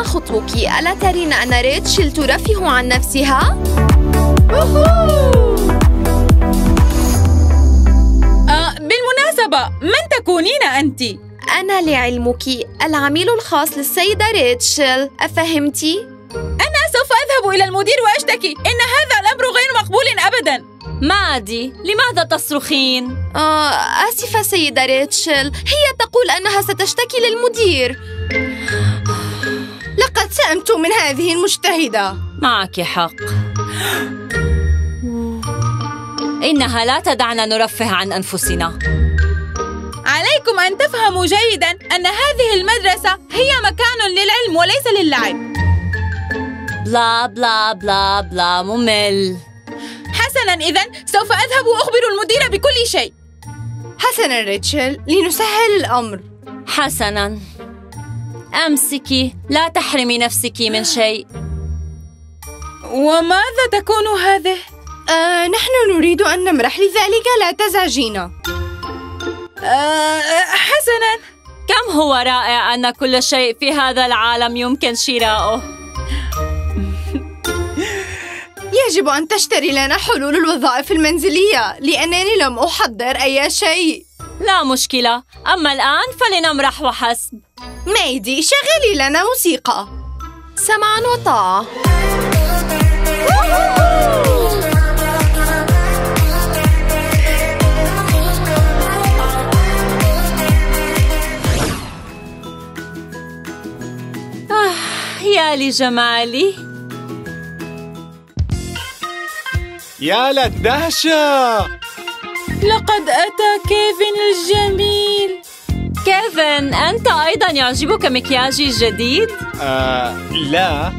خطبك؟ ألا ترين أن ريتشل ترفه عن نفسها؟ بالمناسبة، من تكونين أنتِ؟ أنا لعلمك العميل الخاص للسيدة ريتشل، أفهمتِ؟ أنا سوف أذهب إلى المدير وأشتكي. إن هذا الأمر غير مقبول أبداً. مادي، لماذا تصرخين؟ آسفة سيدة ريتشل، هي تقول أنها ستشتكي للمدير. لقد سأمت من هذه المجتهدة. معك حق. إنها لا تدعنا نرفه عن أنفسنا. عليكم أن تفهموا جيداً أن هذه المدرسة هي مكان للعلم وليس للعب. بلا بلا بلا بلا، ممل. حسناً، إذن سوف أذهب وأخبر المدير بكل شيء. حسناً ريتشل، لنسهل الأمر. حسناً، أمسكي، لا تحرمي نفسك من شيء. وماذا تكون هذه؟ نحن نريد أن نمرح، لذلك لا تزعجينا. حسناً. كم هو رائع أن كل شيء في هذا العالم يمكن شراؤه. يجب أن تشتري لنا حلول الوظائف المنزلية، لأنني لم أحضر أي شيء. لا مشكلة، أما الآن فلنمرح وحسب. ميدي، شغلي لنا موسيقى. سمعاً وطاعة. يا لجمالي. يا للدهشة، لقد أتى كيفن الجميل. كيفن، أنت أيضاً يعجبك مكياجي الجديد؟ لا،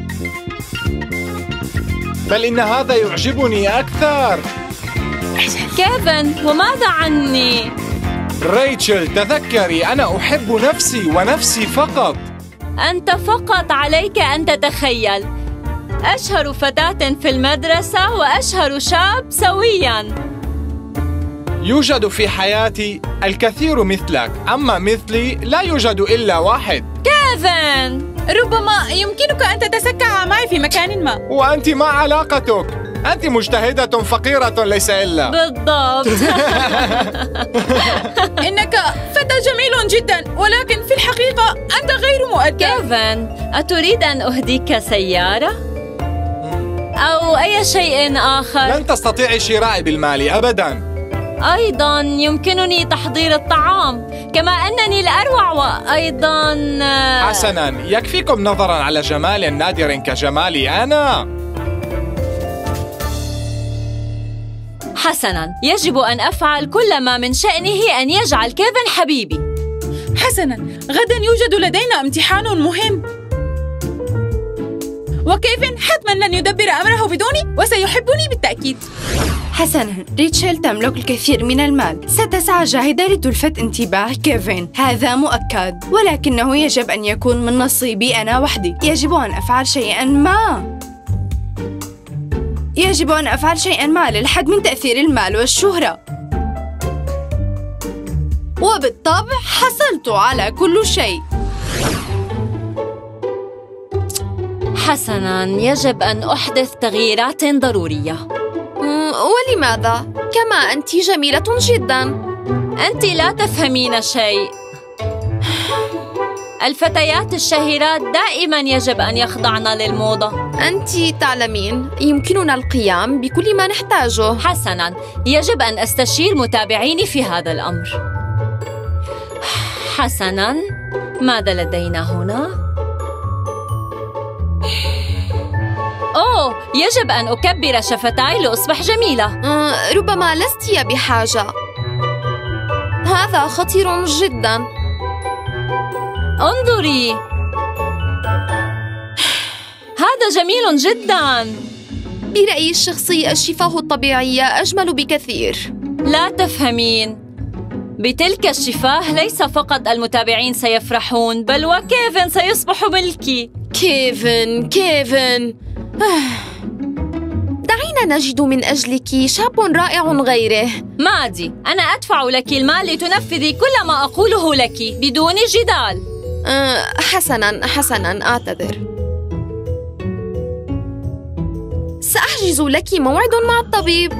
بل إن هذا يعجبني أكثر. كيفن، وماذا عني؟ ريتشل، تذكري أنا أحب نفسي ونفسي فقط. أنت فقط عليك أن تتخيل أشهر فتاة في المدرسة وأشهر شاب سوياً. يوجد في حياتي الكثير مثلك، أما مثلي لا يوجد إلا واحد. كيفن، ربما يمكنك أن تتسكع معي في مكان ما. وأنت ما علاقتك؟ أنت مجتهدة فقيرة ليس إلا. بالضبط. إنك فتى جميل جدا، ولكن في الحقيقة أنت غير مؤدب. كيفن، أتريد أن أهديك سيارة؟ أو أي شيء آخر؟ لن تستطيعي شراء بالمال أبداً. أيضاً يمكنني تحضير الطعام، كما أنني الأروع، وأيضاً حسناً، يكفيكم نظراً على جمال نادر كجمالي أنا. حسناً، يجب أن أفعل كل ما من شأنه أن يجعل كيفن حبيبي. حسناً، غداً يوجد لدينا امتحان مهم، وكيفن حتماً لن يدبر أمره بدوني وسيحبني بالتأكيد. حسناً، ريتشل تملك الكثير من المال، ستسعى جاهدة لتلفت انتباه كيفن، هذا مؤكد، ولكنه يجب أن يكون من نصيبي أنا وحدي. يجب أن أفعل شيئاً ما للحد من تأثير المال والشهرة. وبالطبع حصلت على كل شيء. حسناً، يجب أن أحدث تغييرات ضرورية. ولماذا؟ كما أنت جميلة جداً. أنت لا تفهمين شيء. الفتيات الشهيرات دائماً يجب أن يخضعن للموضة. أنت تعلمين، يمكننا القيام بكل ما نحتاجه. حسناً، يجب أن أستشير متابعيني في هذا الأمر. حسناً، ماذا لدينا هنا؟ أوه، يجب أن أكبر شفتاي لأصبح جميلة. ربما لست بحاجة. هذا خطير جداً. انظري، هذا جميل جداً. برأيي الشخصي الشفاه الطبيعية أجمل بكثير. لا تفهمين، بتلك الشفاه ليس فقط المتابعين سيفرحون، بل وكيفن سيصبح ملكي. كيفن. دعينا نجد من أجلك شاب رائع غيره. مادي، أنا أدفع لك المال لتنفذي كل ما أقوله لك بدون جدال. حسناً، أعتذر. سأحجز لك موعد مع الطبيب.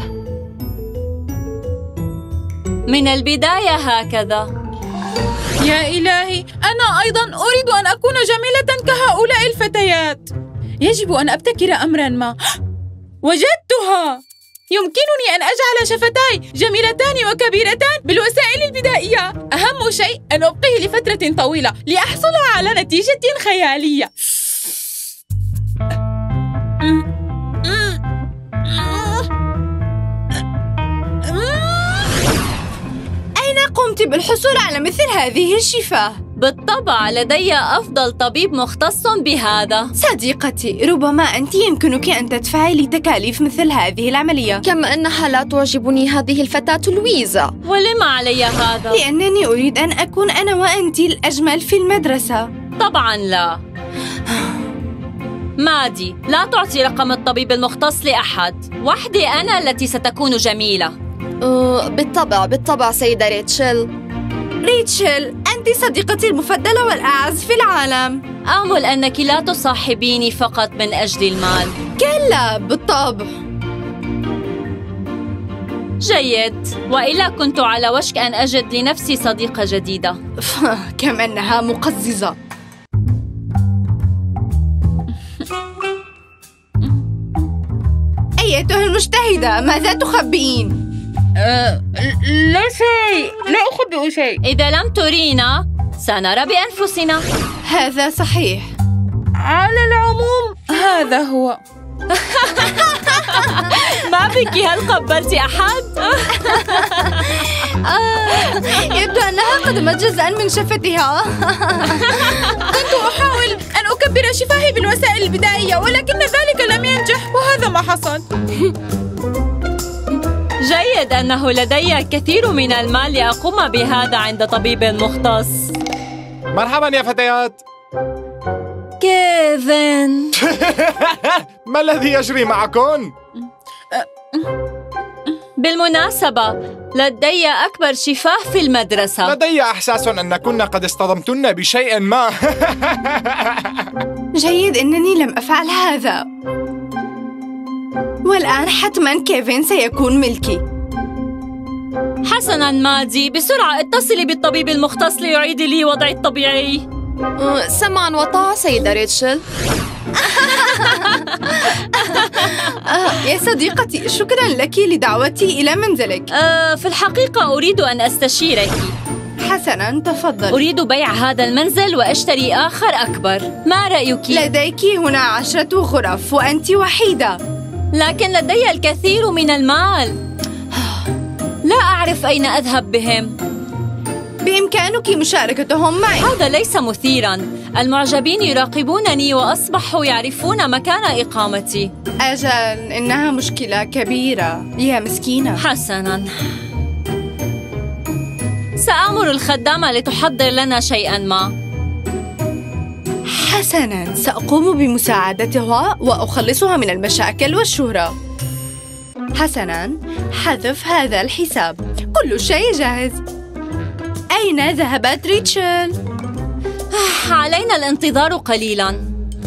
من البداية هكذا. يا إلهي، أنا أيضاً أريد أن أكون جميلة كهؤلاء الفتيات. يجب أن أبتكر أمراً ما. وجدتها! يمكنني أن أجعل شفتاي جميلتان وكبيرتان بالوسائل البدائية. أهم شيء أن أبقيه لفترة طويلة لأحصل على نتيجة خيالية. أين قمت بالحصول على مثل هذه الشفاه؟ بالطبع لدي أفضل طبيب مختص بهذا. صديقتي، ربما أنت يمكنك أن تدفعي لتكاليف مثل هذه العملية. كما أنها لا تعجبني هذه الفتاة لويزا. ولم علي هذا؟ لأنني أريد أن أكون أنا وأنت الأجمل في المدرسة. طبعاً لا. مادي، لا تعطي رقم الطبيب المختص لأحد. وحدي أنا التي ستكون جميلة. بالطبع سيدة ريتشل. ريتشل، أنت صديقتي المفضلة والأعز في العالم. آمل أنك لا تصاحبيني فقط من أجل المال. كلا، بالطبع. جيد، وإلا كنت على وشك أن أجد لنفسي صديقة جديدة. كم أنها مقززة. أيتها المجتهدة، ماذا تخبئين؟ لا شيء، لا أخبئ شيء. إذا لم ترينا سنرى بأنفسنا. هذا صحيح. على العموم هذا هو. ما بك، هل قبلت أحد؟ يبدو أنها قدمت جزءاً من شفتها. كنت أحاول أن أكبر شفاهي بالوسائل البدائية، ولكن ذلك لم ينجح، وهذا ما حصل. جيد أنه لدي الكثير من المال لأقوم بهذا عند طبيب مختص. مرحبا يا فتيات. كيفن. ما الذي يجري معكن؟ بالمناسبة لدي أكبر شفاه في المدرسة. لدي إحساس أنكن قد اصطدمتن بشيء ما. جيد، إنني لم أفعل هذا. والآن حتماً كيفن سيكون ملكي. حسناً مادي، بسرعة اتصلي بالطبيب المختص ليعيد لي وضعي الطبيعي. سمعاً وطاعة سيدة ريتشل. يا صديقتي، شكراً لك لدعوتي إلى منزلك. في الحقيقة أريد أن أستشيرك. حسناً، تفضل. أريد بيع هذا المنزل وأشتري آخر أكبر. ما رأيك؟ لديك هنا 10 غرف وأنت وحيدة. لكن لدي الكثير من المال. لا أعرف أين أذهب بهم. بإمكانك مشاركتهم معي. هذا ليس مثيراً. المعجبين يراقبونني وأصبحوا يعرفون مكان إقامتي. أجل، إنها مشكلة كبيرة يا مسكينة. حسناً، سآمر الخدامة لتحضر لنا شيئاً ما. حسناً، سأقوم بمساعدتها وأخلصها من المشاكل والشهرة. حسناً، حذف هذا الحساب. كل شيء جاهز. أين ذهبت ريتشل؟ علينا الانتظار قليلاً.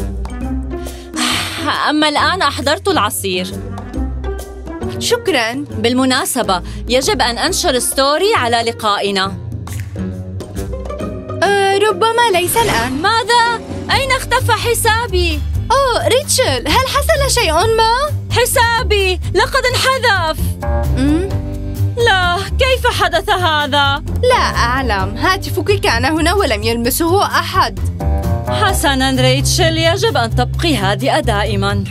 أما الآن أحضرت العصير. شكراً. بالمناسبة يجب أن أنشر ستوري على لقائنا. ربما ليس الآن. ماذا؟ أين اختفى حسابي؟ أوه ريتشل، هل حصل شيء ما؟ حسابي لقد انحذف. لا، كيف حدث هذا؟ لا أعلم، هاتفك كان هنا ولم يلمسه أحد. حسناً ريتشل، يجب أن تبقي هادئة دائماً.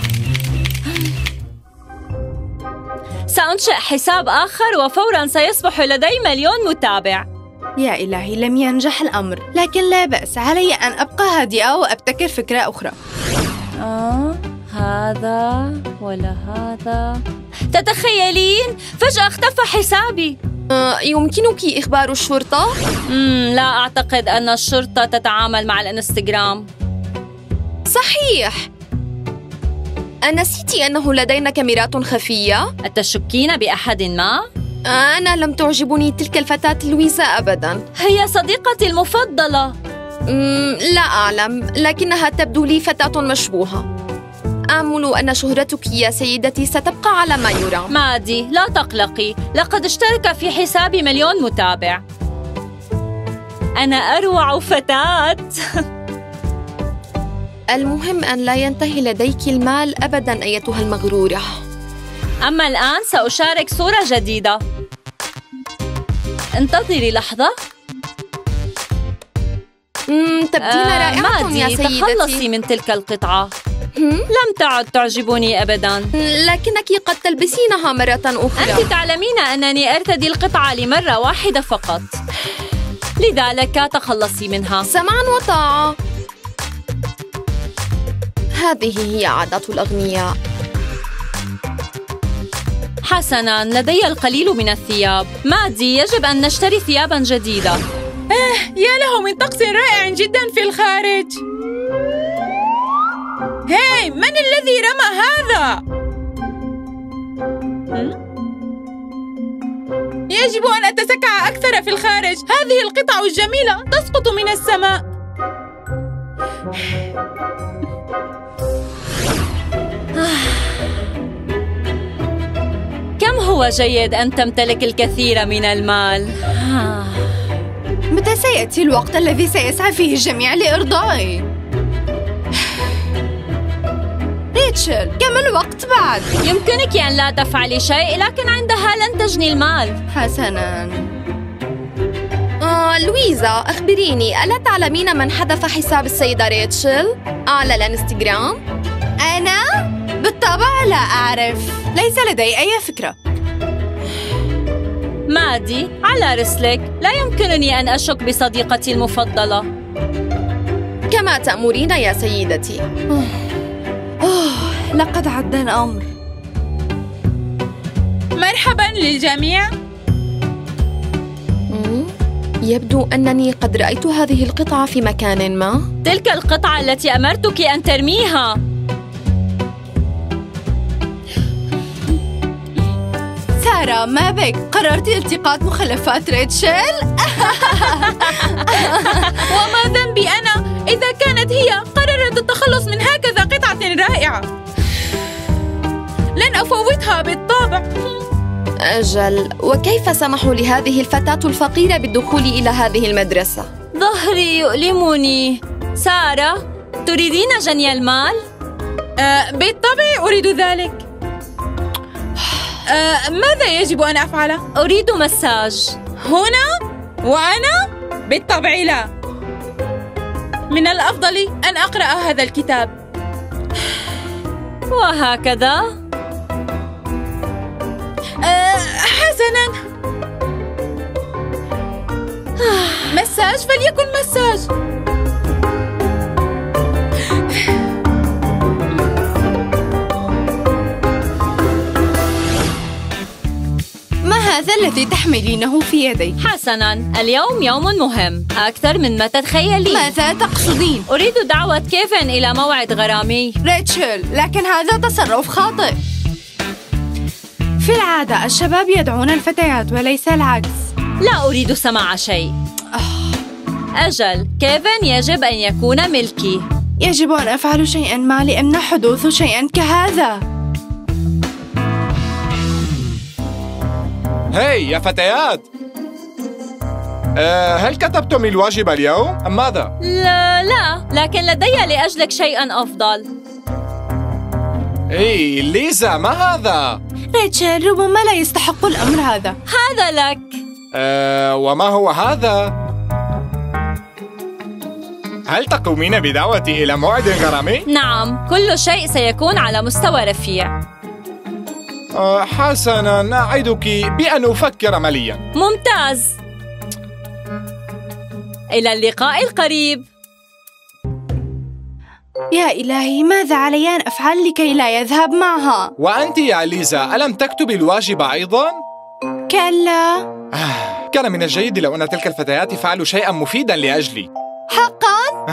سأنشئ حساب آخر وفوراً سيصبح لدي 1,000,000 متابع. يا إلهي، لم ينجح الأمر، لكن لا بأس، علي أن أبقى هادئة وأبتكر فكرة أخرى. هذا ولا هذا. تتخيلين؟ فجأة اختفى حسابي. يمكنك إخبار الشرطة؟ لا أعتقد أن الشرطة تتعامل مع الإنستغرام. صحيح. أنسيتِ أنه لدينا كاميرات خفية؟ أتشكين بأحد ما؟ أنا لم تعجبني تلك الفتاة لويزا أبداً. هي صديقتي المفضلة. لا أعلم، لكنها تبدو لي فتاة مشبوهة. آمل أن شهرتك يا سيدتي ستبقى على ما يرام. مادي، لا تقلقي، لقد اشترك في حسابي 1,000,000 متابع. أنا أروع فتاة. المهم أن لا ينتهي لديك المال أبداً أيتها المغرورة. أما الآن سأشارك صورة جديدة. انتظري لحظة. تبدين رائعة يا مادي، سيدتي. تخلصي من تلك القطعة. لم تعد تعجبني أبداً. لكنك قد تلبسينها مرة أخرى. أنت تعلمين أنني أرتدي القطعة لمرة واحدة فقط، لذلك تخلصي منها. سمعاً وطاعة. هذه هي عادات الأغنياء. حسناً، لدي القليل من الثياب. مادي، يجب أن نشتري ثياباً جديدة. يا له من طقس رائع جدا في الخارج. هاي، من الذي رمى هذا؟ يجب أن أتسكع أكثر في الخارج. هذه القطع الجميلة تسقط من السماء. كم هو جيد أن تمتلك الكثير من المال. متى سيأتي الوقت الذي سيسعى فيه الجميع لإرضائي؟ ريتشل، كم الوقت بعد؟ يمكنك أن لا تفعلي شيء، لكن عندها لن تجني المال. حسناً. لويزا، أخبريني، ألا تعلمين من حذف حساب السيدة ريتشل على الانستغرام؟ أنا؟ بالطبع لا أعرف، ليس لدي أي فكرة. مادي، على رسلك، لا يمكنني أن أشك بصديقتي المفضلة. كما تأمرين يا سيدتي. لقد عد الأمر. مرحباً للجميع. يبدو أنني قد رأيت هذه القطعة في مكان ما. تلك القطعة التي أمرتك أن ترميها. سارة، ما بك؟ قررت التقاط مخلفات ريتشل؟ وما ذنبي أنا إذا كانت هي قررت التخلص من هكذا قطعة رائعة؟ لن أفوتها بالطبع. أجل، وكيف سمحوا لهذه الفتاة الفقيرة بالدخول إلى هذه المدرسة؟ ظهري يؤلمني. سارة، تريدين جني المال؟ بالطبع أريد ذلك. ماذا يجب أن أفعله؟ أريد مساج. هنا؟ وأنا؟ بالطبع لا. من الأفضل أن أقرأ هذا الكتاب. وهكذا. حسناً. مساج فليكن مساج. ما هذا الذي تحملينه في يديك؟ حسناً، اليوم يوم مهم أكثر من ما تتخيلين. ماذا تقصدين؟ أريد دعوة كيفن إلى موعد غرامي. ريتشل، لكن هذا تصرف خاطئ. في العادة الشباب يدعون الفتيات وليس العكس. لا أريد سماع شيء. أجل، كيفن يجب أن يكون ملكي. يجب أن أفعل شيئاً ما لأمنع حدوث شيئاً كهذا. هاي يا فتيات، هل كتبتم الواجب اليوم أم ماذا؟ لا، لكن لدي لأجلك شيئاً أفضل. إيه ليزا، ما هذا؟ ريتشل، ربما لا يستحق الأمر هذا. هذا لك. وما هو هذا؟ هل تقومين بدعوتي إلى موعد غرامي؟ نعم، كل شيء سيكون على مستوى رفيع. حسناً، أعدك بأن أفكر ملياً. ممتاز. إلى اللقاء القريب. يا إلهي، ماذا علي أن أفعل لكي لا يذهب معها؟ وأنت يا ليزا، ألم تكتب الواجب أيضاً؟ كلا. كان من الجيد لو أن تلك الفتيات فعلوا شيئاً مفيداً لأجلي. حقاً؟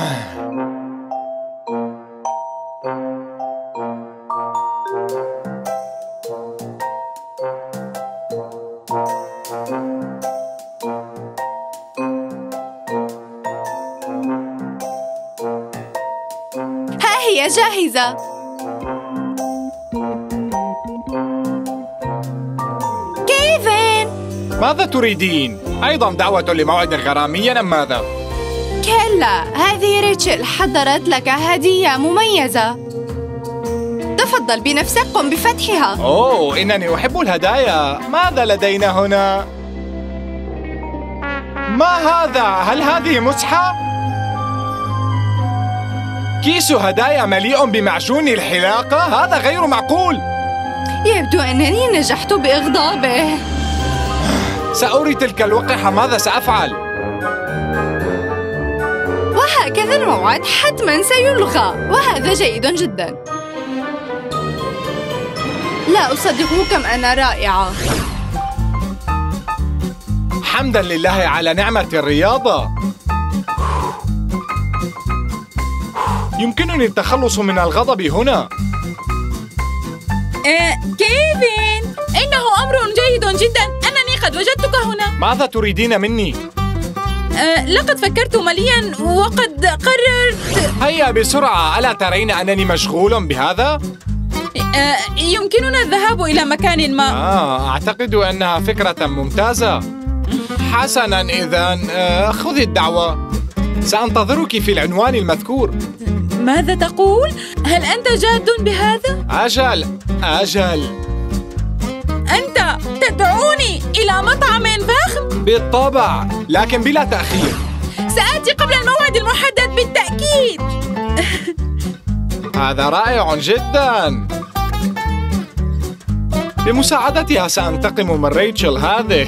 ها هي جاهزة. ماذا تريدين؟ أيضا دعوة لموعد غرامي أم ماذا؟ كلا، هذه ريتشل حضرت لك هدية مميزة. تفضل بنفسك، قم بفتحها. أوه، إنني أحب الهدايا. ماذا لدينا هنا؟ ما هذا؟ هل هذه مسحة؟ كيس هدايا مليء بمعجون الحلاقة؟ هذا غير معقول. يبدو أنني نجحت بإغضابه. سأري تلك الوقحة ماذا سأفعل. وهكذا الموعد حتما سيلغى، وهذا جيد جدا. لا أصدق كم أنا رائعة. حمدا لله على نعمة الرياضة. يمكنني التخلص من الغضب هنا. كيفن، إنه أمر جيد جدا أنني قد وجدتك هنا. ماذا تريدين مني؟ لقد فكرت مليا وقد قررت. هيا بسرعة، ألا ترين أنني مشغول بهذا؟ يمكننا الذهاب إلى مكان ما. أعتقد أنها فكرة ممتازة. حسناً، إذن خذي الدعوة. سأنتظرك في العنوان المذكور. ماذا تقول؟ هل أنت جاد بهذا؟ أجل. أنت تدعوني إلى مطعم فخم؟ بالطبع، لكن بلا تأخير. سآتي قبل الموعد المحدد بالتأكيد. هذا رائع جداً. بمساعدتها سأنتقم من ريتشل هذه.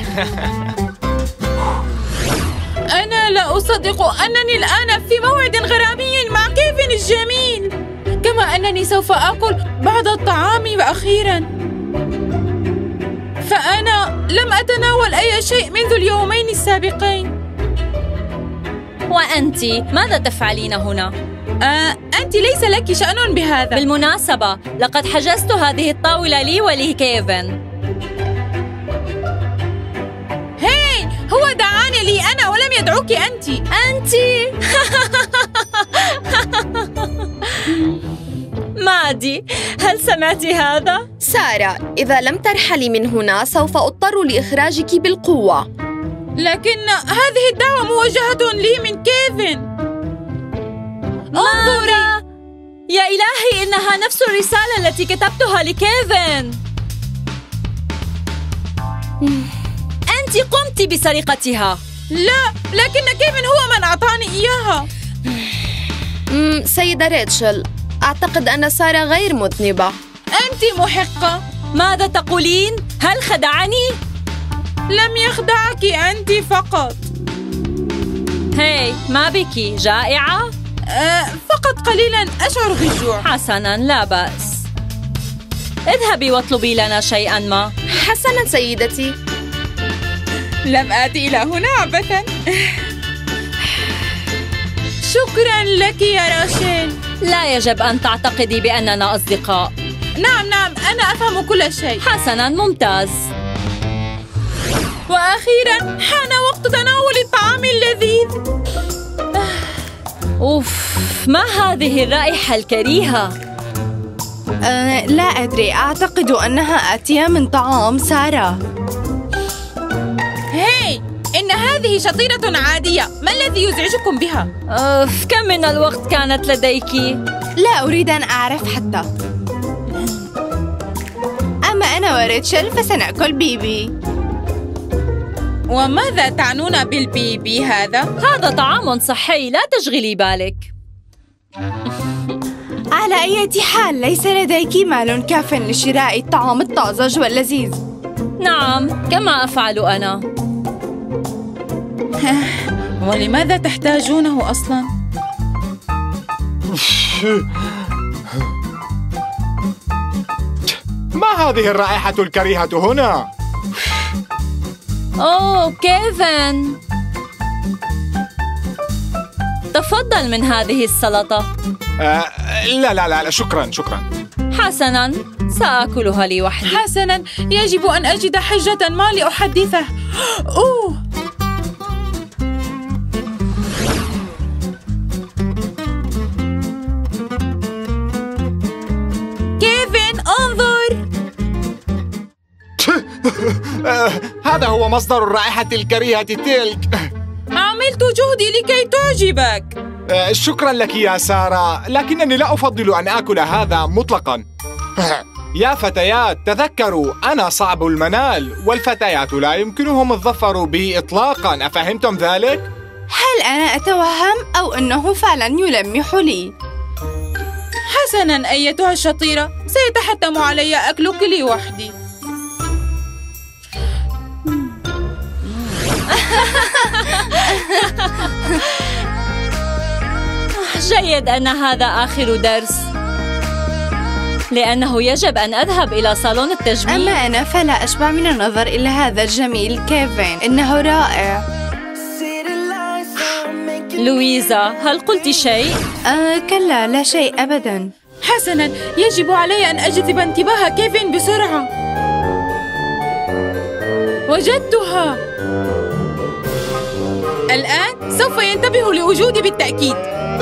أنا لا أصدق أنني الآن في موعد غرامي مع كيفن الجميل، كما أنني سوف آكل بعض الطعام أخيراً، فأنا لم أتناول أي شيء منذ اليومين السابقين. وأنت ماذا تفعلين هنا؟ أنت ليس لك شأن بهذا. بالمناسبة، لقد حجزت هذه الطاولة لي ولكيفن. هاي، هو دعاني لي أنا ولم يدعوك أنت. مادي، هل سمعت هذا؟ سارة، إذا لم ترحلي من هنا سوف أضطر لإخراجك بالقوة. لكن هذه الدعوة موجهة لي من كيفن. انظري، يا إلهي، إنها نفس الرسالة التي كتبتها لكيفن. أنت قمت بسرقتها. لا، لكن كيفن هو من أعطاني إياها. سيدة ريتشل، أعتقد أن سارة غير مذنبة. أنت محقة. ماذا تقولين؟ هل خدعني؟ لم يخدعك أنت فقط. هاي، ما بك؟ جائعة؟ فقط قليلا أشعر بالجوع. حسناً، لا بأس. اذهبي واطلبي لنا شيئاً ما. حسناً سيدتي. لم آتي إلى هنا عبثاً. شكراً لك يا راشيل. لا يجب أن تعتقدي بأننا أصدقاء. نعم، أنا أفهم كل شيء. حسناً، ممتاز. وأخيراً حان وقت تناول الطعام اللذيذ. أوف، ما هذه الرائحة الكريهة؟ لا أدري، أعتقد أنها آتية من طعام سارة. هاي، إن هذه شطيرة عادية، ما الذي يزعجكم بها؟ كم من الوقت كانت لديك؟ لا أريد أن أعرف حتى. أما أنا وريتشل فسنأكل بيبي. وماذا تعنون بالبيبي هذا؟ هذا طعام صحي، لا تشغلي بالك. على أي حال، ليس لديك مال كاف لشراء الطعام الطازج واللذيذ. نعم، كما أفعل أنا. ولماذا تحتاجونه أصلاً؟ ما هذه الرائحة الكريهة هنا؟ أوه، كيفن، تفضل من هذه السلطة. لا، شكراً. حسناً، سآكلها لي وحدي. حسناً، يجب أن أجد حجة ما لأحدثه. كيفن، انظر. هذا هو مصدر الرائحة الكريهة تلك. عملت جهدي لكي تعجبك. شكرا لك يا سارة، لكنني لا أفضل أن آكل هذا مطلقا. يا فتيات تذكروا، أنا صعب المنال والفتيات لا يمكنهم الظفر بي إطلاقا، أفهمتم ذلك؟ هل أنا أتوهم أو أنه فعلا يلمح لي؟ حسناً أيتها الشطيرة، سيتحتم علي أكلك لوحدي. جيد أن هذا آخر درس، لأنه يجب أن أذهب إلى صالون التجميل. أما أنا فلا أشبع من النظر إلى هذا الجميل كيفن، إنه رائع. لويزا، هل قلت شيء؟ كلا، لا شيء أبداً. حسناً، يجب علي أن أجذب انتباه كيفن بسرعة. وجدتها. الآن سوف ينتبه لوجودي بالتأكيد.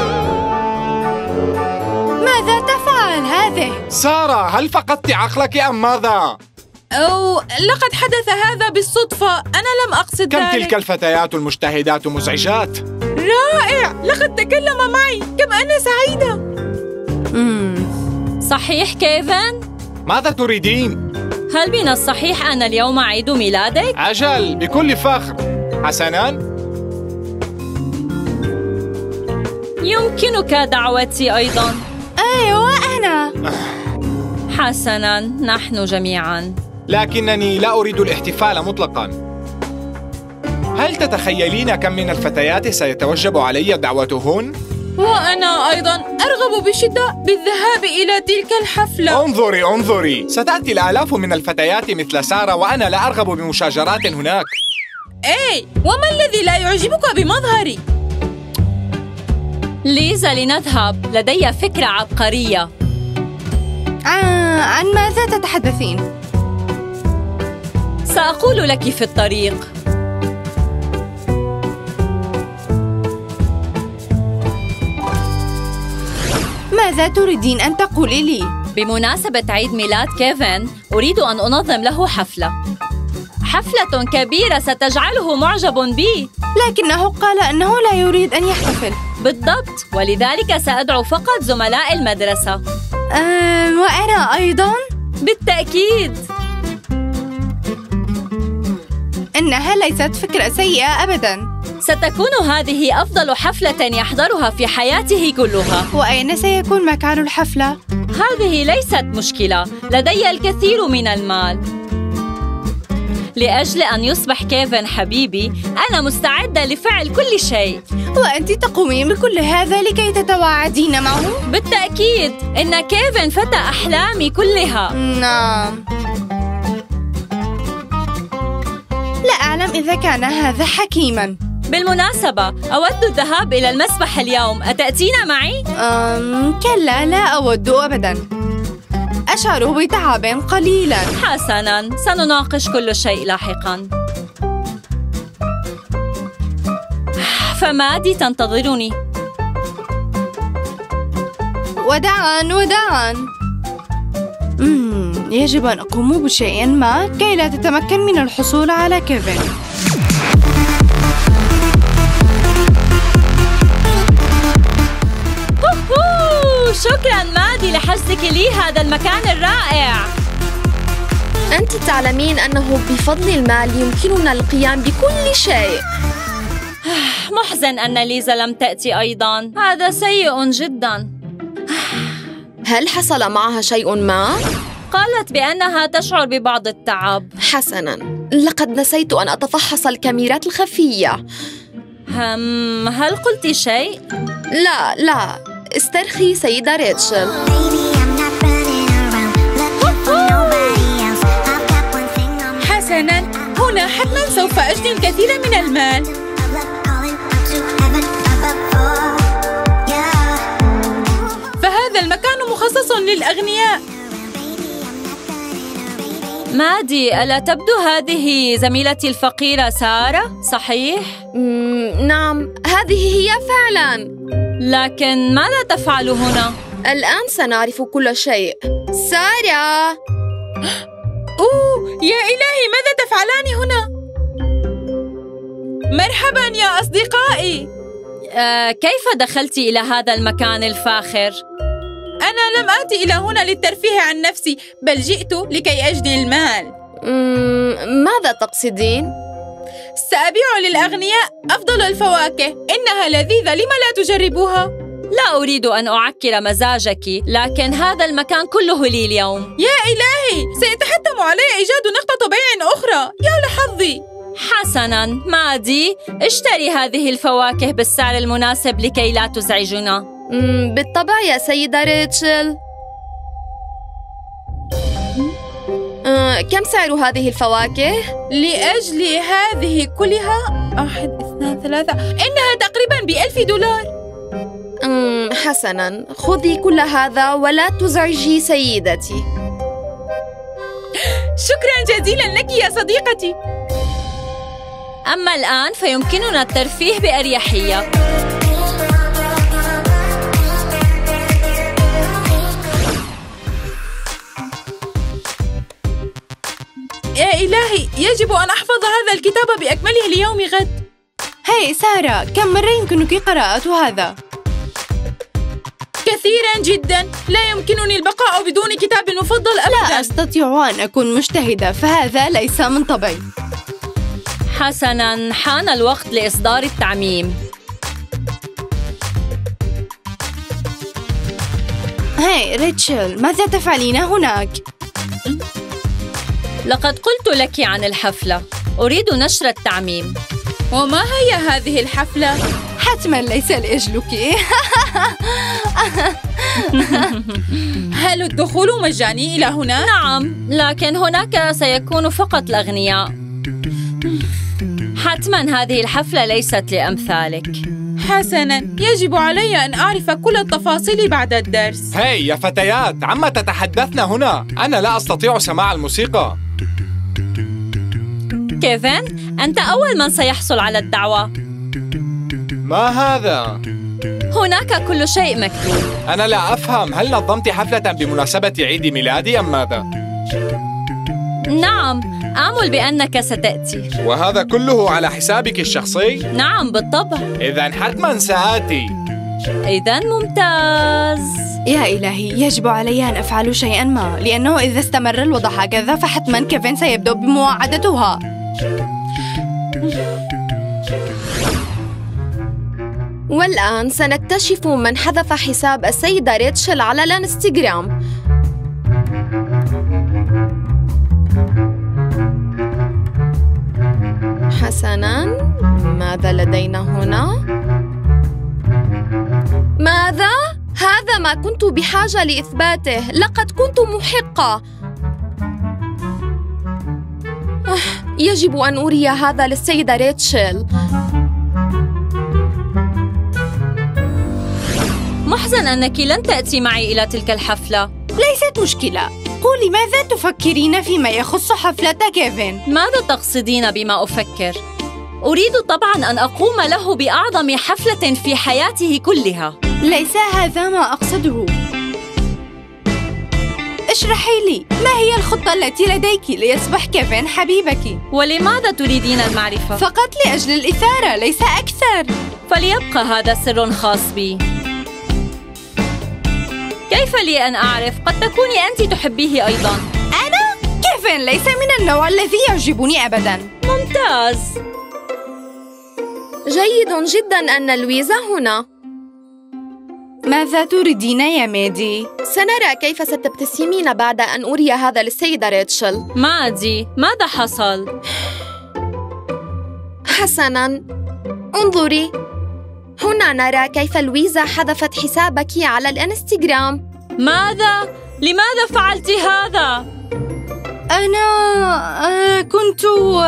ماذا تفعل هذه؟ سارة، هل فقدت عقلك أم ماذا؟ أو لقد حدث هذا بالصدفة، أنا لم أقصد كم ذلك. تلك الفتيات المجتهدات مزعجات. رائع، لقد تكلم معي، كم أنا سعيدة. صحيح كيفن؟ ماذا تريدين؟ هل من الصحيح أن اليوم عيد ميلادك؟ أجل، بكل فخر. حسناً؟ يمكنك دعوتي أيضاً. أيوة أنا. حسناً، نحن جميعاً. لكنني لا أريد الاحتفال مطلقاً. هل تتخيلين كم من الفتيات سيتوجب علي دعوتهن؟ وأنا أيضاً أرغب بشدة بالذهاب إلى تلك الحفلة. انظري، ستأتي الآلاف من الفتيات مثل سارة، وأنا لا أرغب بمشاجرات هناك. إيه، وما الذي لا يعجبك بمظهري؟ ليزا، لنذهب، لدي فكرة عبقرية. عن ماذا تتحدثين؟ سأقول لك في الطريق. ماذا تريدين أن تقولي لي؟ بمناسبة عيد ميلاد كيفن، أريد أن أنظم له حفلة كبيرة ستجعله معجب بي. لكنه قال أنه لا يريد أن يحتفل. بالضبط، ولذلك سأدعو فقط زملاء المدرسة. وأنا أيضاً؟ بالتأكيد. إنها ليست فكرة سيئة أبداً. ستكون هذه أفضل حفلة يحضرها في حياته كلها. وأين سيكون مكان الحفلة؟ هذه ليست مشكلة، لدي الكثير من المال. لأجل أن يصبح كيفن حبيبي، أنا مستعدة لفعل كل شيء. وأنت تقومين بكل هذا لكي تتواعدين معه؟ بالتأكيد، إن كيفن فتى أحلامي كلها. نعم. لا أعلم إذا كان هذا حكيماً. بالمناسبة، أود الذهاب إلى المسبح اليوم، أتأتين معي؟ كلا، لا أود أبداً. أشعر بتعب قليلاً. حسناً، سنناقش كل شيء لاحقاً. فمادي تنتظرني. وداعاً. يجب أن أقوم بشيء ما كي لا تتمكن من الحصول على كيفن. شكراً مادي لحجزك لي هذا المكان الرائع. أنت تعلمين أنه بفضل المال يمكننا القيام بكل شيء. محزن أن ليزا لم تأتي أيضاً، هذا سيء جداً. هل حصل معها شيء ما؟ قالت بأنها تشعر ببعض التعب. حسناً، لقد نسيت أن أتفحص الكاميرات الخفية. هل قلت شيء؟ لا، استرخي سيدة ريتشل. حسناً، هنا حتماً سوف أجني الكثير من المال. فهذا المكان مخصص للأغنياء. مادي، ألا تبدو هذه زميلتي الفقيرة سارة، صحيح؟ نعم، هذه هي فعلاً. لكن ماذا تفعل هنا؟ الآن سنعرف كل شيء. سارة! أوه يا إلهي، ماذا تفعلان هنا؟ مرحبا يا أصدقائي. كيف دخلت إلى هذا المكان الفاخر؟ أنا لم آتي إلى هنا للترفيه عن نفسي، بل جئت لكي أجني المال. ماذا تقصدين؟ سأبيع للأغنياء أفضل الفواكه، إنها لذيذة، لما لا تجربوها؟ لا أريد أن أعكر مزاجك، لكن هذا المكان كله لي اليوم. يا إلهي، سيتحتم علي إيجاد نقطة بيع أخرى، يا لحظي. حسناً مادي، اشتري هذه الفواكه بالسعر المناسب لكي لا تزعجنا. بالطبع يا سيدة ريتشل. كم سعر هذه الفواكه؟ لأجل هذه كلها 1 2 3 إنها تقريباً ب$1000. حسناً، خذي كل هذا ولا تزعجي سيدتي. شكراً جزيلاً لك يا صديقتي. أما الآن فيمكننا الترفيه بأريحية. يا إلهي، يجب أن أحفظ هذا الكتاب بأكمله ليوم غد. هاي سارة، كم مرة يمكنك قراءة هذا؟ كثيراً جداً، لا يمكنني البقاء بدون كتاب مفضل أبداً. لا أستطيع أن أكون مجتهدة، فهذا ليس من طبعي. حسناً، حان الوقت لإصدار التعميم. هاي ريتشل، ماذا تفعلين هناك؟ لقد قلت لك عن الحفلة، أريد نشر التعميم. وما هي هذه الحفلة؟ حتماً ليس لأجلك. هل الدخول مجاني إلى هنا؟ نعم، لكن هناك سيكون فقط الأغنياء. حتماً هذه الحفلة ليست لأمثالك. حسناً، يجب علي أن أعرف كل التفاصيل بعد الدرس. هاي يا فتيات، عما تتحدثن هنا؟ أنا لا أستطيع سماع الموسيقى. كيفن، أنت أول من سيحصل على الدعوة. ما هذا؟ هناك كل شيء مكتوب. أنا لا أفهم، هل نظمت حفلة بمناسبة عيد ميلادي أم ماذا؟ نعم، آمل بأنك ستأتي. وهذا كله على حسابك الشخصي؟ نعم بالطبع. إذن حتماً سآتي. إذن ممتاز. يا إلهي، يجب علي أن أفعل شيئاً ما، لأنه إذا استمر الوضع هكذا فحتماً كيفن سيبدأ بمواعدتها. والآن سنكتشف من حذف حساب السيدة ريتشل على الانستغرام. حسناً، ماذا لدينا هنا؟ ماذا؟ هذا ما كنت بحاجة لإثباته، لقد كنت محقة. يجب أن أري هذا للسيدة ريتشل. محزن أنك لن تأتي معي إلى تلك الحفلة. ليست مشكلة. قولي، ماذا تفكرين فيما يخص حفلة كيفن؟ ماذا تقصدين بما أفكر؟ أريد طبعاً أن أقوم له بأعظم حفلة في حياته كلها. ليس هذا ما أقصده. اشرحي لي، ما هي الخطة التي لديك ليصبح كيفن حبيبك؟ ولماذا تريدين المعرفة؟ فقط لأجل الإثارة، ليس أكثر. فليبقى هذا سر خاص بي. كيف لي أن أعرف؟ قد تكوني أنت تحبيه أيضاً. أنا؟ كيفن ليس من النوع الذي يعجبني أبداً. ممتاز. جيد جداً أن لويزا هنا. ماذا تريدين يا مادي؟ سنرى كيف ستبتسمين بعد أن أري هذا للسيدة ريتشل. مادي، ماذا حصل؟ حسناً، انظري هنا، نرى كيف لويزا حذفت حسابك على الانستغرام. ماذا؟ لماذا فعلت هذا؟ أنا كنت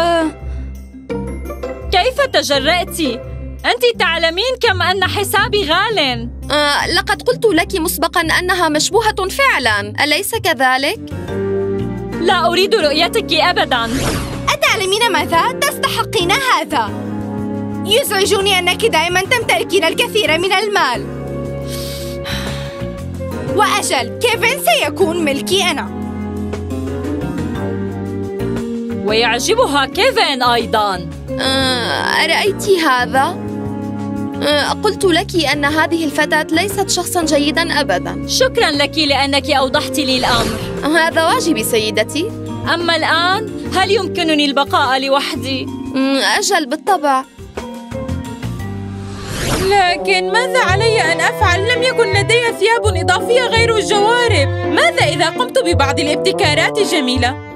كيف تجرأتِ؟ أنت تعلمين كم أن حسابي غال. لقد قلت لك مسبقاً أنها مشبوهة فعلاً، أليس كذلك؟ لا أريد رؤيتك أبداً. أتعلمين ماذا؟ تستحقين هذا. يزعجني أنك دائماً تمتلكين الكثير من المال. وأجل، كيفن سيكون ملكي أنا. ويعجبها كيفن أيضاً. أرأيت هذا؟ قلت لك أن هذه الفتاة ليست شخصاً جيداً أبداً. شكراً لك لأنك أوضحت لي الأمر. هذا واجبي سيدتي. أما الآن هل يمكنني البقاء لوحدي؟ أجل بالطبع. لكن ماذا علي أن أفعل؟ لم يكن لدي ثياب إضافية غير الجوارب. ماذا إذا قمت ببعض الابتكارات الجميلة؟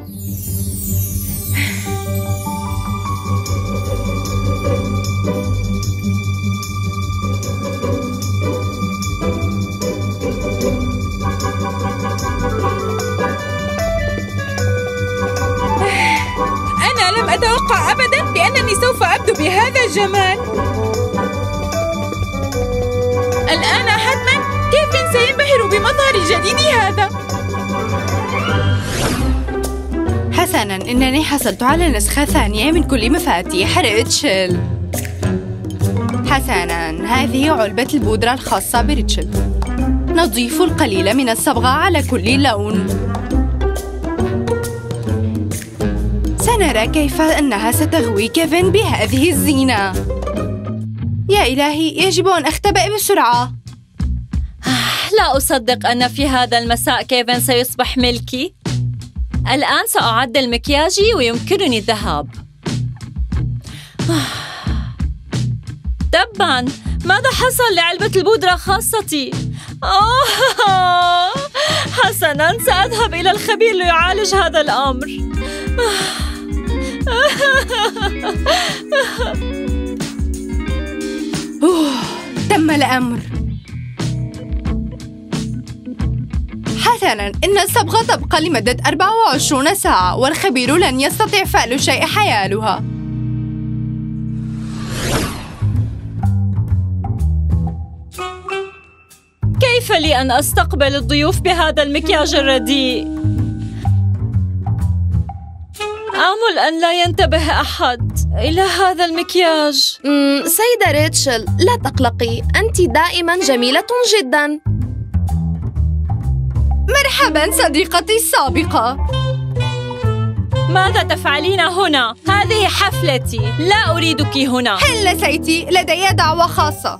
أنا لم أتوقع أبداً بأنني سوف أبدو بهذا الجمال. الآن حتماً كيفن سينبهر بمظهر جديد هذا. حسناً، إنني حصلت على نسخة ثانية من كل مفاتيح ريتشل. حسناً، هذه علبة البودرة الخاصة بريتشل. نضيف القليل من الصبغة على كل لون. سنرى كيف أنها ستغوي كيفن بهذه الزينة. يا إلهي، يجب أن أختبئ بسرعة. لا أصدق أن في هذا المساء كيفن سيصبح ملكي. الآن سأعدل مكياجي ويمكنني الذهاب. تباً، ماذا حصل لعلبة البودرة خاصتي؟ حسناً، سأذهب إلى الخبير ليعالج هذا الأمر. تم الأمر. حسناً، إن الصبغة تبقى لمدة 24 ساعة والخبير لن يستطيع فعل شيء حيالها. كيف لي أن أستقبل الضيوف بهذا المكياج الرديء؟ آمل أن لا ينتبه أحد إلى هذا المكياج. سيدة ريتشل، لا تقلقي، أنت دائما جميلة جدا. مرحبا صديقتي السابقة. ماذا تفعلين هنا؟ هذه حفلتي، لا أريدك هنا. هل نسيتي؟ لدي دعوة خاصة.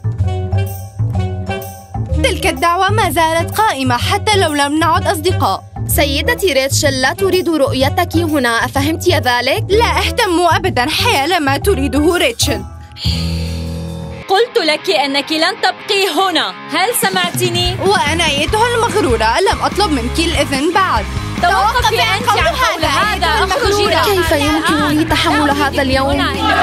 تلك الدعوة ما زالت قائمة حتى لو لم نعد أصدقاء. سيدتي ريتشل، لا تريد رؤيتك هنا، أفهمت ذلك؟ لا أهتم أبداً حيال ما تريده ريتشل. قلت لك أنك لن تبقي هنا، هل سمعتني؟ وأنا أيتها المغرورة لم أطلب منك الإذن بعد. توقفي أنت عن قول هذا، اخرجي. كيف يمكن لي تحمل هذا اليوم؟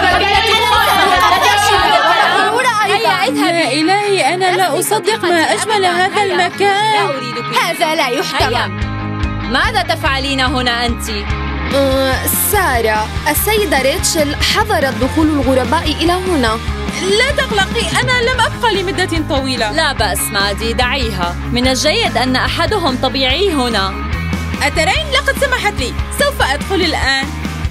يا إلهي، أنا لا أصدق ما أجمل هذا المكان. هذا لا يحتمل. ماذا تفعلين هنا أنت؟ سارة، السيدة ريتشل حظرت دخول الغرباء إلى هنا. لا تقلقي، أنا لم أبقى لمدة طويلة. لا بأس مادي، دعيها. من الجيد أن أحدهم طبيعي هنا. أترين؟ لقد سمحت لي. سوف أدخل الآن.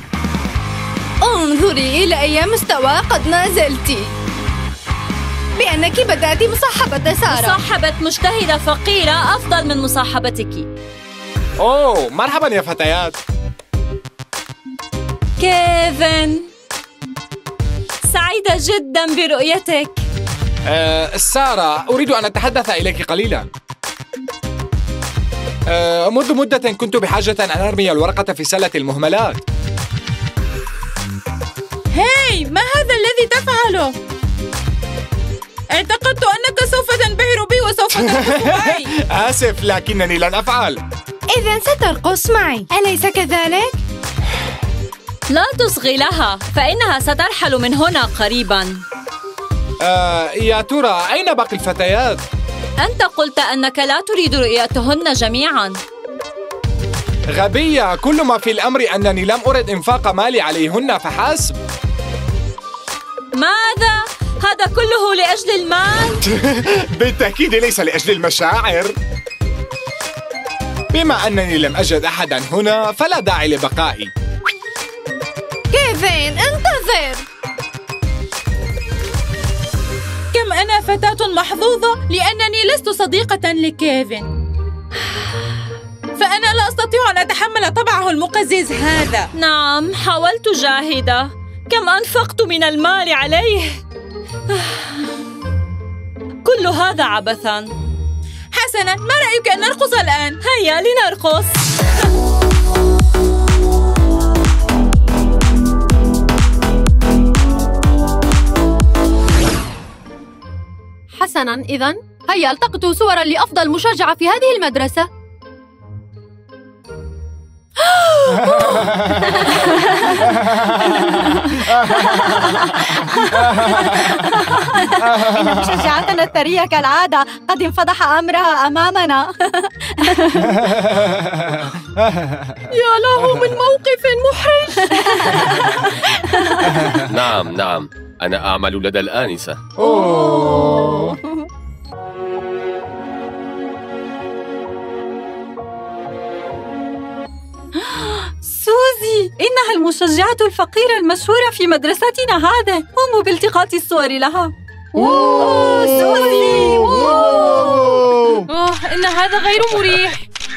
انظري إلى أي مستوى قد نزلتِ. بأنك بدأت مصاحبة سارة. مصاحبة مجتهدة فقيرة أفضل من مصاحبتك. أوه، مرحبا يا فتيات. كيفن، سعيدة جدا برؤيتك. سارة، أريد أن أتحدث إليك قليلا. منذ مدة كنت بحاجة أن أرمي الورقة في سلة المهملات. هاي، ما هذا الذي تفعله؟ اعتقدت أنك سوف تنبهر بي وسوف ترقص معي. آسف، لكنني لن أفعل. إذن سترقص معي، أليس كذلك؟ لا تصغي لها، فإنها سترحل من هنا قريبا. يا ترى أين باقي الفتيات؟ أنت قلت أنك لا تريد رؤيتهن جميعا. غبية، كل ما في الأمر أنني لم أرد إنفاق مالي عليهن فحسب. ماذا؟ هذا كله لأجل المال؟ بالتأكيد ليس لأجل المشاعر. بما أنني لم أجد أحدا هنا فلا داعي لبقائي. كيفن، انتظر. كم أنا فتاة محظوظة لأنني لست صديقة لكيفن، فأنا لا أستطيع أستطيع أن أتحمل طبعه المقزز هذا. نعم، حاولت جاهدة. كم أنفقت من المال عليه؟ كل هذا عبثاً. حسناً، ما رأيك أن نرقص الآن؟ هيا لنرقص. حسناً، إذن هيا التقطوا صوراً لأفضل مشجعة في هذه المدرسة. إن مشجعتنا الثرية كالعادة قد انفضح أمرها أمامنا. يا له من موقف محرج. نعم، أنا أعمل لدى الآنسة. سوزي، إنها المشجعة الفقيرة المشهورة في مدرستنا هذه. قوموا بالتقاط الصور لها. سوزي! إن هذا غير مريح.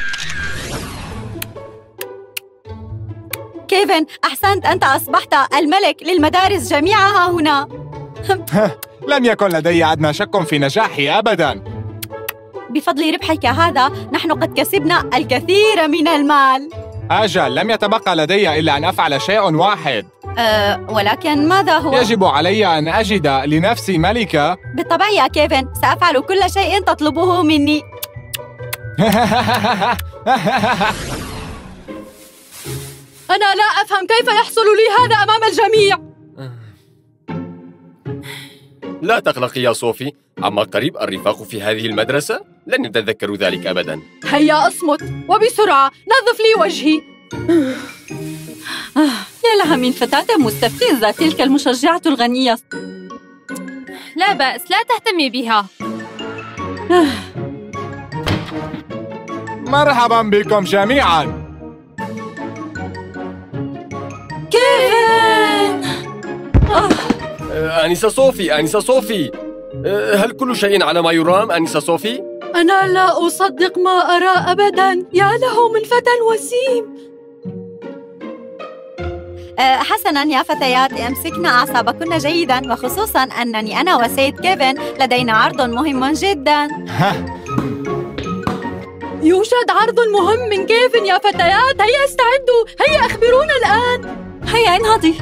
كيفن، أحسنت، أنت أصبحت الملك للمدارس جميعها هنا. لم يكن لدي أدنى شك في نجاحي أبداً. بفضل ربحك هذا نحن قد كسبنا الكثير من المال. أجل، لم يتبقى لدي إلا أن أفعل شيء واحد. ولكن ماذا هو؟ يجب علي أن أجد لنفسي ملكة. بالطبع يا كيفن، سأفعل كل شيء تطلبه مني. أنا لا أفهم كيف يحصل لي هذا أمام الجميع. لا تقلقي يا صوفي، أما قريب الرفاق في هذه المدرسة لن يتذكروا ذلك أبداً. هيا أصمت، وبسرعة نظف لي وجهي. يا لها من فتاة مستفزة تلك المشجعة الغنية. لا بأس، لا تهتمي بها. مرحباً بكم جميعاً. كيفن! آنسة صوفي، هل كل شيء على ما يرام آنسة صوفي؟ أنا لا أصدق ما أرى أبداً. يا له من فتى وسيم. حسناً يا فتيات، امسكنا أعصابكن جيداً، وخصوصاً أنني أنا وسيد كيفن لدينا عرض مهم جداً. يوجد عرض مهم من كيفن يا فتيات. هيا استعدوا، هيا أخبرونا الآن. هيا انهضي.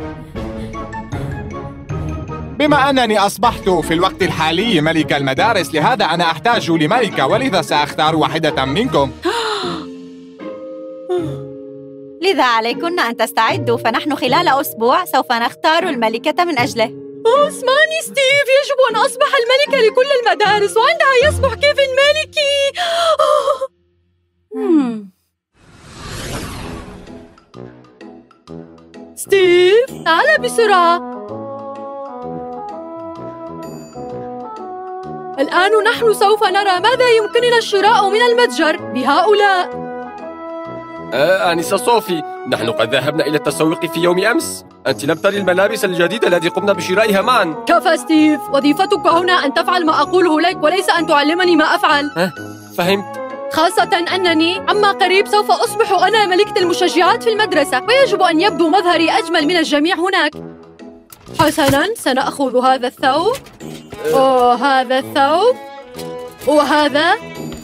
بما أنني أصبحت في الوقت الحالي ملك المدارس، لهذا أنا أحتاج لملكة، ولذا سأختار واحدة منكم. لذا عليكن أن تستعدوا، فنحن خلال أسبوع سوف نختار الملكة من أجله. اسمعني ستيف، يجب أن أصبح الملكة لكل المدارس، وعندها يصبح كيفن ملكي. ستيف، تعال بسرعة. الآن نحن سوف نرى ماذا يمكننا الشراء من المتجر بهؤلاء. آنسة صوفي، نحن قد ذهبنا إلى التسوق في يوم أمس. أنت لم تري الملابس الجديدة التي قمنا بشرائها معا. كفى ستيف، وظيفتك هنا أن تفعل ما أقوله لك وليس أن تعلمني ما أفعل. فهمت. خاصة أنني عما قريب سوف أصبح أنا ملكة المشجعات في المدرسة، ويجب أن يبدو مظهري أجمل من الجميع هناك. حسناً، سنأخذ هذا الثوب، وهذا الثوب، وهذا.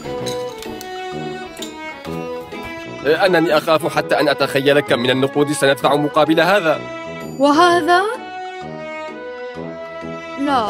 أنني أخاف حتى أن أتخيل كم من النقود سندفع مقابل هذا. وهذا؟ لا.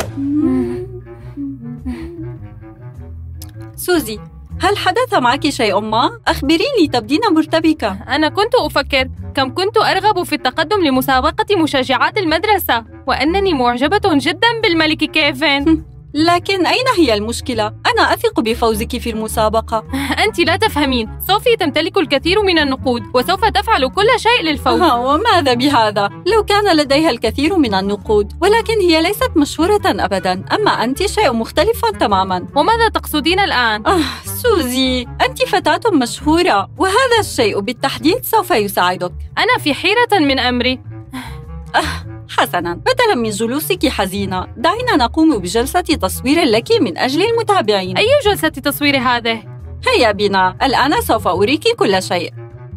سوزي، هل حدث معك شيء ما؟ أخبريني، تبدين مرتبكة. أنا كنت أفكر كم كنت أرغب في التقدم لمسابقة مشجعات المدرسة، وأنني معجبة جدا بالملك كيفن. لكن أين هي المشكلة؟ أنا أثق بفوزك في المسابقة. أنت لا تفهمين، صوفي تمتلك الكثير من النقود وسوف تفعل كل شيء للفوز. وماذا بهذا؟ لو كان لديها الكثير من النقود، ولكن هي ليست مشهورة أبدا، أما أنت شيء مختلف تماما. وماذا تقصدين الآن؟ سوزي، أنت فتاة مشهورة، وهذا الشيء بالتحديد سوف يساعدك. أنا في حيرة من أمري. حسناً، بدلاً من جلوسك حزينة، دعينا نقوم بجلسة تصوير لك من أجل المتابعين. أي جلسة تصوير هذه؟ هيا بنا، الآن سوف أريك كل شيء.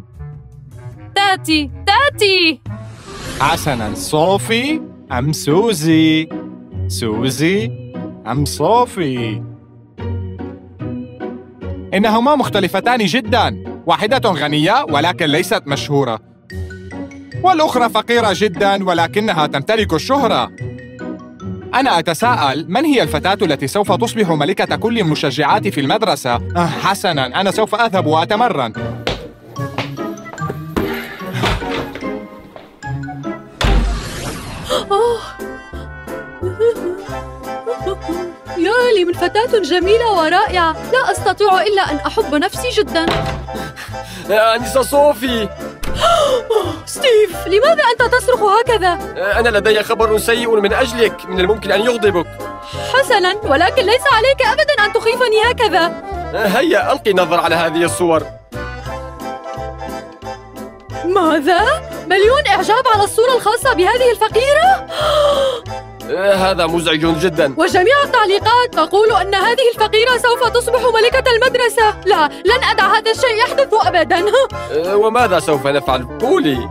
تاتي. حسناً، صوفي أم سوزي؟ سوزي أم صوفي؟ إنهما مختلفتان جداً، واحدة غنية ولكن ليست مشهورة، والأخرى فقيرة جداً ولكنها تمتلك الشهرة. أنا أتساءل، من هي الفتاة التي سوف تصبح ملكة كل المشجعات في المدرسة؟ حسناً، أنا سوف أذهب وأتمرن. يا لي من فتاة جميلة ورائعة، لا أستطيع إلا أن أحب نفسي جداً. آنسة صوفي. ستيف، لماذا أنت تصرخ هكذا؟ أنا لدي خبر سيء من أجلك، من الممكن أن يغضبك. حسناً، ولكن ليس عليك أبداً أن تخيفني هكذا. هيا ألقي نظر على هذه الصور. ماذا؟ مليون إعجاب على الصورة الخاصة بهذه الفقيرة؟ هذا مزعج جدا. وجميع التعليقات تقول أن هذه الفقيرة سوف تصبح ملكة المدرسة. لا، لن أدع هذا الشيء يحدث أبداً. وماذا سوف نفعل؟ قولي.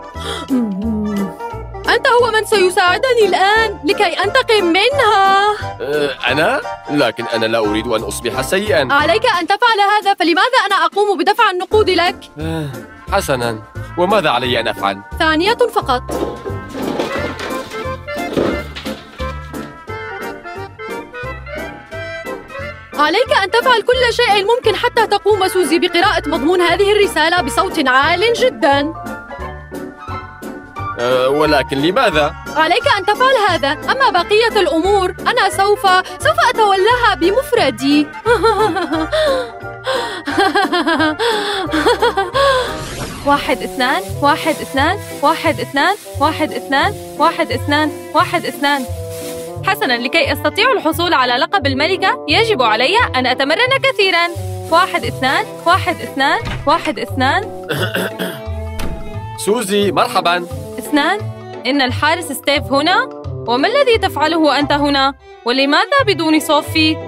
أنت هو من سيساعدني الآن لكي أنتقم منها. أنا؟ لكن أنا لا أريد أن أصبح سيئاً. عليك أن تفعل هذا، فلماذا أنا أقوم بدفع النقود لك؟ حسناً، وماذا علي أن أفعل؟ ثانية فقط. عليك أن تفعل كل شيء ممكن حتى تقوم سوزي بقراءة مضمون هذه الرسالة بصوت عال جداً. ولكن لماذا؟ عليك أن تفعل هذا، أما بقية الأمور أنا سوف أتولاها بمفردي. واحد اثنان واحد اثنان واحد اثنان واحد اثنان واحد اثنان واحد اثنان. حسناً، لكي أستطيع الحصول على لقب الملكة يجب علي أن أتمرن كثيراً. واحد اثنان واحد اثنان واحد اثنان. سوزي، مرحباً. اثنان. إن الحارس ستيف هنا؟ وما الذي تفعله أنت هنا؟ ولماذا بدون صوفي؟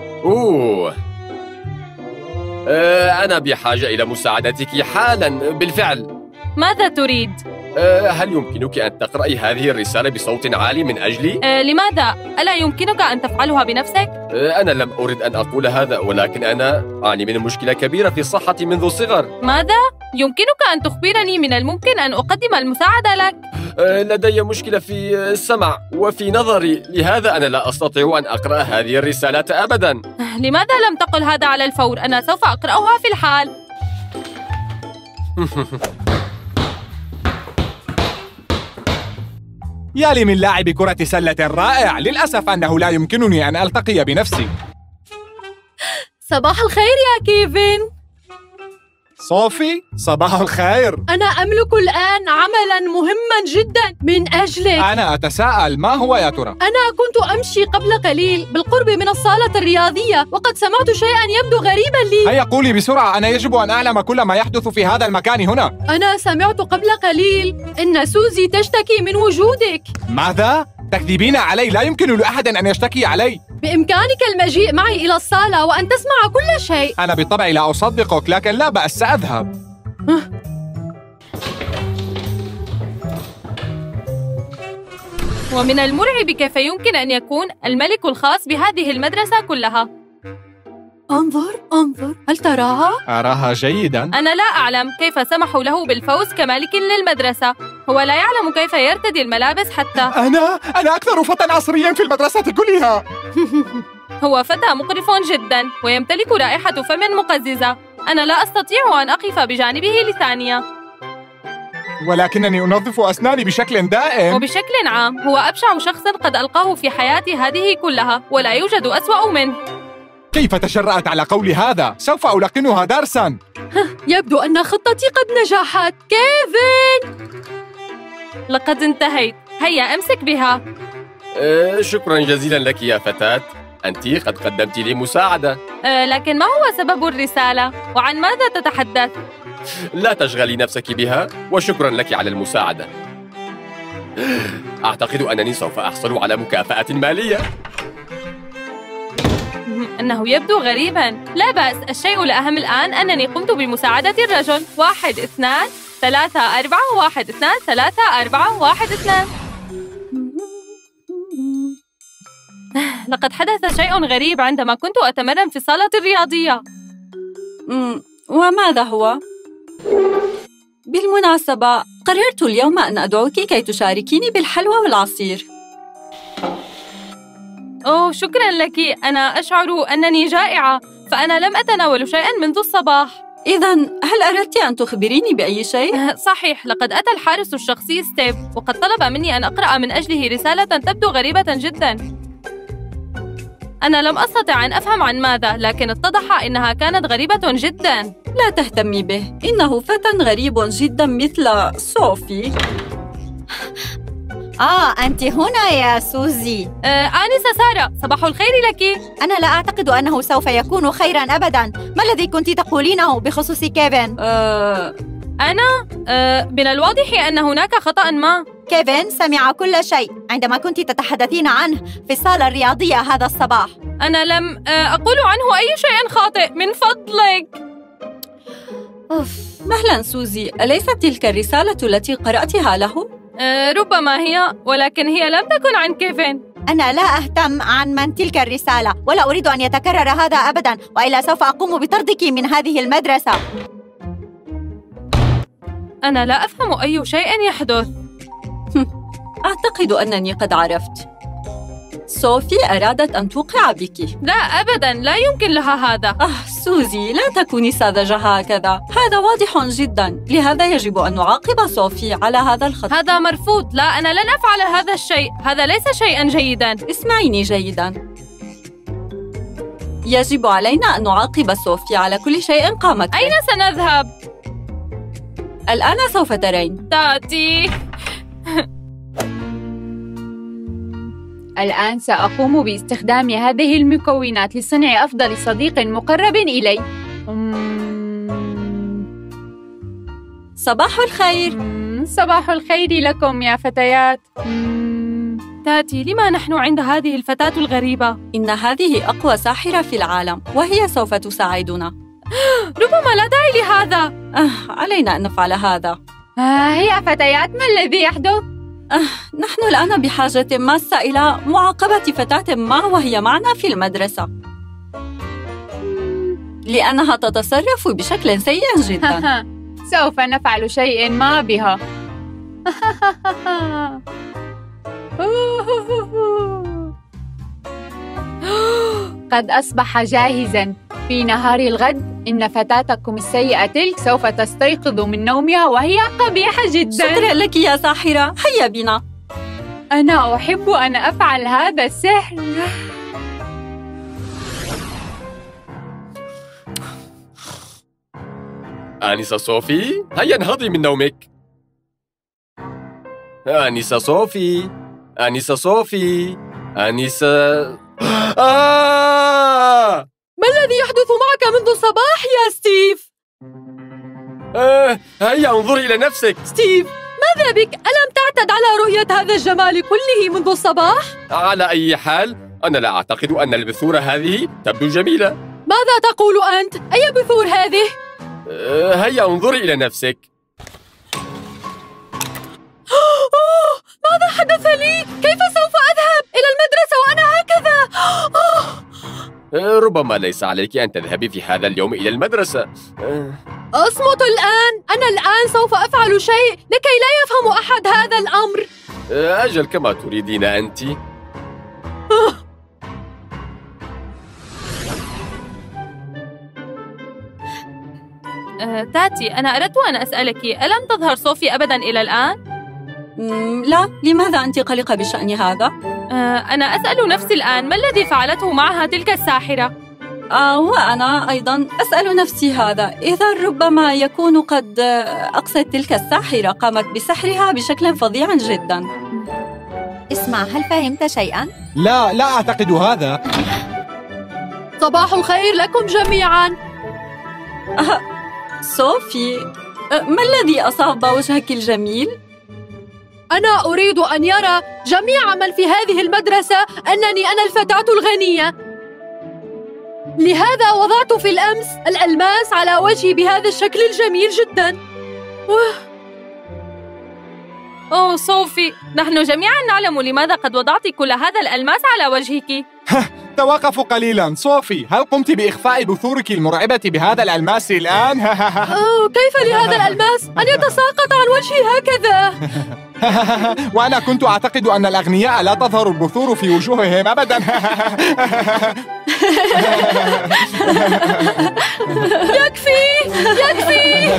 أنا بحاجة إلى مساعدتك حالاً. بالفعل. ماذا تريد؟ هل يمكنك أن تقرأي هذه الرسالة بصوت عالي من أجلي؟ لماذا؟ ألا يمكنك أن تفعلها بنفسك؟ أنا لم أرد أن أقول هذا، ولكن أنا أعاني من مشكلة كبيرة في صحتي منذ الصغر. ماذا؟ يمكنك أن تخبرني، من الممكن أن أقدم المساعدة لك. لدي مشكلة في السمع وفي نظري، لهذا أنا لا أستطيع أن أقرأ هذه الرسالة أبداً. لماذا لم تقل هذا على الفور؟ أنا سوف أقرأها في الحال. يا لي من لاعب كرة سلة رائع، للأسف أنه لا يمكنني أن ألتقي بنفسي. صباح الخير يا كيفن. صوفي، صباح الخير. أنا أملك الآن عملاً مهماً جداً من أجلك. أنا أتساءل، ما هو يا ترى؟ أنا كنت أمشي قبل قليل بالقرب من الصالة الرياضية، وقد سمعت شيئاً يبدو غريباً لي. هيا قولي بسرعة، أنا يجب أن أعلم كل ما يحدث في هذا المكان هنا. أنا سمعت قبل قليل إن سوزي تشتكي من وجودك. ماذا؟ تكذبين علي، لا يمكن لأحد أن يشتكي علي. بإمكانك المجيء معي إلى الصالة وأن تسمع كل شيء. أنا بالطبع لا أصدقك، لكن لا بأس، سأذهب. ومن المرعب كيف يمكن أن يكون الملك الخاص بهذه المدرسة كلها. انظر، هل تراها؟ أراها جيداً. أنا لا أعلم كيف سمحوا له بالفوز كمالك للمدرسة. هو لا يعلم كيف يرتدي الملابس حتى. أنا أكثر فتى عصرياً في المدرسة كلها. هو فتى مقرف جداً ويمتلك رائحة فم مقززة. أنا لا أستطيع أن أقف بجانبه لثانية. ولكنني أنظف أسناني بشكل دائم. وبشكل عام هو أبشع شخص قد ألقاه في حياتي هذه كلها، ولا يوجد أسوأ منه. كيف تجرأت على قول هذا؟ سوف ألقنها درساً. يبدو أن خطتي قد نجحت. كيفن، لقد انتهيت. هيا أمسك بها. شكراً جزيلاً لك يا فتاة، أنت قد قدمت لي مساعدة. لكن ما هو سبب الرسالة؟ وعن ماذا تتحدث؟ لا تشغلي نفسك بها، وشكراً لك على المساعدة. أعتقد أنني سوف أحصل على مكافأة مالية. أنه يبدو غريباً. لا بأس، الشيء الأهم الآن أنني قمت بمساعدة الرجل. 1 2 3 4 1 2 3 4 1 2. لقد حدث شيء غريب عندما كنت أتمرن في الصالة الرياضية. وماذا هو؟ بالمناسبة، قررت اليوم أن أدعوك كي تشاركيني بالحلوى والعصير. أوه، شكراً لك. أنا أشعر أنني جائعة، فأنا لم أتناول شيئاً منذ الصباح. إذن، هل أردت أن تخبريني بأي شيء؟ صحيح، لقد أتى الحارس الشخصي ستيف، وقد طلب مني أن أقرأ من أجله رسالة تبدو غريبة جداً. أنا لم أستطع أن أفهم عن ماذا، لكن اتضح إنها كانت غريبة جداً. لا تهتمي به، إنه فتى غريب جداً مثل صوفي. أنت هنا يا سوزي. آنسة سارة، صباح الخير لك. أنا لا أعتقد أنه سوف يكون خيراً أبداً. ما الذي كنت تقولينه بخصوص كيفن؟ من الواضح أن هناك خطأ ما. كيفن سمع كل شيء عندما كنت تتحدثين عنه في الصالة الرياضية هذا الصباح. أنا لم أقول عنه أي شيء خاطئ، من فضلك. مهلا سوزي، أليست تلك الرسالة التي قرأتها له؟ ربما هي، ولكن هي لم تكن عن كيفن. أنا لا أهتم عن من تلك الرسالة، ولا أريد أن يتكرر هذا أبداً، وإلا سوف أقوم بطردك من هذه المدرسة. أنا لا أفهم أي شيء يحدث. أعتقد أنني قد عرفت. صوفي أرادت أن توقع بك. لا أبداً، لا يمكن لها هذا. سوزي، لا تكوني ساذجة هكذا، هذا واضح جداً، لهذا يجب أن نعاقب صوفي على هذا الخطأ. هذا مرفوض. لا، أنا لن أفعل هذا الشيء، هذا ليس شيئاً جيداً. اسمعيني جيداً، يجب علينا أن نعاقب صوفي على كل شيء قامت به. أين سنذهب؟ الآن سوف ترين. تاتي. الآن سأقوم باستخدام هذه المكونات لصنع أفضل صديق مقرب إلي. صباح الخير. صباح الخير لكم يا فتيات. تاتي، لما نحن عند هذه الفتاة الغريبة؟ إن هذه أقوى ساحرة في العالم، وهي سوف تساعدنا. ربما لا داعي لهذا. علينا أن نفعل هذا. هيا فتيات، ما الذي يحدث؟ نحن الآن بحاجة ماسة إلى معاقبة فتاة ما وهي معنا في المدرسة، لأنها تتصرف بشكل سيء جدا. سوف نفعل شيء ما بها. قد أصبح جاهزا. في نهار الغد إن فتاتكم السيئة تلك سوف تستيقظ من نومها وهي قبيحة جدا. شكرا لك يا ساحرة، هيا بنا. أنا أحب أن أفعل هذا السحر. آنسة صوفي، هيا انهضي من نومك. آنسة صوفي، آنسة صوفي، آنسة. ما الذي يحدث معك منذ الصباح يا ستيف؟ هيا انظري إلى نفسك. ستيف، ماذا بك؟ ألم تعتد على رؤية هذا الجمال كله منذ الصباح؟ على أي حال، أنا لا أعتقد أن البثورة هذه تبدو جميلة. ماذا تقول أنت؟ أي بثور هذه؟ هيا انظري إلى نفسك. ماذا حدث لي؟ كيف سوف أذهب إلى المدرسة وأنا هكذا؟ ربما ليس عليك أن تذهبي في هذا اليوم إلى المدرسة. أصمت الآن، أنا الآن سوف أفعل شيء لكي لا يفهم أحد هذا الأمر. أجل، كما تريدين أنت. تاتي، أنا أردت أن أسألك، ألم تظهر صوفي أبداً إلى الآن؟ لا، لماذا أنت قلقة بشأن هذا؟ أنا أسأل نفسي الآن، ما الذي فعلته معها تلك الساحرة؟ وأنا أيضاً أسأل نفسي هذا. إذا ربما يكون قد أقصد تلك الساحرة قامت بسحرها بشكل فظيع جداً. اسمع، هل فهمت شيئاً؟ لا أعتقد هذا. صباح الخير لكم جميعاً. صوفي، ما الذي أصاب وجهك الجميل؟ أنا أريد أن يرى جميع من في هذه المدرسة أنني أنا الفتاة الغنية. لهذا وضعت في الأمس الألماس على وجهي بهذا الشكل الجميل جدا. أوه صوفي، نحن جميعا نعلم لماذا قد وضعت كل هذا الألماس على وجهك. توقفوا قليلا. صوفي، هل قمت بإخفاء بثورك المرعبة بهذا الألماس الآن؟ كيف لهذا الألماس أن يتساقط عن وجهي هكذا؟ وأنا كنت أعتقد أن الأغنياء لا تظهر البثور في وجوههم أبدا. يكفي يكفي.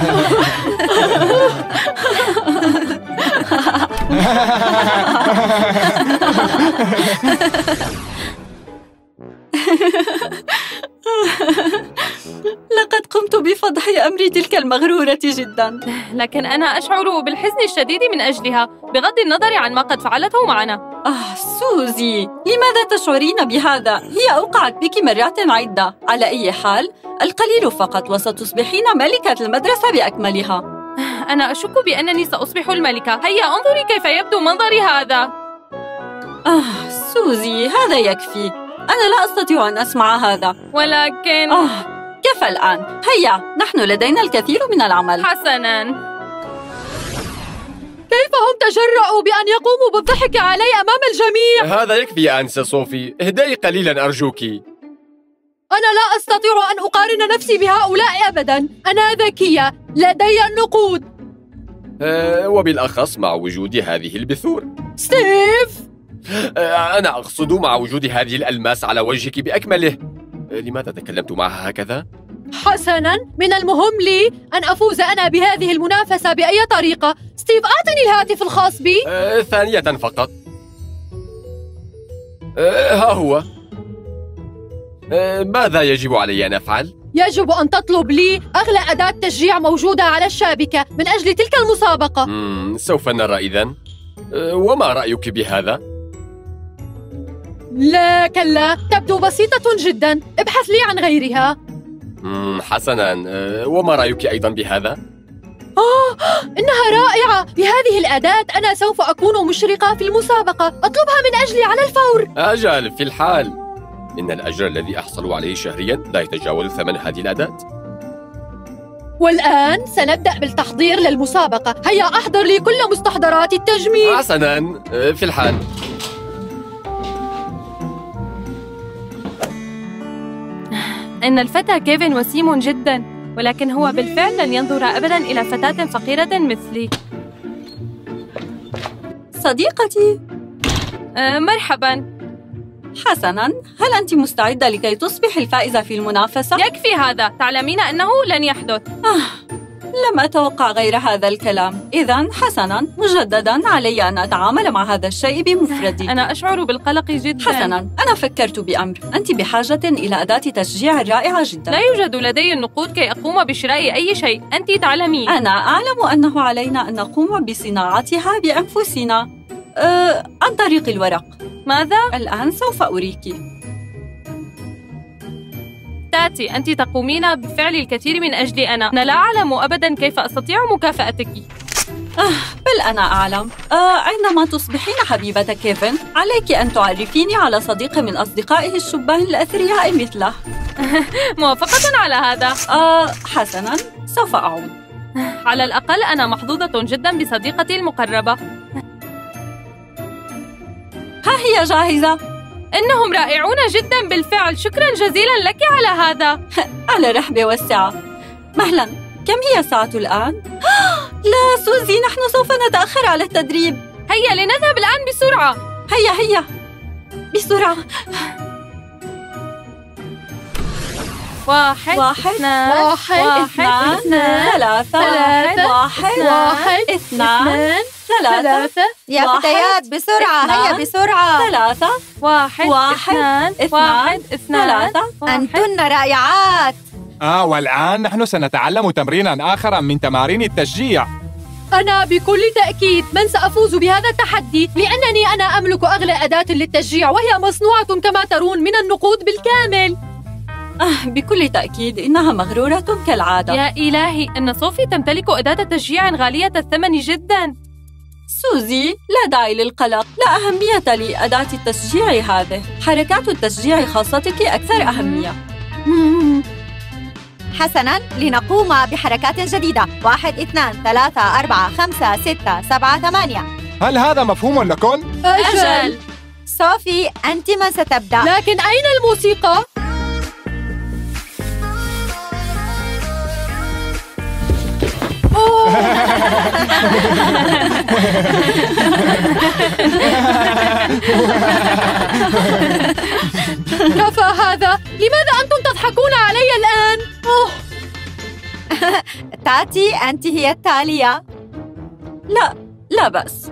لقد قمت بفضح أمري تلك المغرورة جدا، لكن أنا أشعر بالحزن الشديد من أجلها بغض النظر عن ما قد فعلته معنا. سوزي، لماذا تشعرين بهذا؟ هي أوقعت بك مرات عدة. على أي حال، القليل فقط وستصبحين ملكة المدرسة بأكملها. أنا أشك بأنني سأصبح الملكة. هيا انظري كيف يبدو منظري هذا. سوزي، هذا يكفي. أنا لا أستطيع أن أسمع هذا. ولكن كفى الآن. هيا، نحن لدينا الكثير من العمل. حسناً. كيف هم تجرؤوا بأن يقوموا بالضحك علي أمام الجميع؟ هذا يكفي يا أنسة صوفي، اهدئي قليلا أرجوك. أنا لا أستطيع أن أقارن نفسي بهؤلاء أبداً. أنا ذكية، لدي النقود. وبالأخص مع وجود هذه البثور. ستيف! أنا أقصد مع وجود هذه الألماس على وجهك بأكمله. لماذا تكلمت معها هكذا؟ حسناً، من المهم لي أن أفوز أنا بهذه المنافسة بأي طريقة. ستيف، أعطني الهاتف الخاص بي. ثانية فقط. ها هو. ماذا يجب علي أن أفعل؟ يجب أن تطلب لي أغلى أداة تشجيع موجودة على الشابكة من أجل تلك المسابقة. سوف نرى إذن. وما رأيك بهذا؟ لا كلا، تبدو بسيطة جدا. ابحث لي عن غيرها. حسناً، وما رأيك أيضا بهذا؟ إنها رائعة. بهذه الأداة أنا سوف أكون مشرقة في المسابقة. أطلبها من أجلي على الفور. أجل، في الحال. إن الأجر الذي أحصل عليه شهرياً لا يتجاوز ثمن هذه الأداة. والآن سنبدأ بالتحضير للمسابقة. هيا أحضر لي كل مستحضرات التجميل. حسناً، في الحال. إن الفتى كيفن وسيم جدا، ولكن هو بالفعل لن ينظر أبدا إلى فتاة فقيرة مثلي. صديقتي. مرحبا. حسناً، هل أنت مستعدة لكي تصبحي الفائزة في المنافسة؟ يكفي هذا، تعلمين أنه لن يحدث. لم أتوقع غير هذا الكلام. إذن حسناً، مجدداً علي أن أتعامل مع هذا الشيء بمفردي. أنا أشعر بالقلق جداً. حسناً، أنا فكرت بأمر. أنت بحاجة إلى أداة تشجيع رائعة جداً. لا يوجد لدي النقود كي أقوم بشراء أي شيء، أنت تعلمين. أنا أعلم أنه علينا أن نقوم بصناعتها بأنفسنا عن طريق الورق. ماذا؟ الآن سوف أريك. تاتي، أنت تقومين بفعل الكثير من أجلي أنا لا أعلم أبداً كيف أستطيع مكافأتك. بل أنا أعلم. عندما تصبحين حبيبة كيفن، عليك أن تعرفيني على صديق من أصدقائه الشبان الأثرياء مثله. موافقة على هذا. حسناً، سوف أعود. على الأقل أنا محظوظة جداً بصديقتي المقربة. ها هي جاهزة. إنهم رائعون جداً بالفعل. شكراً جزيلاً لك على هذا. على رحب والسعة. مهلاً، كم هي الساعة الآن؟ لا سوزي، نحن سوف نتأخر على التدريب. هيا لنذهب الآن بسرعة. هيا بسرعة. واحد اثنان ثلاثة واحد اثنان ثلاثة. يا فتيات بسرعة، هيا بسرعة. ثلاثة واحد اثنان ثلاثة. أنتن رائعات. والآن نحن سنتعلم تمريناً آخر من تمارين التشجيع. أنا بكل تأكيد من سأفوز بهذا التحدي، لأنني أنا أملك أغلى أداة للتشجيع، وهي مصنوعة كما ترون من النقود بالكامل. بكل تأكيد إنها مغرورة كالعادة. يا إلهي، إن صوفي تمتلك أداة تشجيع غالية الثمن جداً. سوزي، لا داعي للقلق. لا أهمية لأداة التشجيع هذه. حركات التشجيع خاصتك أكثر أهمية. حسناً، لنقوم بحركات جديدة. 1 2 3 4 5 6 7 8. هل هذا مفهوم لكم؟ أجل. صوفي، أنت من ستبدأ. لكن أين الموسيقى؟ كفى هذا. لماذا أنتم تضحكون علي الآن؟ تاتي، أنت هي التالية. لا بأس.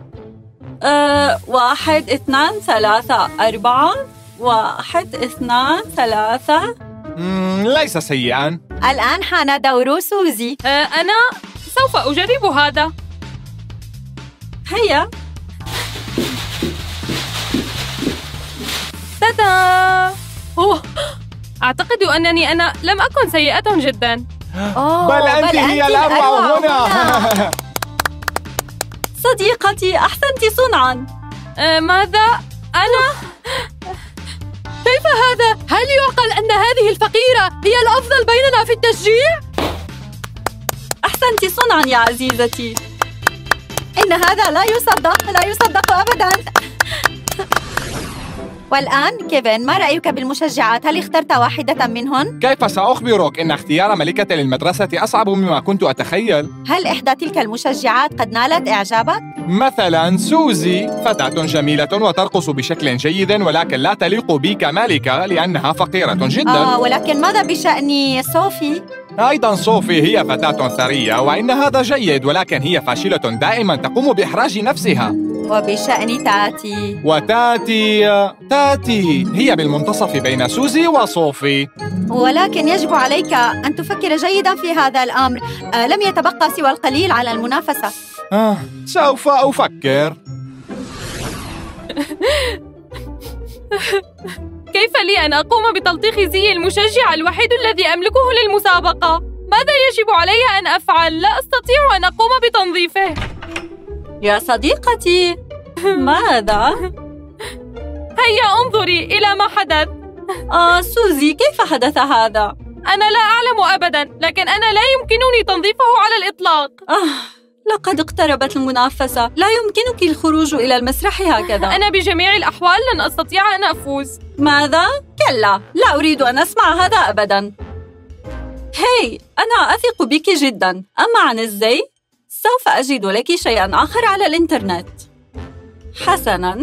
1 2 3 4. 1 2 3. ليس سيئاً. الآن حان دور سوزي. أنا سوف أجرب هذا. هيا. تادا! أعتقد أنني لم أكن سيئة جدا. بل أنت هي الأروع هنا. صديقتي، أحسنت صنعاً. ماذا؟ أنا؟ كيف هذا؟ هل يعقل أن هذه الفقيرة هي الأفضل بيننا في التشجيع؟ أحسنت صنعاً يا عزيزتي. إن هذا لا يصدق أبداً. والآن كيفن، ما رأيك بالمشجعات؟ هل اخترت واحدة منهن؟ كيف سأخبرك إن اختيار ملكة للمدرسة أصعب مما كنت أتخيل؟ هل إحدى تلك المشجعات قد نالت إعجابك؟ مثلاً سوزي، فتاة جميلة وترقص بشكل جيد، ولكن لا تليق بي كمالكة لأنها فقيرة جداً. ولكن ماذا بشأن صوفي؟ أيضاً صوفي هي فتاة ثرية، وإن هذا جيد، ولكن هي فاشلة دائماً، تقوم بإحراج نفسها. وبشأن تاتي؟ تاتي هي بالمنتصف بين سوزي وصوفي. ولكن يجب عليك أن تفكر جيداً في هذا الأمر. لم يتبقى سوى القليل على المنافسة. سوف أفكر. كيف لي أن أقوم بتلطيخ زي المشجع الوحيد الذي أملكه للمسابقة؟ ماذا يجب علي أن أفعل؟ لا أستطيع أن أقوم بتنظيفه. يا صديقتي، ماذا؟ هيا انظري إلى ما حدث. سوزي، كيف حدث هذا؟ أنا لا أعلم أبداً، لكن أنا لا يمكنني تنظيفه على الإطلاق. لقد اقتربت المنافسة، لا يمكنك الخروج إلى المسرح هكذا. أنا بجميع الأحوال لن أستطيع أن أفوز. ماذا؟ كلا، لا أريد أن أسمع هذا أبداً. هاي، أنا أثق بك جداً. أما عن الزي، سوف أجد لك شيئاً آخر على الإنترنت. حسناً.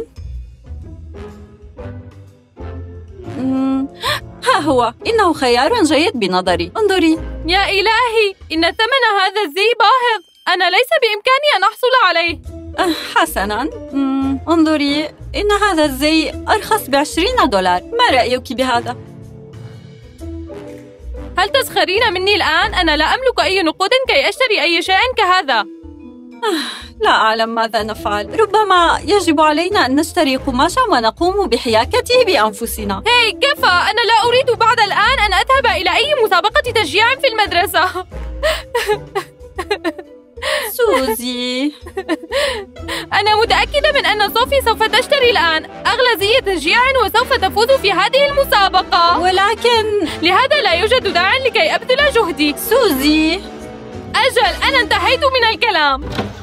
ها هو، إنه خيار جيد بنظري. انظري. يا إلهي، إن ثمن هذا الزي باهظ. أنا ليس بإمكاني أن أحصل عليه. حسناً. انظري، إن هذا الزي أرخص $20. ما رأيك بهذا؟ هل تسخرين مني الآن؟ أنا لا أملك أي نقود كي أشتري أي شيء كهذا. لا أعلم ماذا نفعل. ربما يجب علينا أن نشتري قماشا ونقوم بحياكته بأنفسنا. هاي، كفى. أنا لا أريد بعد الآن أن أذهب إلى أي مسابقة تشجيع في المدرسة. سوزي، أنا متأكدة من أن صوفي سوف تشتري الآن أغلى زي تشجيع وسوف تفوز في هذه المسابقة، ولكن لهذا لا يوجد داع لكي أبذل جهدي. سوزي، أجل، أنا انتهيت من الكلام.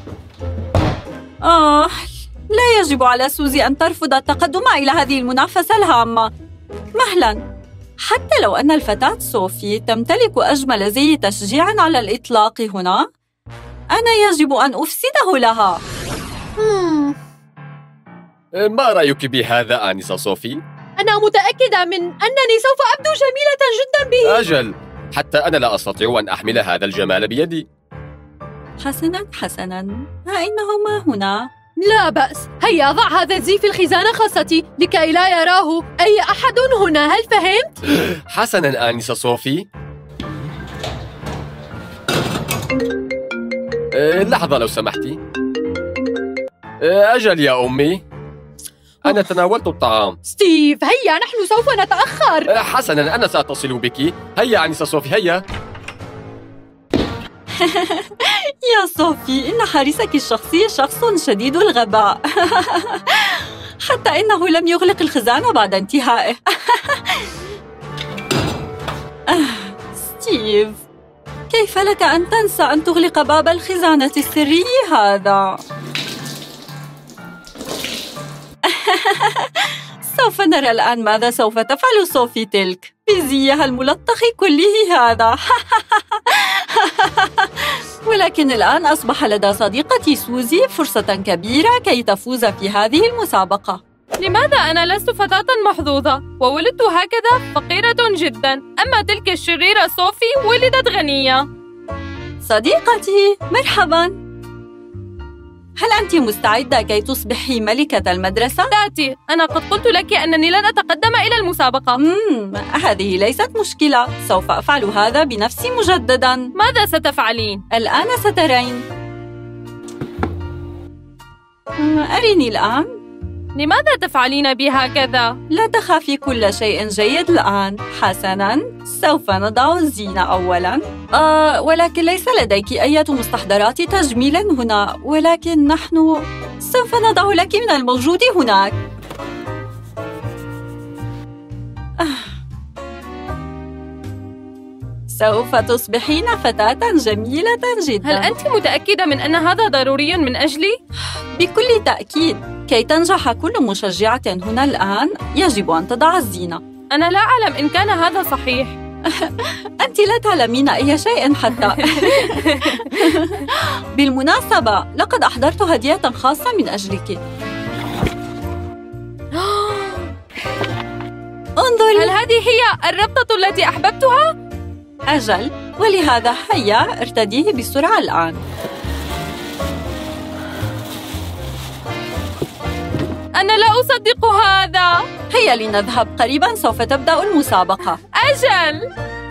لا يجب على سوزي أن ترفض التقدم إلى هذه المنافسة الهامة. مهلا، حتى لو أن الفتاة صوفي تمتلك أجمل زي تشجيع على الإطلاق هنا، أنا يجب أن أفسده لها. ما رأيك بهذا آنسة صوفي؟ أنا متأكدة من أنني سوف أبدو جميلة جدا به. أجل، حتى أنا لا أستطيع أن أحمل هذا الجمال بيدي. حسناً، ها إنهما هنا. لا بأس، هيا ضع هذا الزي في الخزانة خاصتي لكي لا يراه أي أحد هنا. هل فهمت؟ حسناً آنسة صوفي. لحظة لو سمحتي. أجل يا أمي، أنا تناولت الطعام. ستيف، هيا، نحن سوف نتأخر. حسناً، أنا سأتصل بك. هيا آنسة صوفي، هيا. يا صوفي، إن حارسك الشخصي شخص شديد الغباء. حتى إنه لم يغلق الخزانة بعد انتهائه. ستيف، كيف لك أن تنسى أن تغلق باب الخزانة السري هذا؟ سوف نرى الآن ماذا سوف تفعل صوفي تلك بزيها الملطخ كله هذا. ولكن الآن أصبح لدى صديقتي سوزي فرصة كبيرة كي تفوز في هذه المسابقة. لماذا أنا لست فتاة محظوظة وولدت هكذا فقيرة جدا، أما تلك الشريرة صوفي ولدت غنية؟ صديقتي مرحبا، هل أنت مستعدة كي تصبحي ملكة المدرسة؟ ذاتي، أنا قد قلت لك أنني لن أتقدم إلى المسابقة. هذه ليست مشكلة، سوف أفعل هذا بنفسي مجددا. ماذا ستفعلين؟ الآن سترين. أريني الآن. لماذا تفعلين بي هكذا؟ لا تخافي، كل شيء جيد الآن. حسناً، سوف نضع الزينة أولاً. ولكن ليس لديك أي مستحضرات تجميل هنا، ولكن نحن سوف نضع لك من الموجود هناك. سوف تصبحين فتاة جميلة جداً. هل أنت متأكدة من أن هذا ضروري من أجلي؟ بكل تأكيد، كي تنجح كل مشجعة هنا الآن يجب أن تضع الزينة. أنا لا أعلم إن كان هذا صحيح. أنت لا تعلمين أي شيء حتى. بالمناسبة، لقد أحضرت هدية خاصة من أجلك. انظري، هل هذه هي الربطة التي أحببتها؟ أجل، ولهذا هيا ارتديه بسرعة الآن. أنا لا أصدق هذا. هيا لنذهب، قريباً سوف تبدأ المسابقة. أجل.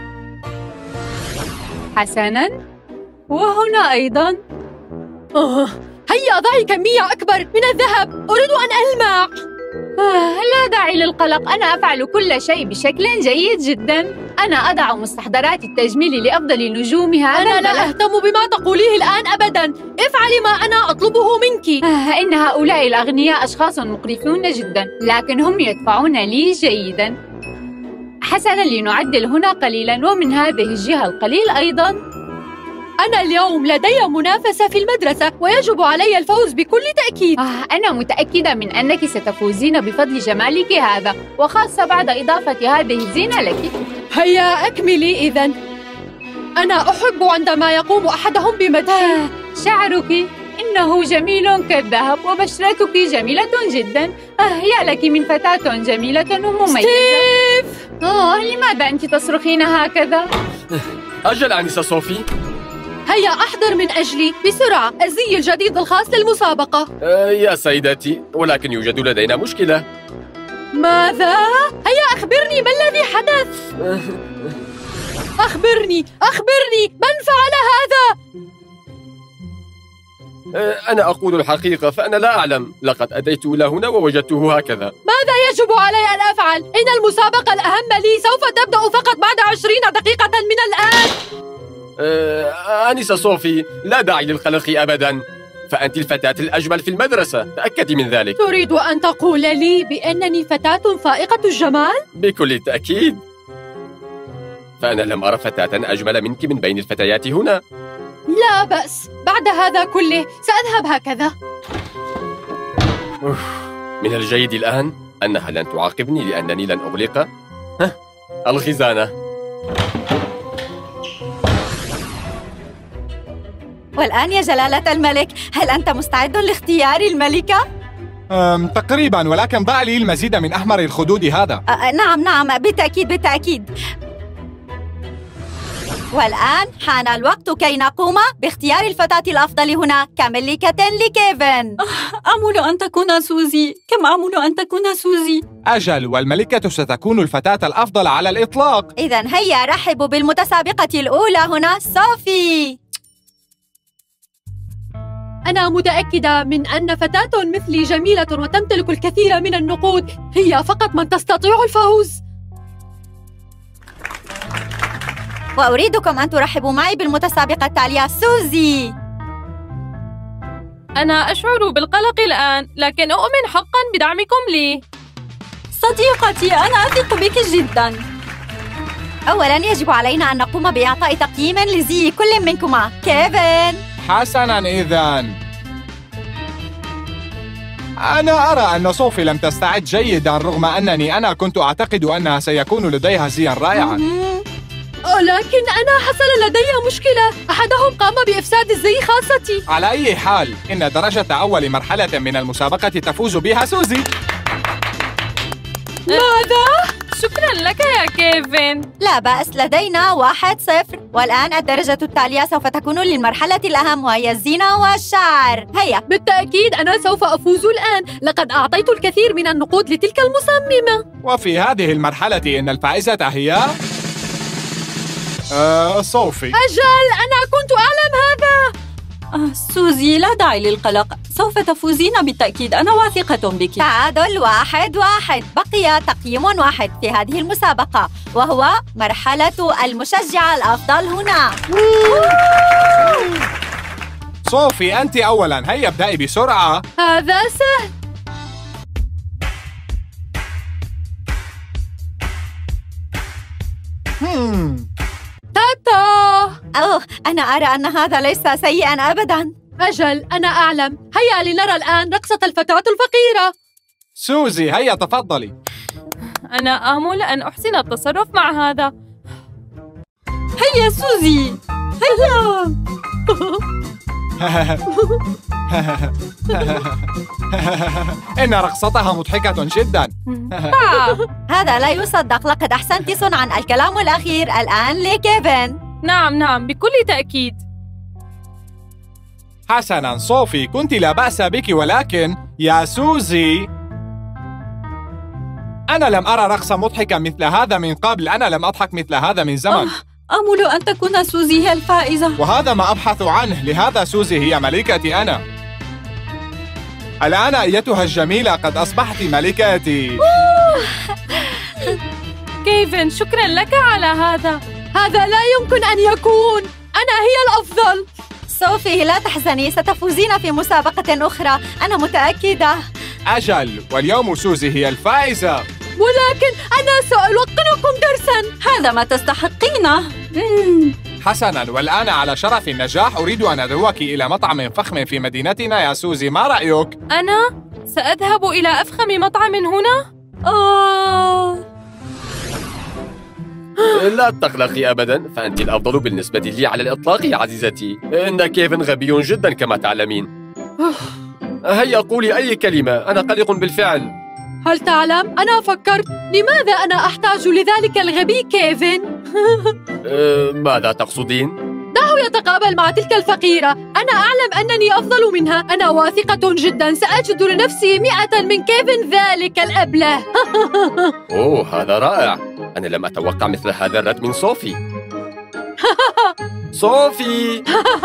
حسناً، وهنا أيضاً. هيا ضعي كمية أكبر من الذهب، أريد أن ألمع. لا داعي للقلق، أنا أفعل كل شيء بشكل جيد جداً. أنا أضع مستحضرات التجميل لأفضل نجوم هذا أنا لا أهتم بما تقوليه الآن أبداً. افعلي ما أنا أطلبه منك. إن هؤلاء الأغنياء أشخاص مقرفون جداً، لكن هم يدفعون لي جيداً. حسناً، لنعدل هنا قليلاً ومن هذه الجهة القليل أيضاً. أنا اليوم لدي منافسة في المدرسة ويجب علي الفوز بكل تأكيد. أنا متأكدة من أنك ستفوزين بفضل جمالك هذا، وخاصة بعد إضافة هذه الزينة لك. هيا أكملي إذن. أنا أحب عندما يقوم أحدهم بمدحي. شعرك إنه جميل كالذهب، وبشرتك جميلة جدا. يا لك من فتاة جميلة ومميزة. ستيف! لماذا أنت تصرخين هكذا؟ أجل أنسة صوفي. هيا أحضر من أجلي بسرعة الزي الجديد الخاص للمسابقة. يا سيدتي، ولكن يوجد لدينا مشكلة. ماذا؟ هيا أخبرني ما الذي حدث. أخبرني من فعل هذا؟ أنا أقول الحقيقة، فأنا لا أعلم. لقد أتيت إلى هنا ووجدته هكذا. ماذا يجب علي أن أفعل؟ إن المسابقة الأهم لي سوف تبدأ فقط بعد 20 دقيقة من الآن. أنسة صوفي، لا داعي للقلق أبداً، فأنت الفتاة الأجمل في المدرسة، تأكدي من ذلك. تريد أن تقول لي بأنني فتاة فائقة الجمال؟ بكل تأكيد، فأنا لم أرى فتاة أجمل منك من بين الفتيات هنا. لا بأس، بعد هذا كله سأذهب هكذا. من الجيد الآن أنها لن تعاقبني لأنني لن أغلق الخزانة. والآن يا جلالة الملك، هل أنت مستعد لاختيار الملكة؟ تقريبا، ولكن ضع لي المزيد من أحمر الخدود هذا. نعم، بالتأكيد. والآن حان الوقت كي نقوم باختيار الفتاة الأفضل هنا كملكة لكيفن. آمل أن تكون سوزي، كم آمل أن تكون سوزي. أجل، والملكة ستكون الفتاة الأفضل على الإطلاق. إذن هيا رحبوا بالمتسابقة الأولى هنا، صوفي. أنا متأكدة من أن فتاة مثلي جميلة وتمتلك الكثير من النقود هي فقط من تستطيع الفوز. وأريدكم أن ترحبوا معي بالمتسابقة التالية، سوزي. أنا أشعر بالقلق الآن، لكن أؤمن حقاً بدعمكم لي. صديقتي، أنا أثق بك جداً. أولاً يجب علينا أن نقوم بإعطاء تقييم لزي كل منكما. كيفن. حسناً إذن. أنا أرى أن صوفي لم تستعد جيداً رغم أنني أنا كنت أعتقد أنها سيكون لديها زياً رائعاً. لكن أنا حصل لدي مشكلة. أحدهم قام بإفساد الزي خاصتي. على أي حال إن درجة أول مرحلة من المسابقة تفوز بها سوزي. ماذا؟ شكرا لك يا كيفن. لا بأس، لدينا 1-0. والآن الدرجة التالية سوف تكون للمرحلة الأهم وهي الزينة والشعر. هيا. بالتأكيد أنا سوف أفوز الآن. لقد أعطيت الكثير من النقود لتلك المصممة. وفي هذه المرحلة إن الفائزة هي صوفي. أجل، أنا كنت أعلم هذا. سوزي لا داعي للقلق، سوف تفوزين بالتأكيد، أنا واثقة بك. تعادل 1-1. بقي تقييم واحد في هذه المسابقة وهو مرحلة المشجع الأفضل هنا. صوفي أنت أولاً، هيا ابدأي بسرعة. هذا سهل. تاتا. أنا أرى أن هذا ليس سيئاً أبداً. أجل، أنا أعلم. هيا لنرى الآن رقصة الفتاة الفقيرة. سوزي هيا تفضلي. أنا آمل أن أحسن التصرف مع هذا. هيا سوزي، هيا. إن رقصتها مضحكة جداً. هذا لا يصدق. لقد أحسنت صنعاً. الكلام الأخير الآن لكيفن. نعم بكل تأكيد. حسناً صوفي، كنت لا بأس بك، ولكن يا سوزي أنا لم أرى رقصة مضحكة مثل هذا من قبل. أنا لم أضحك مثل هذا من زمن. آمل أن تكون سوزي هي الفائزة. وهذا ما أبحث عنه، لهذا سوزي هي ملكتي أنا. الآن أيتها الجميلة قد أصبحت ملكتي. كيفن، شكرا لك على هذا. هذا لا يمكن أن يكون. أنا هي الأفضل. صوفي لا تحزني، ستفوزين في مسابقة أخرى، أنا متأكدة. أجل، واليوم سوزي هي الفائزة. ولكن أنا سألقنكم درساً. هذا ما تستحقينه. حسناً، والآن على شرف النجاح أريد أن أدعوك إلى مطعم فخم في مدينتنا يا سوزي، ما رأيك؟ أنا سأذهب إلى أفخم مطعم هنا؟ لا تقلقي أبداً، فأنت الأفضل بالنسبة لي على الإطلاق يا عزيزتي. إن كيفن غبي جداً كما تعلمين. هيا قولي أي كلمة، أنا قلق بالفعل. هل تعلم؟ أنا فكرت لماذا أنا أحتاج لذلك الغبي كيفن؟ ماذا تقصدين؟ دعه يتقابل مع تلك الفقيرة. أنا أعلم أنني أفضل منها. أنا واثقة جدا سأجد لنفسي 100 من كيفن ذلك الأبله. أوه، هذا رائع. أنا لم أتوقع مثل هذا الرد من صوفي. صوفي.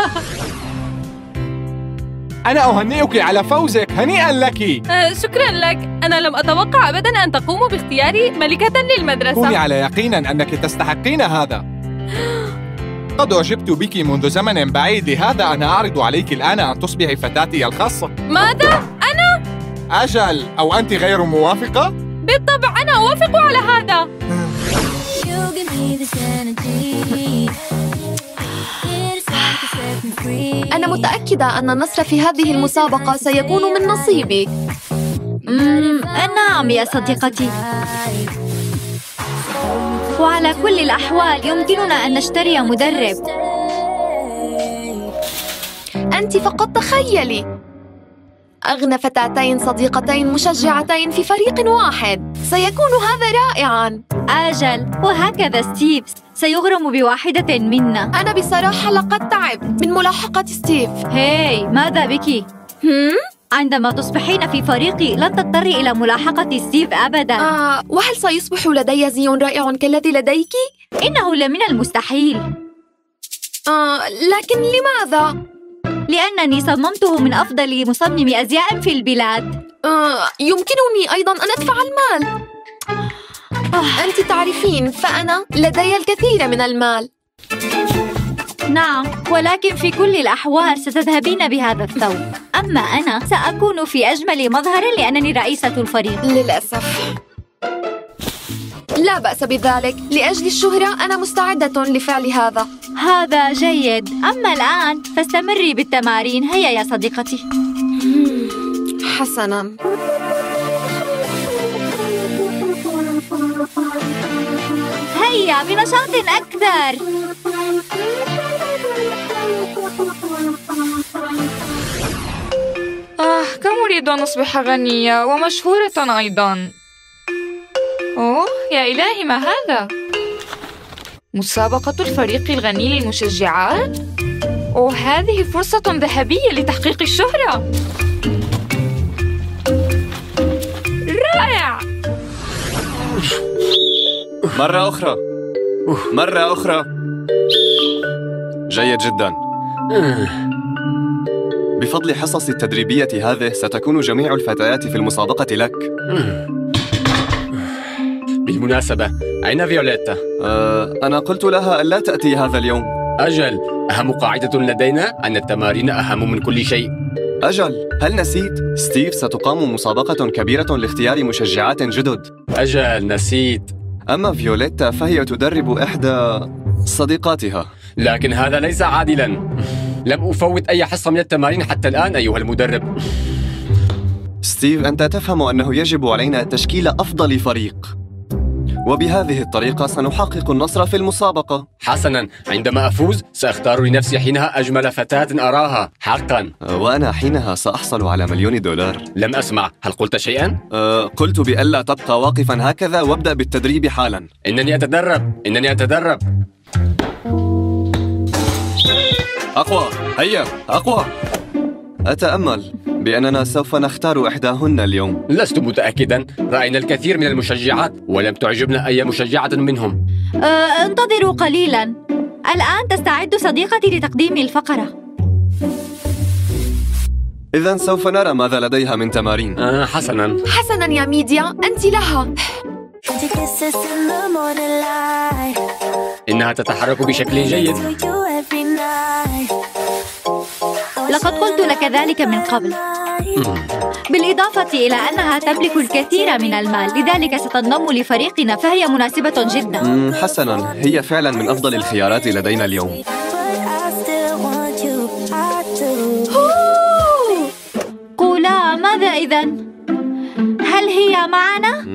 أنا أهنئك على فوزك، هنيئاً لك. شكراً لك. أنا لم أتوقع أبداً أن تقوموا باختياري ملكة للمدرسة. كوني على يقين أنك تستحقين هذا. قد أعجبت بك منذ زمن بعيد، لهذا أنا أعرض عليك الآن أن تصبحي فتاتي الخاصة. ماذا؟ أنا؟ أجل، أو أنت غير موافقة؟ بالطبع أنا أوافق على هذا. أنا متأكدة أن النصر في هذه المسابقة سيكون من نصيبي. نعم يا صديقتي، وعلى كل الأحوال يمكننا أن نشتري مدرب. أنت فقط تخيلي، أغنى فتاتين صديقتين مشجعتين في فريق واحد، سيكون هذا رائعاً. أجل، وهكذا ستيف سيغرم بواحدة منا. أنا بصراحة لقد تعبت من ملاحقة ستيف. هاي، ماذا بك؟ عندما تصبحين في فريقي لن تضطري إلى ملاحقة ستيف أبداً. وهل سيصبح لدي زي رائع كالذي لديك؟ إنه لمن المستحيل. لكن لماذا؟ لأنني صممته من أفضل مصمم أزياء في البلاد. يمكنني أيضاً أن أدفع المال. أنت تعرفين، فأنا لدي الكثير من المال. نعم، ولكن في كل الأحوال ستذهبين بهذا الثوب. أما أنا سأكون في أجمل مظهر لأنني رئيسة الفريق. للأسف. لا بأس بذلك، لأجل الشهرة أنا مستعدة لفعل هذا. هذا جيد. أما الآن فاستمري بالتمارين. هيا يا صديقتي. حسناً. هيا بنشاط أكثر. كم أريد أن أصبح غنية ومشهورة أيضاً. أوه يا إلهي، ما هذا؟ مسابقة الفريق الغني للمشجعات؟ أوه، هذه فرصة ذهبية لتحقيق الشهرة. رائع. مرة أخرى. جيد جدا. بفضل حصص التدريبية هذه ستكون جميع الفتيات في المسابقة لك. بالمناسبة، أين فيوليتا؟ أنا قلت لها ألا تأتي هذا اليوم. أجل، أهم قاعدة لدينا أن التمارين أهم من كل شيء. أجل، هل نسيت؟ ستيف ستقام مسابقة كبيرة لاختيار مشجعات جدد. أجل، نسيت. أما فيوليتا فهي تدرب إحدى صديقاتها. لكن هذا ليس عادلاً. لم أفوت أي حصة من التمارين حتى الآن أيها المدرب. ستيف، أنت تفهم أنه يجب علينا تشكيل أفضل فريق، وبهذه الطريقة سنحقق النصر في المسابقة. حسناً، عندما أفوز سأختار لنفسي حينها أجمل فتاة أراها حقاً. وأنا حينها سأحصل على $1,000,000. لم أسمع، هل قلت شيئاً؟ قلت بألا تبقى واقفاً هكذا وابدأ بالتدريب حالاً. إنني أتدرب. أقوى، هيا أقوى. أتأمل بأننا سوف نختار إحداهن اليوم. لست متأكداً، رأينا الكثير من المشجعات ولم تعجبنا أي مشجعة منهم. انتظروا قليلاً. الآن تستعد صديقتي لتقديم الفقرة. إذن سوف نرى ماذا لديها من تمارين. حسناً يا ميديا، أنت لها. إنها تتحرك بشكل جيد. لقد قلت لك ذلك من قبل. بالإضافة إلى أنها تملك الكثير من المال، لذلك ستنضم لفريقنا، فهي مناسبة جدا. حسناً، هي فعلا من أفضل الخيارات لدينا اليوم. قولا ماذا إذن؟ هل هي معنا؟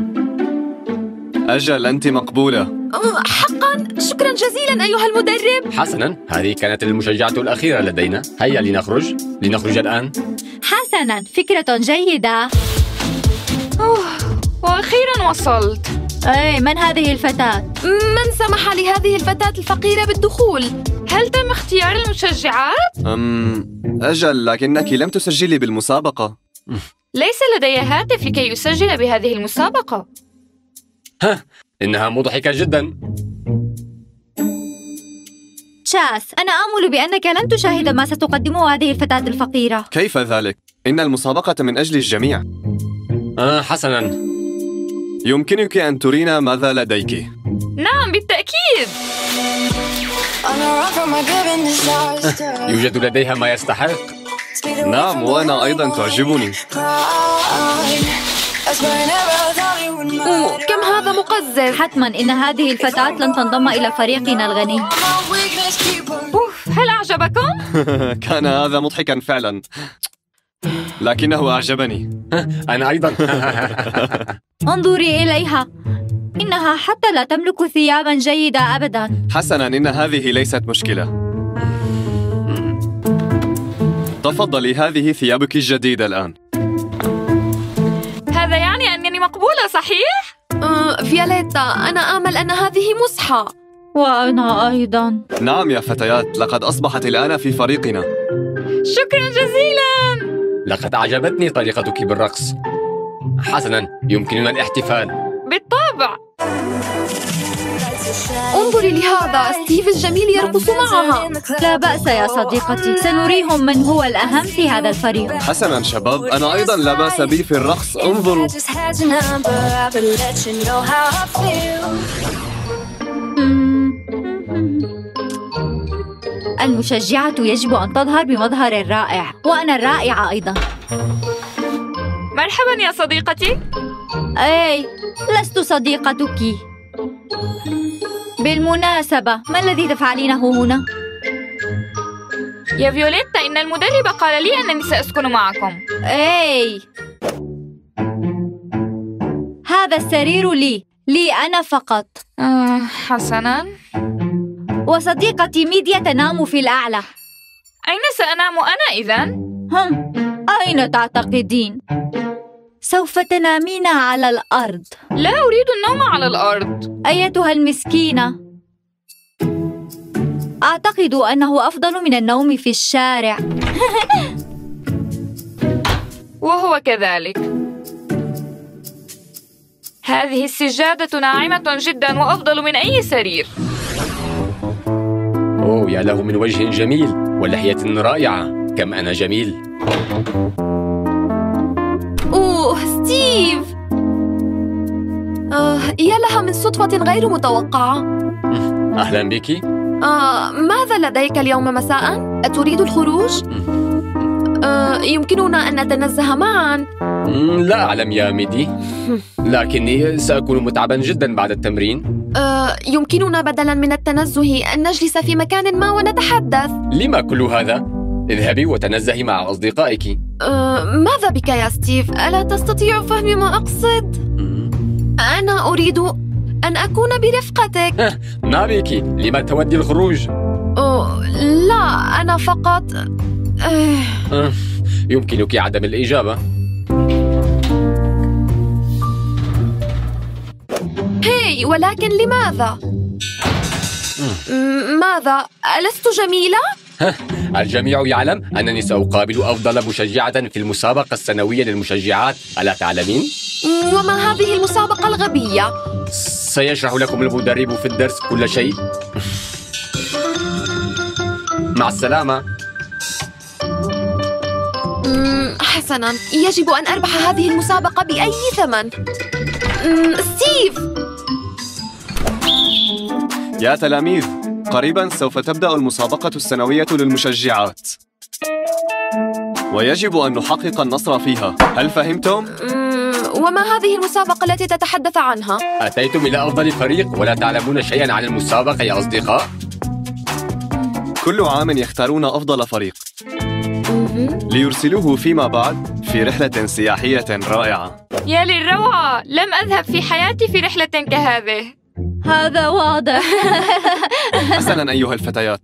أجل، أنت مقبولة. حقاً، شكراً جزيلاً أيها المدرب. حسناً، هذه كانت المشجعة الأخيرة لدينا. هيا لنخرج الآن. حسناً، فكرة جيدة. وأخيراً وصلت. من هذه الفتاة؟ من سمح لهذه الفتاة الفقيرة بالدخول؟ هل تم اختيار المشجعات؟ أجل، لكنك لم تسجلي بالمسابقة. ليس لدي هاتف لكي يسجل بهذه المسابقة. إنها مضحكة جدا. تشاس، أنا آمل بأنك لن تشاهد ما ستقدمه هذه الفتاة الفقيرة. كيف ذلك؟ إن المسابقة من أجل الجميع. حسناً، يمكنك أن ترينا ماذا لديك. نعم بالتأكيد. يوجد لديها ما يستحق. نعم، وأنا أيضا تعجبني. كم هذا مقزز. حتما إن هذه الفتاة لن تنضم إلى فريقنا الغني. هل أعجبكم؟ كان هذا مضحكا فعلا، لكنه أعجبني. أنا أيضا. انظري إليها، إنها حتى لا تملك ثيابا جيدة أبدا. حسنا، إن هذه ليست مشكلة. تفضلي، هذه ثيابك الجديدة الآن. هذا يعني أنني مقبولة، صحيح؟ فيوليتا، أنا آمل أن هذه مزحة. وأنا أيضا. نعم يا فتيات، لقد أصبحت الآن في فريقنا. شكرا جزيلا. لقد أعجبتني طريقتك بالرقص. حسنا، يمكننا الاحتفال. بالطبع. انظري لهذا، ستيف الجميل يرقص معها. لا بأس يا صديقتي، سنريهم من هو الأهم في هذا الفريق. حسنا شباب، أنا أيضا لا بأس بي في الرقص. انظروا. المشجعة يجب أن تظهر بمظهر رائع، وأنا الرائعة أيضا. مرحبا يا صديقتي. لست صديقتك. بالمناسبة، ما الذي تفعلينه هنا؟ يا فيوليتا، إن المدرب قال لي أنني سأسكن معكم. إي، هذا السرير لي أنا فقط. حسناً. وصديقتي ميديا تنام في الأعلى. أين سأنام أنا إذن؟ أين تعتقدين؟ سوف تنامين على الأرض. لا أريد النوم على الأرض. أيتها المسكينة، أعتقد أنه أفضل من النوم في الشارع. وهو كذلك. هذه السجادة ناعمة جدا وأفضل من أي سرير. أوه، يا له من وجه جميل ولحية رائعة. كم أنا جميل. أوه ستيف، يا لها من صدفة غير متوقعة. أهلا بك. ماذا لديك اليوم مساء؟ أتريد الخروج؟ يمكننا أن نتنزه معا. لا أعلم يا ميدي، لكني سأكون متعبا جدا بعد التمرين. يمكننا بدلا من التنزه أن نجلس في مكان ما ونتحدث. لما كل هذا؟ اذهبي وتنزهي مع أصدقائك. ماذا بك يا ستيف؟ ألا تستطيع فهم ما أقصد؟ أنا أريد أن أكون برفقتك. ما بك؟ لما تودي الخروج؟ لا، أنا فقط يمكنك عدم الإجابة. هاي، ولكن لماذا؟ ماذا؟ ألست جميلة؟ الجميع يعلم أنني سأقابل أفضل مشجعة في المسابقة السنوية للمشجعات، ألا تعلمين؟ وما هذه المسابقة الغبية؟ سيشرح لكم المدرب في الدرس كل شيء. مع السلامة. حسناً، يجب أن أربح هذه المسابقة بأي ثمن. ستيف! يا تلاميذ، قريباً سوف تبدأ المسابقة السنوية للمشجعات، ويجب أن نحقق النصر فيها. هل فهمتم؟ وما هذه المسابقة التي تتحدث عنها؟ أتيتم إلى أفضل فريق ولا تعلمون شيئاً عن المسابقة يا أصدقاء؟ كل عام يختارون أفضل فريق ليرسلوه فيما بعد في رحلة سياحية رائعة. يا للروعة، لم أذهب في حياتي في رحلة كهذه. هذا واضح. حسناً أيها الفتيات،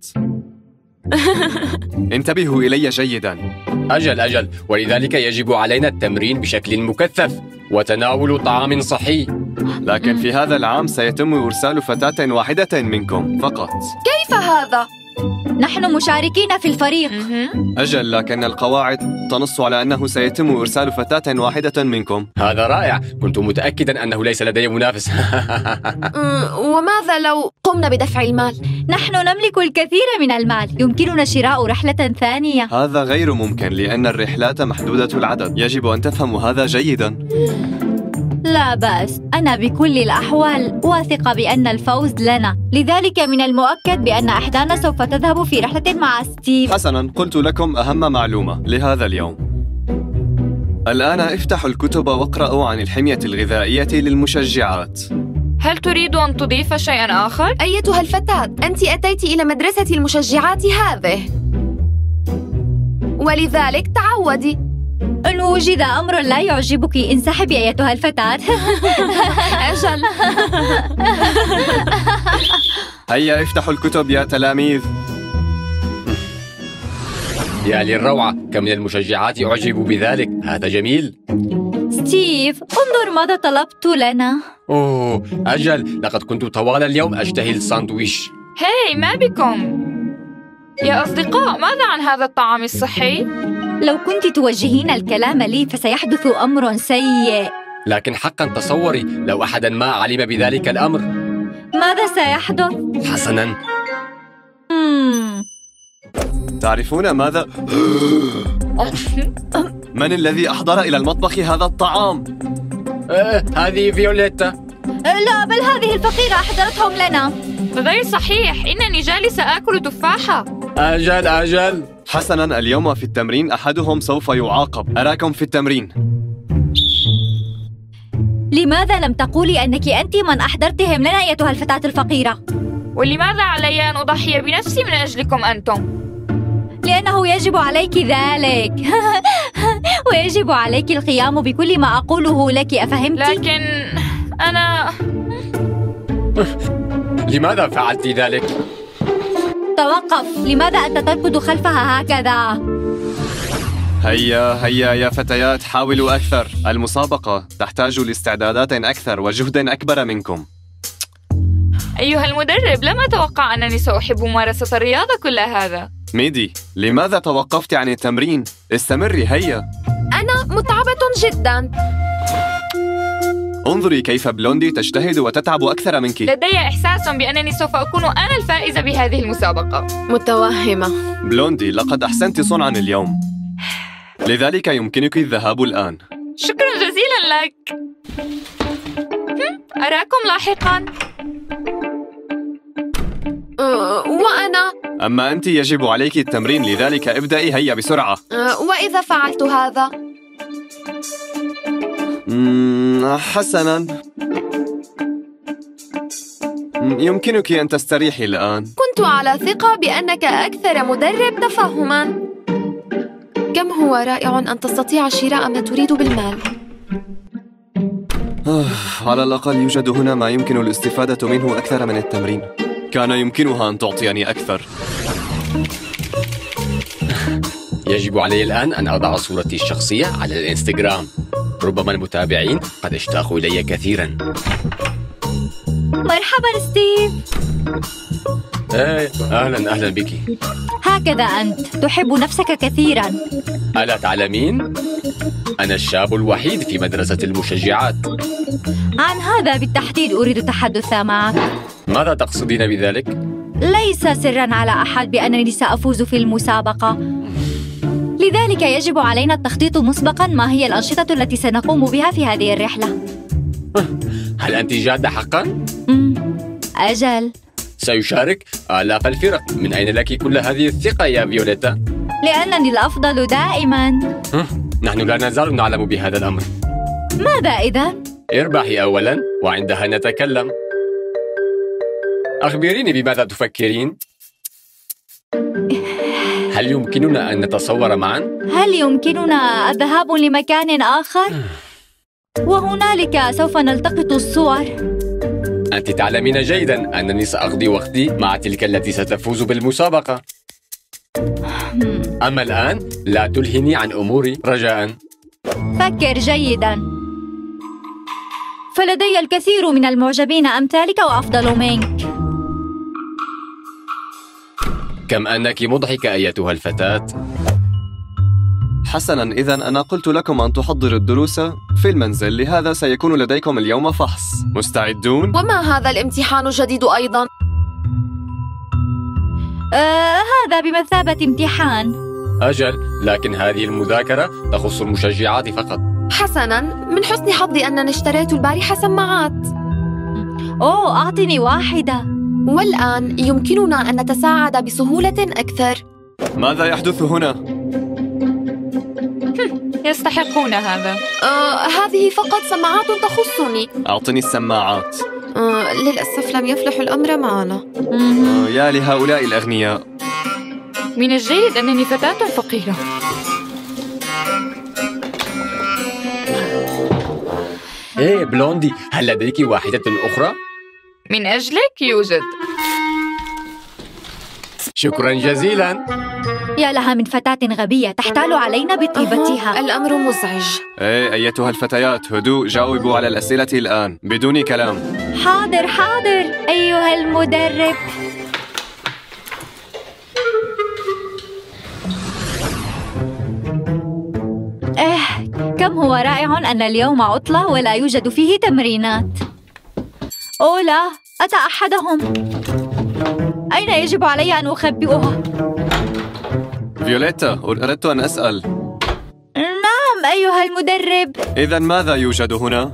انتبهوا إلي جيداً. أجل، ولذلك يجب علينا التمرين بشكل مكثف وتناول طعام صحي. لكن في هذا العام سيتم إرسال فتاة واحدة منكم فقط. كيف هذا؟ نحن مشاركين في الفريق. أجل، لكن القواعد تنص على أنه سيتم إرسال فتاة واحدة منكم. هذا رائع، كنت متأكدا أنه ليس لدي منافس. وماذا لو قمنا بدفع المال؟ نحن نملك الكثير من المال، يمكننا شراء رحلة ثانية. هذا غير ممكن لأن الرحلات محدودة العدد، يجب أن تفهموا هذا جيدا. لا بأس، أنا بكل الأحوال واثقة بأن الفوز لنا، لذلك من المؤكد بأن إحدانا سوف تذهب في رحلة مع ستيف. حسناً، قلت لكم أهم معلومة لهذا اليوم. الآن افتحوا الكتب واقرأوا عن الحمية الغذائية للمشجعات. هل تريد أن تضيف شيئاً آخر؟ أيتها الفتاة، أنت أتيت إلى مدرسة المشجعات هذه، ولذلك تعودي. إن وجد أمر لا يعجبك انسحبي أيتها الفتاة. أجل. هيا افتحوا الكتب يا تلاميذ. يا للروعة، كم من المشجعات أعجبوا بذلك. هذا جميل. ستيف، انظر ماذا طلبت لنا. أوه أجل، لقد كنت طوال اليوم أشتهي الساندويش. هاي، ما بكم؟ يا أصدقاء، ماذا عن هذا الطعام الصحي؟ لو كنت توجهين الكلام لي فسيحدث أمر سيء. لكن حقا تصوري لو أحدا ما علم بذلك الأمر. ماذا سيحدث؟ حسنا. تعرفون ماذا؟ من الذي أحضر إلى المطبخ هذا الطعام؟ هذه فيوليتا. لا، بل هذه الفقيرة أحضرتهم لنا. غير صحيح، إنني جالسة آكل تفاحة. أجل. حسناً، اليوم في التمرين أحدهم سوف يعاقب. أراكم في التمرين. لماذا لم تقولي أنك أنت من أحضرتهم لنا أيتها الفتاة الفقيرة؟ ولماذا علي أن أضحي بنفسي من أجلكم أنتم؟ لأنه يجب عليك ذلك ويجب عليك القيام بكل ما أقوله لك، أفهمت؟ لكن أنا... لماذا فعلت ذلك؟ توقف، لماذا أنت تركض خلفها هكذا؟ هيا هيا يا فتيات، حاولوا أكثر. المسابقة تحتاج لاستعدادات أكثر وجهد أكبر منكم. أيها المدرب، لم أتوقع أنني سأحب ممارسة الرياضة كل هذا. ميدي، لماذا توقفت عن التمرين؟ استمري هيا. أنا متعبة جدا. انظري كيف بلوندي تجتهد وتتعب أكثر منك. لدي إحساس بأنني سوف أكون أنا الفائزة بهذه المسابقة. متوهمة. بلوندي، لقد أحسنت صنعا اليوم، لذلك يمكنك الذهاب الآن. شكرا جزيلا لك. أراكم لاحقا. وأنا؟ أما أنت يجب عليك التمرين، لذلك ابدأي هيا بسرعة. وإذا فعلت هذا؟ حسناً، يمكنك أن تستريحي الآن. كنت على ثقة بأنك أكثر مدرب تفهماً. كم هو رائع أن تستطيع شراء ما تريد بالمال. على الأقل يوجد هنا ما يمكن الاستفادة منه أكثر من التمرين. كان يمكنها أن تعطيني أكثر. يجب علي الآن أن أضع صورتي الشخصية على الإنستغرام. ربما المتابعين قد اشتاقوا إلي كثيراً. مرحباً ستيف. أهلاً بك. هكذا أنت تحب نفسك كثيراً. ألا تعلمين؟ أنا الشاب الوحيد في مدرسة المشجعات. عن هذا بالتحديد أريد التحدث معك. ماذا تقصدين بذلك؟ ليس سراً على أحد بأنني سأفوز في المسابقة، لذلك يجب علينا التخطيط مسبقاً ما هي الأنشطة التي سنقوم بها في هذه الرحلة. هل أنت جادة حقاً؟ أجل. سيشارك آلاف الفرق. من أين لك كل هذه الثقة يا فيوليتا؟ لأنني الأفضل دائماً. نحن لا نزال نعلم بهذا الأمر. ماذا إذا؟ اربحي أولاً وعندها نتكلم. أخبريني بماذا تفكرين؟ هل يمكننا أن نتصور معاً؟ هل يمكننا الذهاب لمكان آخر؟ وهنالك سوف نلتقط الصور. أنت تعلمين جيداً أنني سأقضي وقتي مع تلك التي ستفوز بالمسابقة. أما الآن لا تلهني عن أموري رجاءً. فكر جيداً، فلدي الكثير من المعجبين أمثالك وأفضل منك. كم أنك مضحكة أيتها الفتاة. حسناً، إذن أنا قلت لكم أن تحضروا الدروس في المنزل، لهذا سيكون لديكم اليوم فحص. مستعدون؟ وما هذا الامتحان الجديد أيضاً؟ هذا بمثابة امتحان. أجل، لكن هذه المذاكرة تخص المشجعات فقط. حسناً، من حسن حظي أنني اشتريت البارحة سماعات. أعطني واحدة. والآن يمكننا أن نتساعد بسهولة أكثر. ماذا يحدث هنا؟ يستحقون هذا. هذه فقط سماعات تخصني. أعطني السماعات. للأسف لم يفلح الأمر معنا. يا لهؤلاء الأغنياء. من الجيد أنني فتاة فقيرة. بلوندي، هل لديك واحدة أخرى؟ من أجلك يوجد. شكرا جزيلا. يا لها من فتاة غبية تحتال علينا بطيبتها. الأمر مزعج. أيتها الفتيات، هدوء، جاوبوا على الأسئلة الآن بدون كلام. حاضر أيها المدرب. كم هو رائع أن اليوم عطلة ولا يوجد فيه تمرينات. لا، أتى أحدهم. أين يجب علي أن أخبئها؟ فيوليتا، أردت أن أسأل. نعم أيها المدرب. إذن ماذا يوجد هنا؟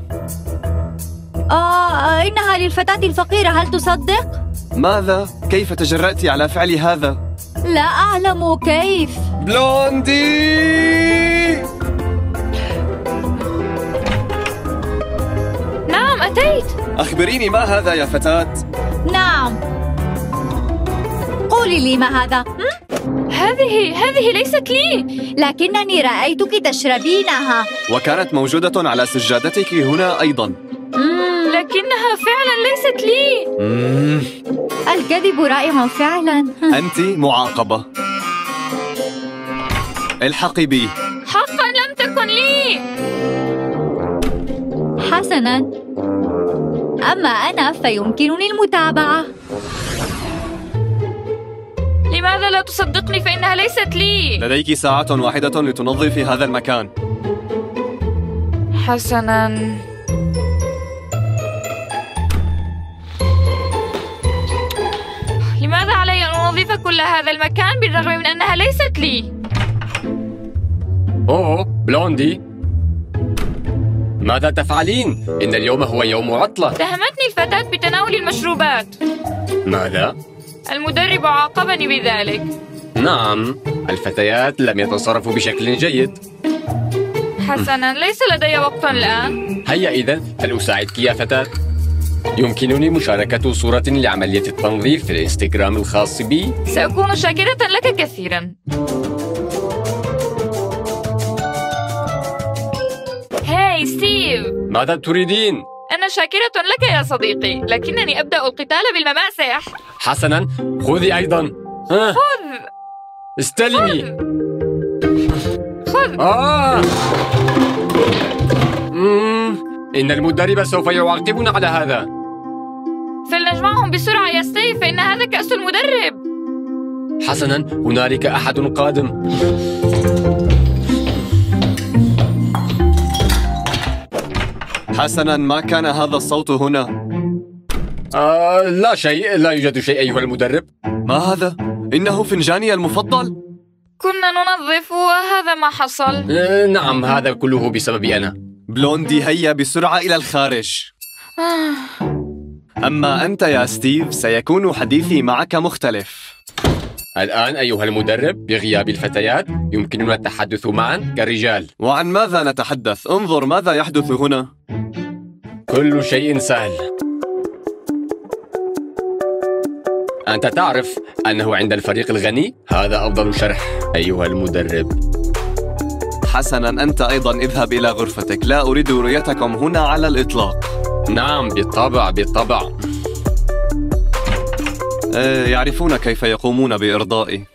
إنها للفتاة الفقيرة، هل تصدق؟ ماذا؟ كيف تجرأتِ على فعل هذا؟ لا أعلم كيف. بلوندي! أخبريني ما هذا يا فتاة؟ نعم، قولي لي ما هذا؟ هذه ليست لي. لكنني رأيتك تشربينها. وكانت موجودة على سجادتك هنا أيضا. لكنها فعلا ليست لي. الكذب رائع فعلا. أنت معاقبة. الحقي بي. حقا لم تكن لي. حسنا، أما أنا فيمكنني المتابعة. لماذا لا تصدقني فإنها ليست لي؟ لديك ساعة واحدة لتنظفي هذا المكان. حسنا. لماذا علي أن أنظف كل هذا المكان بالرغم من أنها ليست لي؟ أوه بلوندي، ماذا تفعلين؟ إن اليوم هو يوم عطلة. اتهمتني الفتاة بتناول المشروبات. ماذا؟ المدرب عاقبني بذلك. نعم، الفتيات لم يتصرفوا بشكل جيد. حسنا، ليس لدي وقت الآن. هيا إذن، هل أساعدك يا فتاة؟ يمكنني مشاركة صورة لعملية التنظيف في الإنستغرام الخاص بي؟ سأكون شاكرة لك كثيرا. هاي ستيف، ماذا تريدين؟ أنا شاكرة لك يا صديقي، لكنني أبدأ القتال بالمماسح. حسنا، خذي أيضا. خذ. استلمي. خذ. إن المدرب سوف يعاقبنا على هذا. فلنجمعهم بسرعة يا ستيف، فإن هذا كأس المدرب. حسنا، هنالك أحد قادم. حسنا، ما كان هذا الصوت هنا. لا شيء، لا يوجد شيء أيها المدرب. ما هذا؟ إنه فنجاني المفضل. كنا ننظف وهذا ما حصل. نعم، هذا كله بسببي أنا. بلوندي، هيا بسرعة إلى الخارج. أما أنت يا ستيف سيكون حديثي معك مختلف. الآن أيها المدرب، بغياب الفتيات يمكننا التحدث معا كرجال. وعن ماذا نتحدث؟ انظر ماذا يحدث هنا. كل شيء سهل. أنت تعرف أنه عند الفريق الغني هذا أفضل شرح أيها المدرب. حسنا، أنت أيضا اذهب إلى غرفتك، لا أريد رؤيتكم هنا على الإطلاق. نعم بالطبع بالطبع. يعرفون كيف يقومون بإرضائي.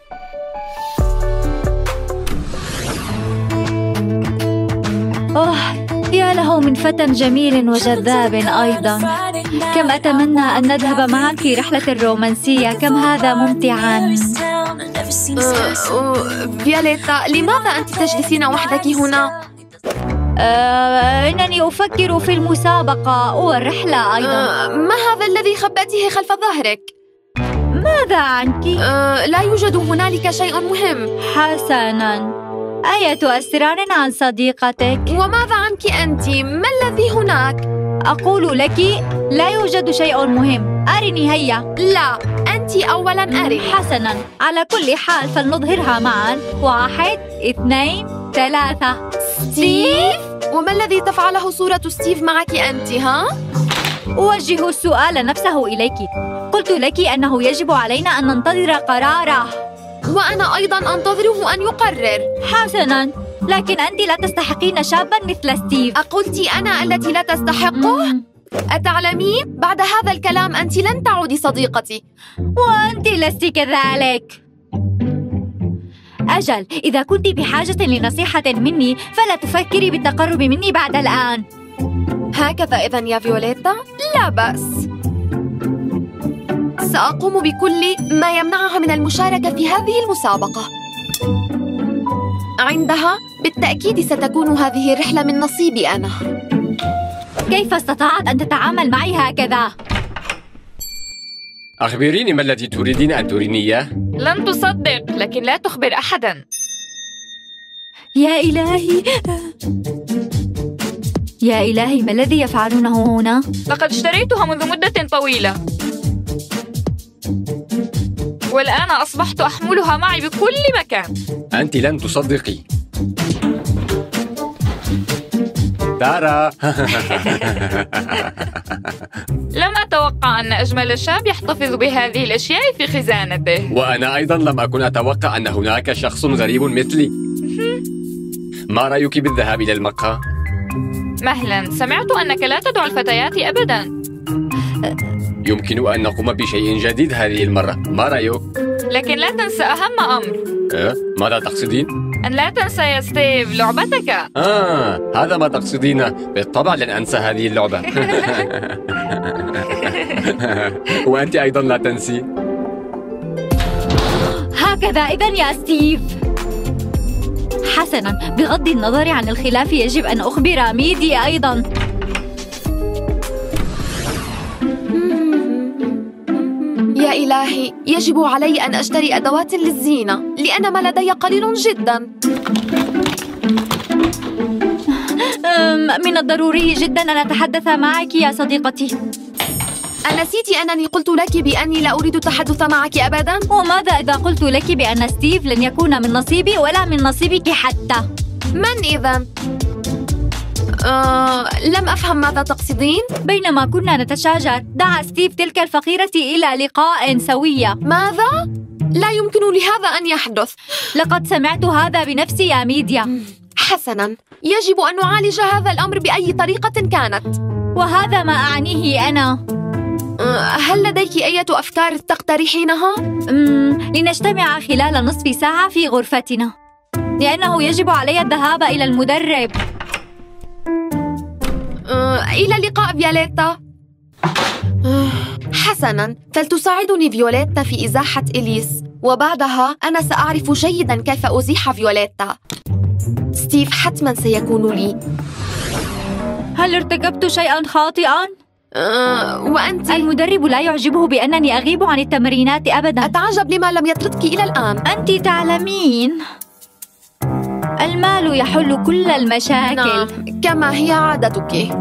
يا له من فتى جميل وجذاب أيضا. كم أتمنى أن نذهب معا في رحلة رومانسية، كم هذا ممتعا. فيوليتا، لماذا أنت تجلسين وحدك هنا؟ إنني أفكر في المسابقة والرحلة أيضا. ما هذا الذي خبأته خلف ظهرك؟ ماذا عنك؟ لا يوجد هنالك شيء مهم. حسناً، أية أسرار عن صديقتك؟ وماذا عنك أنت؟ ما الذي هناك؟ أقول لك لا يوجد شيء مهم. أرني هيا. لا، أنت أولاً أرني. حسناً، على كل حال فلنظهرها معاً. 1 2 3. ستيف؟ وما الذي تفعله صورة ستيف معك أنت ها؟ أوجه السؤال نفسه إليك. قلت لك أنه يجب علينا أن ننتظر قراره. وأنا أيضاً أنتظره أن يقرر. حسناً، لكن أنت لا تستحقين شاباً مثل ستيف. أقلت أنا التي لا تستحقه؟ أتعلمين؟ بعد هذا الكلام أنت لن تعودي صديقتي. وأنت لست كذلك. أجل، إذا كنت بحاجة لنصيحة مني فلا تفكري بالتقرب مني بعد الآن. هكذا إذن يا فيوليتا؟ لا بأس. سأقوم بكل ما يمنعها من المشاركة في هذه المسابقة. عندها بالتأكيد ستكون هذه الرحلة من نصيبي أنا. كيف استطاعت أن تتعامل معي هكذا؟ أخبريني ما الذي تريدين أن تريني إياه؟ لن تصدق، لكن لا تخبر أحداً. يا إلهي، يا إلهي، ما الذي يفعلونه هنا؟ لقد اشتريتها منذ مدة طويلة، والآن أصبحت أحملها معي بكل مكان. أنت لن تصدقي. تارا. لم أتوقع أن أجمل شاب يحتفظ بهذه الأشياء في خزانته. وأنا أيضا لم أكن أتوقع أن هناك شخص غريب مثلي. ما رأيك بالذهاب إلى المقهى؟ مهلا، سمعت أنك لا تدعو الفتيات أبدا. يمكن أن نقوم بشيء جديد هذه المرة، ما رأيك؟ لكن لا تنسى أهم أمر. ماذا تقصدين؟ أن لا تنسى يا ستيف لعبتك. هذا ما تقصدينه. بالطبع لن أنسى هذه اللعبة. وأنت أيضا لا تنسي. هكذا إذن يا ستيف. حسناً، بغض النظر عن الخلاف يجب أن أخبر ميدي أيضاً. يا إلهي، يجب علي أن أشتري أدوات للزينة لأن ما لدي قليل جداً. من الضروري جداً أن أتحدث معك يا صديقتي. أنسيتِ أنني قلت لك بأني لا أريد التحدث معك أبداً؟ وماذا إذا قلت لك بأن ستيف لن يكون من نصيبي ولا من نصيبك حتى؟ من إذن؟ لم أفهم ماذا تقصدين؟ بينما كنا نتشاجر دعا ستيف تلك الفقيرة إلى لقاء سوية. ماذا؟ لا يمكن لهذا أن يحدث. لقد سمعت هذا بنفسي يا ميديا. حسناً، يجب أن نعالج هذا الأمر بأي طريقة كانت. وهذا ما أعنيه أنا. هل لديك أي أفكار تقترحينها؟ لنجتمع خلال نصف ساعة في غرفتنا، لأنه يجب علي الذهاب إلى المدرب. إلى اللقاء فيوليتا. حسناً، فلتساعدني فيوليتا في إزاحة إليس، وبعدها أنا سأعرف جيداً كيف أزيح فيوليتا. ستيف حتماً سيكون لي. هل ارتكبت شيئاً خاطئاً؟ وأنت؟ المدرب لا يعجبه بأنني أغيب عن التمرينات أبداً. أتعجب لما لم يطردك إلى الآن. أنت تعلمين، المال يحل كل المشاكل. نعم، كما هي عادتك.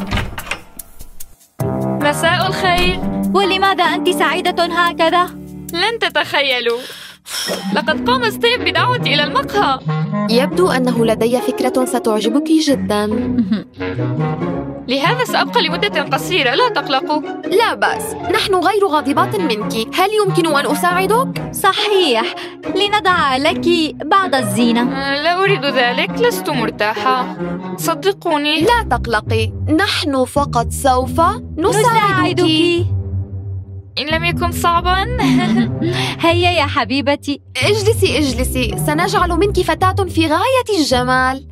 مساء الخير. ولماذا أنت سعيدة هكذا؟ لن تتخيلوا، لقد قام ستيف بدعوتي إلى المقهى. يبدو أنه لدي فكرة ستعجبك جداً. لهذا سأبقى لمدة قصيرة، لا تقلقوا. لا بأس، نحن غير غاضبات منك. هل يمكن أن أساعدك؟ صحيح، لنضع لك بعض الزينة. لا أريد ذلك، لست مرتاحة، صدقوني. لا تقلقي، نحن فقط سوف نساعدك. إن لم يكن صعباً. هيا يا حبيبتي، اجلسي اجلسي، سنجعل منك فتاة في غاية الجمال.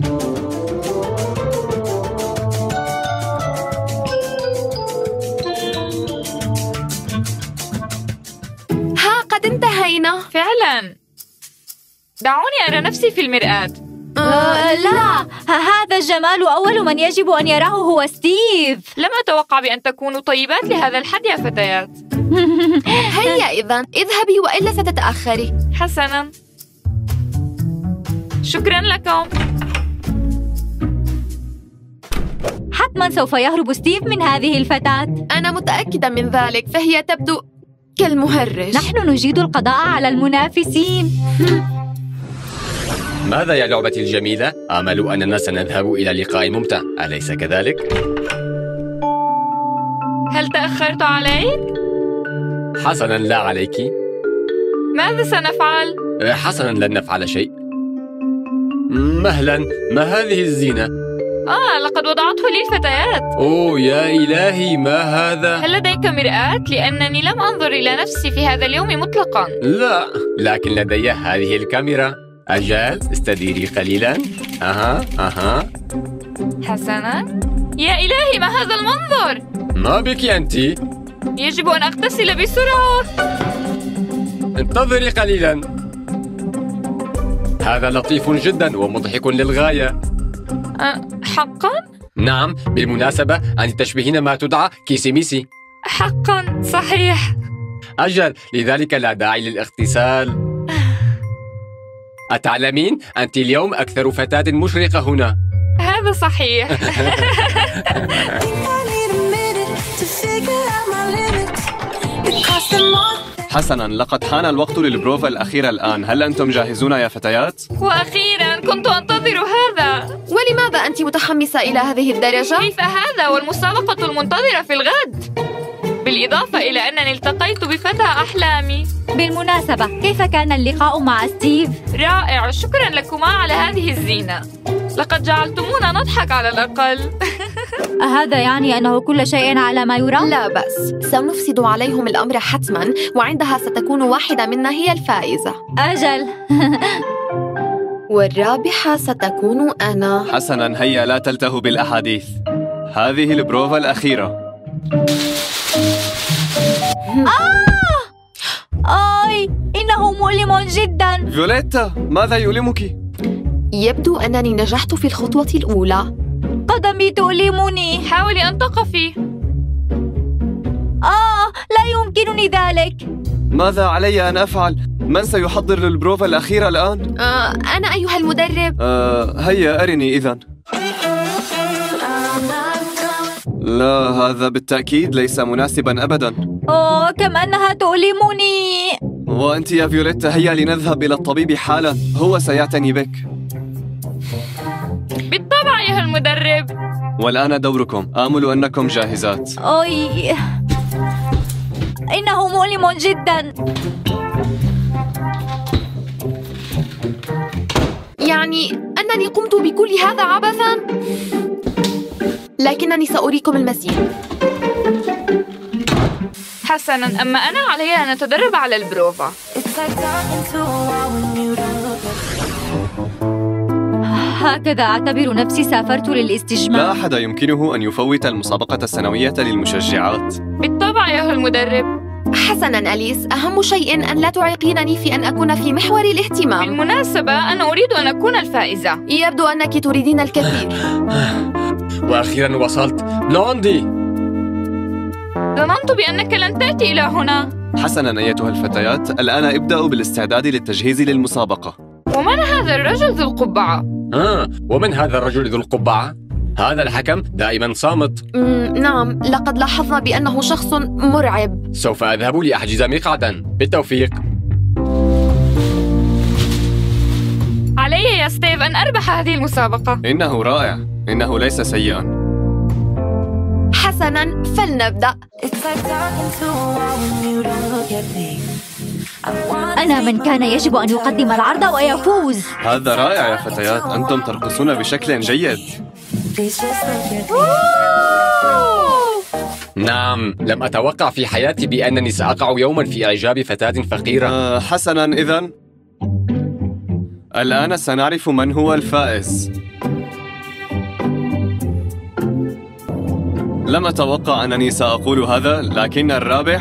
قد انتهينا. فعلا، دعوني أرى نفسي في المرآة. لا، هذا الجمال أول من يجب أن يراه هو ستيف. لم أتوقع بأن تكونوا طيبات لهذا الحد يا فتيات. هيا إذن اذهبي وإلا ستتأخري. حسنا، شكرا لكم. حتما سوف يهرب ستيف من هذه الفتاة. أنا متأكدة من ذلك، فهي تبدو كالمهرج. نحن نجيد القضاء على المنافسين. ماذا يا لعبتي الجميلة؟ آمل أننا سنذهب إلى لقاء ممتع، أليس كذلك؟ هل تأخرت عليك؟ حسناً، لا عليك. ماذا سنفعل؟ حسناً، لن نفعل شيء. مهلاً، ما هذه الزينة؟ لقد وضعته لي الفتيات. أوه يا إلهي، ما هذا؟ هل لديك مرآة؟ لأنني لم أنظر إلى نفسي في هذا اليوم مطلقاً. لا، لكن لدي هذه الكاميرا. أجل، استديري قليلاً. أها. حسناً. يا إلهي، ما هذا المنظر؟ ما بك أنت؟ يجب أن أغتسل بسرعة. انتظري قليلاً. هذا لطيف جداً ومضحك للغاية. حقاً؟ نعم، بالمناسبة أنت تشبهين ما تدعى كيسيميسي. حقاً، صحيح. أجل، لذلك لا داعي للاغتسال. أتعلمين؟ أنت اليوم أكثر فتاة مشرقة هنا. هذا صحيح. حسناً، لقد حان الوقت للبروفا الأخيرة الآن. هل أنتم جاهزون يا فتيات؟ وأخيراً، كنت أنتظر هذا. ولماذا أنت متحمسة إلى هذه الدرجة؟ كيف هذا والمسابقة المنتظرة في الغد؟ بالإضافة إلى أنني التقيت بفتى أحلامي. بالمناسبة، كيف كان اللقاء مع ستيف؟ رائع، شكراً لكما على هذه الزينة. لقد جعلتمونا نضحك على الأقل. هذا يعني أنه كل شيء على ما يرام؟ لا بس سنفسد عليهم الأمر حتماً، وعندها ستكون واحدة منا هي الفائزة. أجل. والرابحة ستكون أنا. حسناً، هيا لا تلتهوا بالأحاديث. هذه البروفا الأخيرة. آي، إنه مؤلم جداً. فيوليتا، ماذا يؤلمك؟ يبدو أنني نجحت في الخطوة الأولى. قدمي تؤلمني. حاولي أن تقفي. لا يمكنني ذلك. ماذا علي أن أفعل؟ من سيحضر للبروفا الأخيرة الآن؟ أنا أيها المدرب. هيا أرني إذن. لا، هذا بالتأكيد ليس مناسباً أبداً. كم أنها تؤلمني. وأنت يا فيوليتا، هيا لنذهب إلى الطبيب حالاً، هو سيعتني بك. بالطبع أيها المدرب. والآن دوركم، آمل أنكم جاهزات. إنه مؤلم جداً. يعني أنني قمت بكل هذا عبثاً؟ لكنني سأريكم المزيد. حسناً، أما أنا علي أن أتدرب على البروفا. هكذا أعتبر نفسي سافرت للاستجمام. لا أحد يمكنه أن يفوت المسابقة السنوية للمشجعات. بالطبع أيها المدرب. حسناً أليس، أهم شيء أن لا تعيقينني في أن أكون في محور الاهتمام. بالمناسبة، أنا أريد أن أكون الفائزة. يبدو أنك تريدين الكثير. وأخيراً وصلت. بلوندي، ظننت بأنك لن تأتي إلى هنا. حسناً أيتها الفتيات، الآن ابدأوا بالاستعداد للتجهيز للمسابقة. ومن هذا الرجل ذو القبعة؟ ومن هذا الرجل ذو القبعة؟ هذا الحكم دائماً صامت. نعم، لقد لاحظنا بأنه شخص مرعب. سوف أذهب لأحجز مقعداً. بالتوفيق. علي يا ستيف أن أربح هذه المسابقة. إنه رائع، إنه ليس سيئاً. حسناً، فلنبدأ. أنا من كان يجب أن يقدم العرض ويفوز. هذا رائع يا فتيات، أنتم ترقصون بشكل جيد. نعم، لم أتوقع في حياتي بأنني سأقع يوماً في إعجاب فتاة فقيرة. حسناً، إذن الآن سنعرف من هو الفائز. لم أتوقع أنني سأقول هذا، لكن الرابح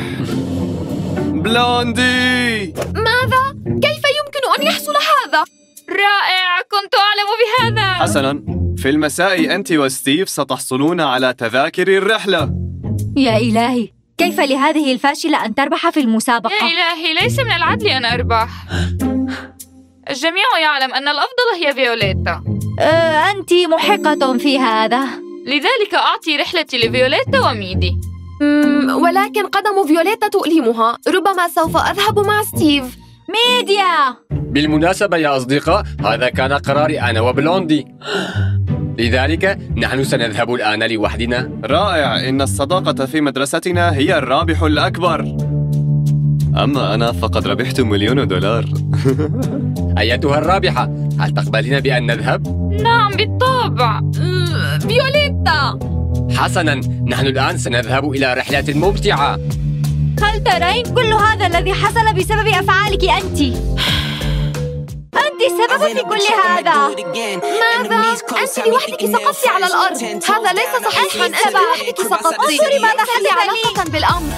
بلوندي. ماذا؟ كيف يمكن أن يحصل هذا؟ رائع، كنت أعلم بهذا. حسناً، في المساء أنت وستيف ستحصلون على تذاكر الرحلة. يا إلهي، كيف لهذه الفاشلة أن تربح في المسابقة؟ يا إلهي، ليس من العدل أن أربح. الجميع يعلم أن الأفضل هي فيوليتا. أنت محقة في هذا. لذلك أعطي رحلتي لفيوليتا وميدي. ولكن قدم فيوليتا تؤلمها، ربما سوف أذهب مع ستيف. ميديا. بالمناسبة يا أصدقاء، هذا كان قراري أنا وبلوندي، لذلك نحن سنذهب الآن لوحدنا. رائع، إن الصداقة في مدرستنا هي الرابح الأكبر. أما أنا فقد ربحت $1,000,000. أيتها الرابحة، هل تقبلين بأن نذهب؟ نعم بالطبع. فيوليتا. حسناً، نحن الآن سنذهب إلى رحلة ممتعة. هل ترين كل هذا الذي حصل بسبب أفعالك أنت؟ أنت السبب في كل هذا. ماذا؟ أنت لوحدك سقطتي على الأرض. هذا ليس صحيحاً، أنت لوحدك سقطتي. انظري ماذا حدث لي. علاقة بالأمر.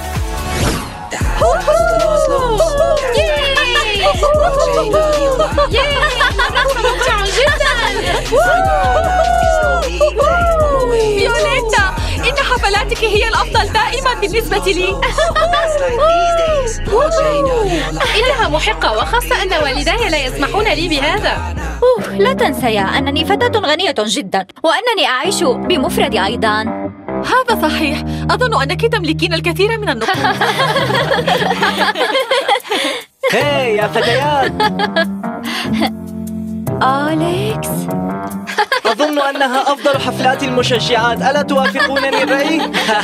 ممتع جدا. فيوليتا، إن حفلاتك هي الأفضل دائما بالنسبة لي. إنها محقة، وخاصة أن والداي لا يسمحون لي بهذا. لا تنسيا أنني فتاة غنية جدا، وأنني أعيش بمفردي أيضا. هذا صحيح، أظن أنك تملكين الكثير من النقود. هاي يا فتيات. أليكس. أظن أنها أفضل حفلات المشجعات، ألا توافقونني الرأي؟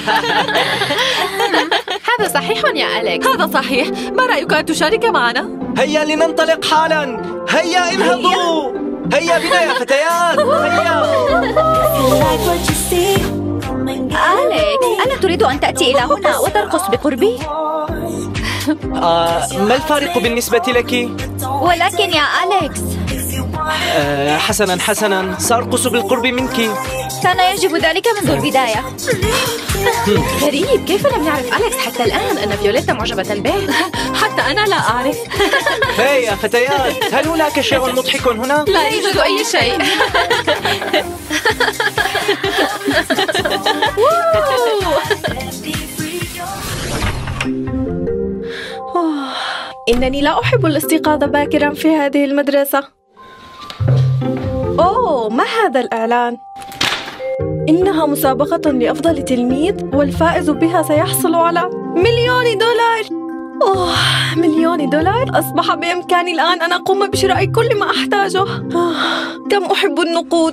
هذا صحيح يا أليكس. هذا صحيح. ما رأيك أن تشارك معنا؟ هيا لننطلق حالا. هيا انهضوا. هيا بنا يا فتيات. هيا. أليكس، ألا تريد أن تأتي إلى هنا وترقص بقربي؟ ما الفارق بالنسبة لك؟ ولكن يا أليكس. حسنا، سأرقص بالقرب منك. كان يجب ذلك منذ البداية. غريب، كيف لم يعرف أليكس حتى الآن أن فيوليتا معجبة به؟ حتى أنا لا أعرف. هيا يا فتيات، هل هناك شيء مضحك هنا؟ لا يوجد أي شيء. إنني لا أحب الاستيقاظ باكرا في هذه المدرسة. أوه، ما هذا الإعلان؟ إنها مسابقة لأفضل تلميذ، والفائز بها سيحصل على $1,000,000. أوه، $1,000,000! أصبح بإمكاني الآن أن أقوم بشراء كل ما أحتاجه. كم أحب النقود.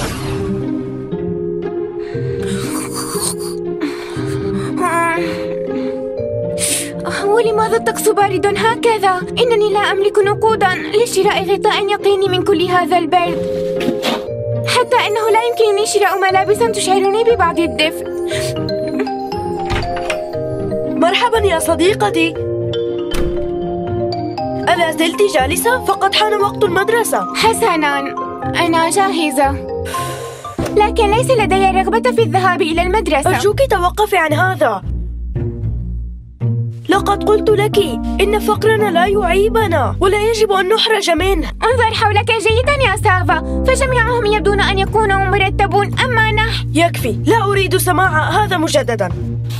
ولماذا الطقس بارد هكذا؟ إنني لا أملك نقوداً لشراء غطاء يقيني من كل هذا البرد. حتى أنه لا يمكنني شراء ملابس تشعرني ببعض الدفء. مرحباً يا صديقتي. ألا زلت جالسة؟ فقد حان وقت المدرسة. حسناً، أنا جاهزة، لكن ليس لدي رغبة في الذهاب إلى المدرسة. أرجوك توقفي عن هذا. لقد قلت لك إن فقرنا لا يعيبنا ولا يجب أن نحرج منه. انظر حولك جيدا يا سافا، فجميعهم يبدون أن يكونوا مرتبون، أما نحن... يكفي، لا أريد سماع هذا مجددا.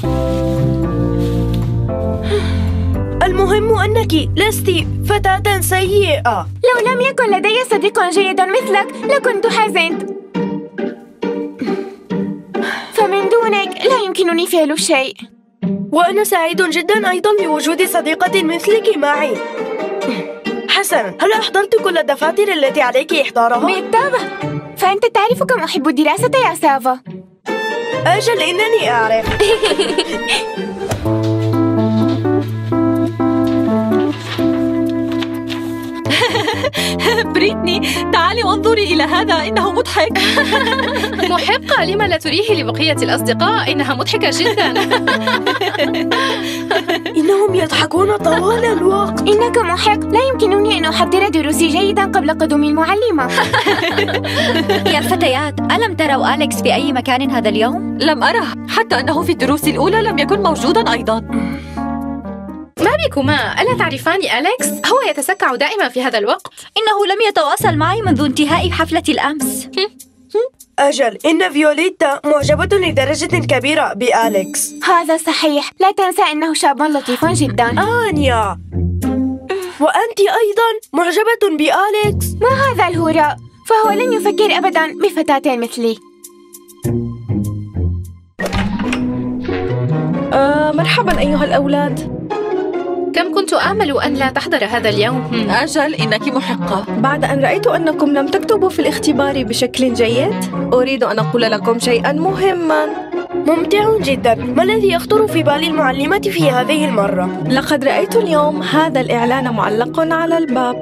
المهم أنك لست فتاة سيئة. لو لم يكن لدي صديق جيد مثلك لكنت حزنت، فمن دونك لا يمكنني فعل شيء. وأنا سعيد جدا أيضا بوجود صديقة مثلك معي. حسنا، هل أحضرت كل الدفاتر التي عليك إحضارها؟ بالطبع، فأنت تعرف كم أحب الدراسة يا سافا. أجل، إنني أعرف. بريتني، تعالي وانظري إلى هذا، إنه مضحك. محقة، لما لا تريه لبقية الأصدقاء؟ إنها مضحكة جدا. إنهم يضحكون طوال الوقت. إنك محق، لا يمكنني أن أحضر دروسي جيدا قبل قدوم المعلمة. يا فتيات، ألم تروا أليكس في أي مكان هذا اليوم؟ لم أره، حتى أنه في الدروس الأولى لم يكن موجودا أيضا. ما بكما؟ ألا تعرفان أليكس؟ هو يتسكع دائما في هذا الوقت. إنه لم يتواصل معي منذ انتهاء حفلة الأمس. أجل، إن فيوليتا معجبة لدرجة كبيرة بأليكس. هذا صحيح، لا تنسى أنه شاب لطيف جدا. آنيا، وأنت أيضا معجبة بأليكس؟ ما هذا الهراء؟ فهو لن يفكر أبدا بفتاة مثلي. مرحبا أيها الأولاد. كم كنت آمل أن لا تحضر هذا اليوم. أجل، إنك محقة. بعد أن رأيت أنكم لم تكتبوا في الاختبار بشكل جيد، أريد أن أقول لكم شيئا مهما. ممتع جدا. ما الذي يخطر في بال المعلمة في هذه المرة؟ لقد رأيت اليوم هذا الإعلان معلق على الباب.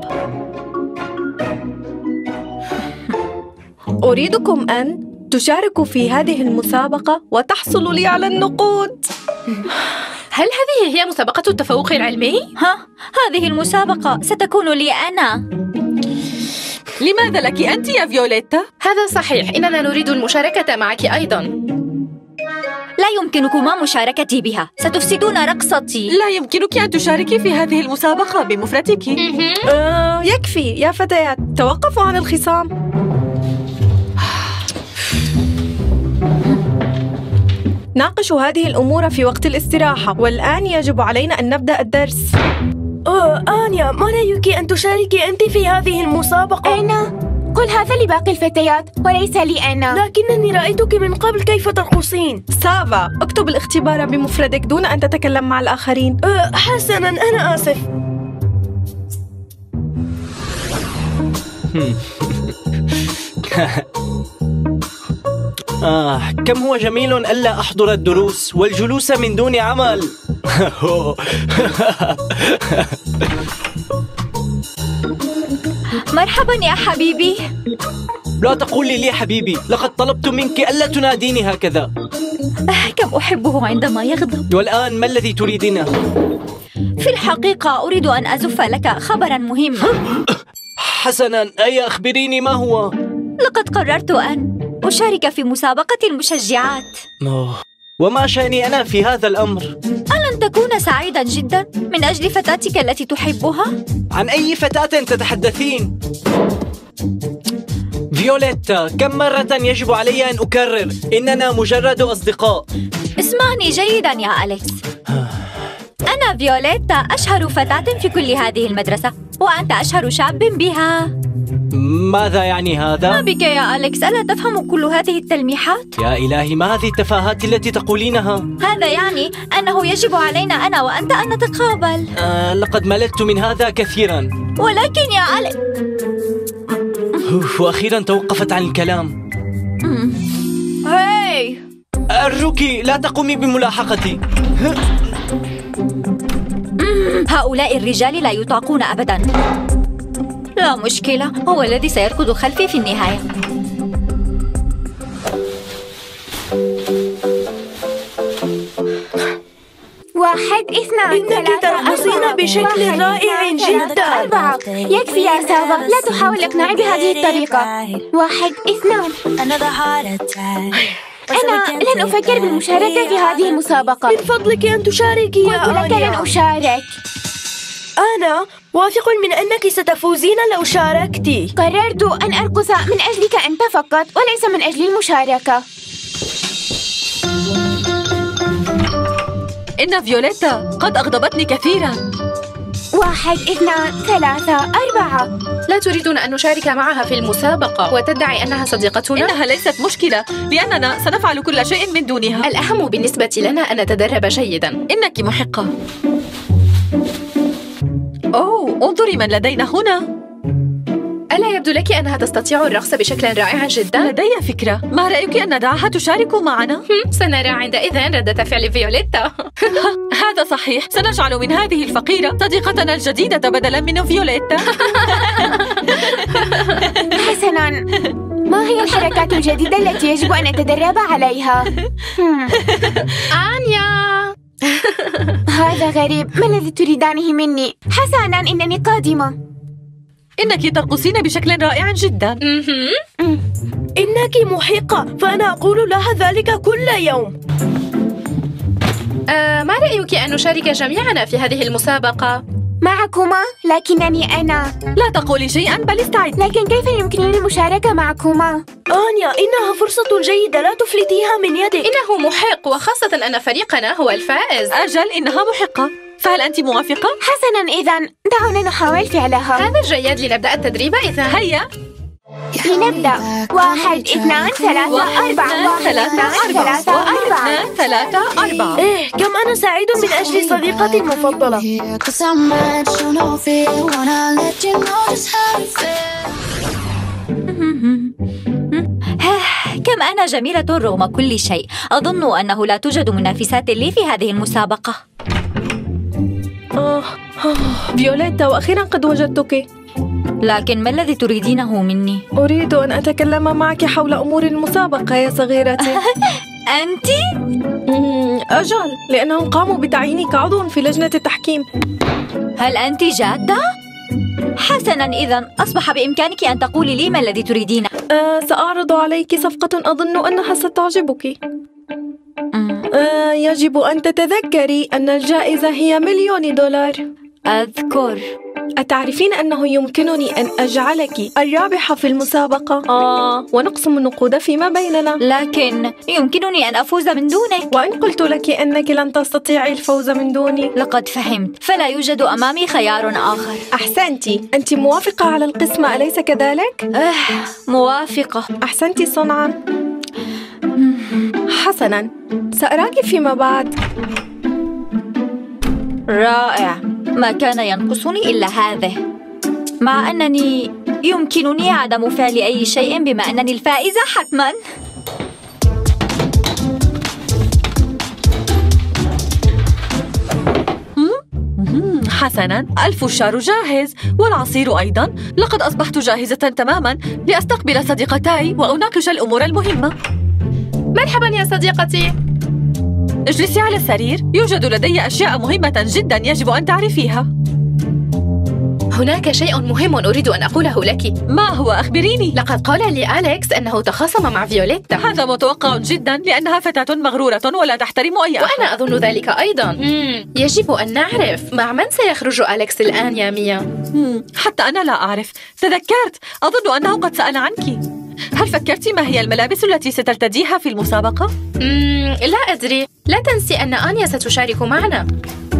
أريدكم أن تشاركوا في هذه المسابقة وتحصلوا لي على النقود. هل هذه هي مسابقة التفوق العلمي؟ هذه المسابقة ستكون لي أنا. لماذا لك أنت يا فيوليتا؟ هذا صحيح، إننا نريد المشاركة معك أيضا. لا يمكنكما مشاركتي بها، ستفسدون رقصتي. لا يمكنك أن تشاركي في هذه المسابقة بمفردك. يكفي يا فتيات، توقفوا عن الخصام. ناقشوا هذه الأمور في وقت الاستراحة، والآن يجب علينا أن نبدأ الدرس. آنيا، ما رأيك أن تشاركي أنت في هذه المسابقة؟ أنا؟ قل هذا لباقي الفتيات وليس لي أنا. لكنني رأيتك من قبل كيف ترقصين. سافا، اكتب الاختبار بمفردك دون أن تتكلم مع الآخرين. حسنا، أنا آسف. كم هو جميل ألا أحضر الدروس والجلوس من دون عمل. مرحبا يا حبيبي. لا تقولي لي حبيبي، لقد طلبت منك ألا تناديني هكذا. كم أحبه عندما يغضب. والآن ما الذي تريدينه؟ في الحقيقة أريد أن أزف لك خبرا مهما. حسنا، أي أخبريني ما هو؟ لقد قررت أن أشارك في مسابقة المشجعات. وما شأني أنا في هذا الأمر؟ ألن تكون سعيدا جدا من أجل فتاتك التي تحبها؟ عن أي فتاة تتحدثين؟ فيوليتا، كم مرة يجب علي أن أكرر إننا مجرد أصدقاء؟ اسمعني جيدا يا أليكس. أنا فيوليتا، أشهر فتاة في كل هذه المدرسة، وأنت أشهر شاب بها. ماذا يعني هذا؟ ما بك يا أليكس؟ ألا تفهم كل هذه التلميحات؟ يا إلهي، ما هذه التفاهات التي تقولينها؟ هذا يعني أنه يجب علينا أنا وأنت أن نتقابل. لقد مللت من هذا كثيرا. ولكن يا أليكس، وأخيرا توقفت عن الكلام. هاي، أرجوك لا تقومي بملاحقتي. هؤلاء الرجال لا يطاقون أبدا. لا مشكلة، هو الذي سيركض خلفي في النهاية. واحد، اثنان، إنك ترقصين بشكل رائع جدا. 4. يكفي يا سافا، لا تحاول إقناعي بهذه الطريقة. 1، 2. أنا لن أفكر بالمشاركة في هذه المسابقة. من فضلك أن تشاركي يا قلت لك لن أشارك. أنا واثق من أنك ستفوزين لو شاركتِ. قررت أن أرقص من أجلك أنت فقط، وليس من أجل المشاركة. إن فيوليتا قد أغضبتني كثيرا. 1، 2، 3، 4. لا تريدون أن نشارك معها في المسابقة وتدعي أنها صديقتنا؟ إنها ليست مشكلة، لأننا سنفعل كل شيء من دونها. الأهم بالنسبة لنا أن نتدرب جيدا. إنك محقة. أوه، انظري من لدينا هنا. ألا يبدو لك أنها تستطيع الرقص بشكل رائع جدا؟ لدي فكرة، ما رأيك أن ندعها تشارك معنا؟ سنرى عندئذ ردة فعل فيوليتا. هذا صحيح، سنجعل من هذه الفقيرة صديقتنا الجديدة بدلا من فيوليتا. حسناً، ما هي الحركات الجديدة التي يجب أن أتدرب عليها؟ آنيا، هذا غريب، ما الذي تريدانه مني؟ حسناً، إنني قادمة. إنك ترقصين بشكل رائع جدا. إنك محقة، فأنا أقول لها ذلك كل يوم. ما رأيك أن نشارك جميعنا في هذه المسابقة؟ معكما، لكنني أنا. لا تقولي شيئا، بل استعد. لكن كيف يمكنني المشاركة معكما؟ آنيا، إنها فرصة جيدة، لا تفلتيها من يدك. إنه محق، وخاصة أن فريقنا هو الفائز. أجل، إنها محقة، فهل أنت موافقة؟ حسناً، إذن دعونا نحاول فعلها. هذا جيد، لنبدأ التدريب إذن. هيا لنبدأ. 1، 2، 3، 4. 1، 2، 3، 4. 3، 4. إيه، كم أنا سعيد من أجل صديقتي المفضلة. كم أنا جميلة رغم كل شيء. أظن أنه لا توجد منافسات لي في هذه المسابقة. فيوليتا، وأخيرا قد وجدتك. لكن ما الذي تريدينه مني؟ أريد أن أتكلم معك حول أمور المسابقة يا صغيرتي. أنت؟ أجل، لأنهم قاموا بتعيينك عضو في لجنة التحكيم. هل أنت جادة؟ حسناً، إذن أصبح بإمكانك أن تقولي لي ما الذي تريدينه. سأعرض عليك صفقة أظن أنها ستعجبك. يجب أن تتذكري أن الجائزة هي $1,000,000. أذكر. أتعرفين أنه يمكنني أن أجعلك الرابحة في المسابقة؟ ونقسم النقود فيما بيننا. لكن يمكنني أن أفوز من دونك. وإن قلت لك أنك لن تستطيعي الفوز من دوني؟ لقد فهمت، فلا يوجد أمامي خيار آخر. أحسنتِ، أنت موافقة على القسمة أليس كذلك؟ موافقة. أحسنتِ صنعاً. حسناً، سأراك فيما بعد. رائع، ما كان ينقصني إلا هذا، مع أنني يمكنني عدم فعل أي شيء بما أنني الفائزة حتماً. حسناً، الفشار جاهز والعصير أيضاً. لقد أصبحت جاهزة تماماً لأستقبل صديقتاي وأناقش الأمور المهمة. مرحباً يا صديقتي. اجلسي على السرير، يوجد لدي أشياء مهمة جداً يجب أن تعرفيها. هناك شيء مهم أريد أن أقوله لك. ما هو؟ أخبريني. لقد قال لي أليكس أنه تخاصم مع فيوليتا. هذا متوقع جدا لأنها فتاة مغرورة ولا تحترم أي أحد. وأنا أظن ذلك أيضا. يجب أن نعرف مع من سيخرج أليكس الآن يا ميا. حتى أنا لا أعرف. تذكرت، أظن أنه قد سأل عنك. هل فكرت ما هي الملابس التي سترتديها في المسابقة؟ لا أدري. لا تنسي أن آنيا ستشارك معنا،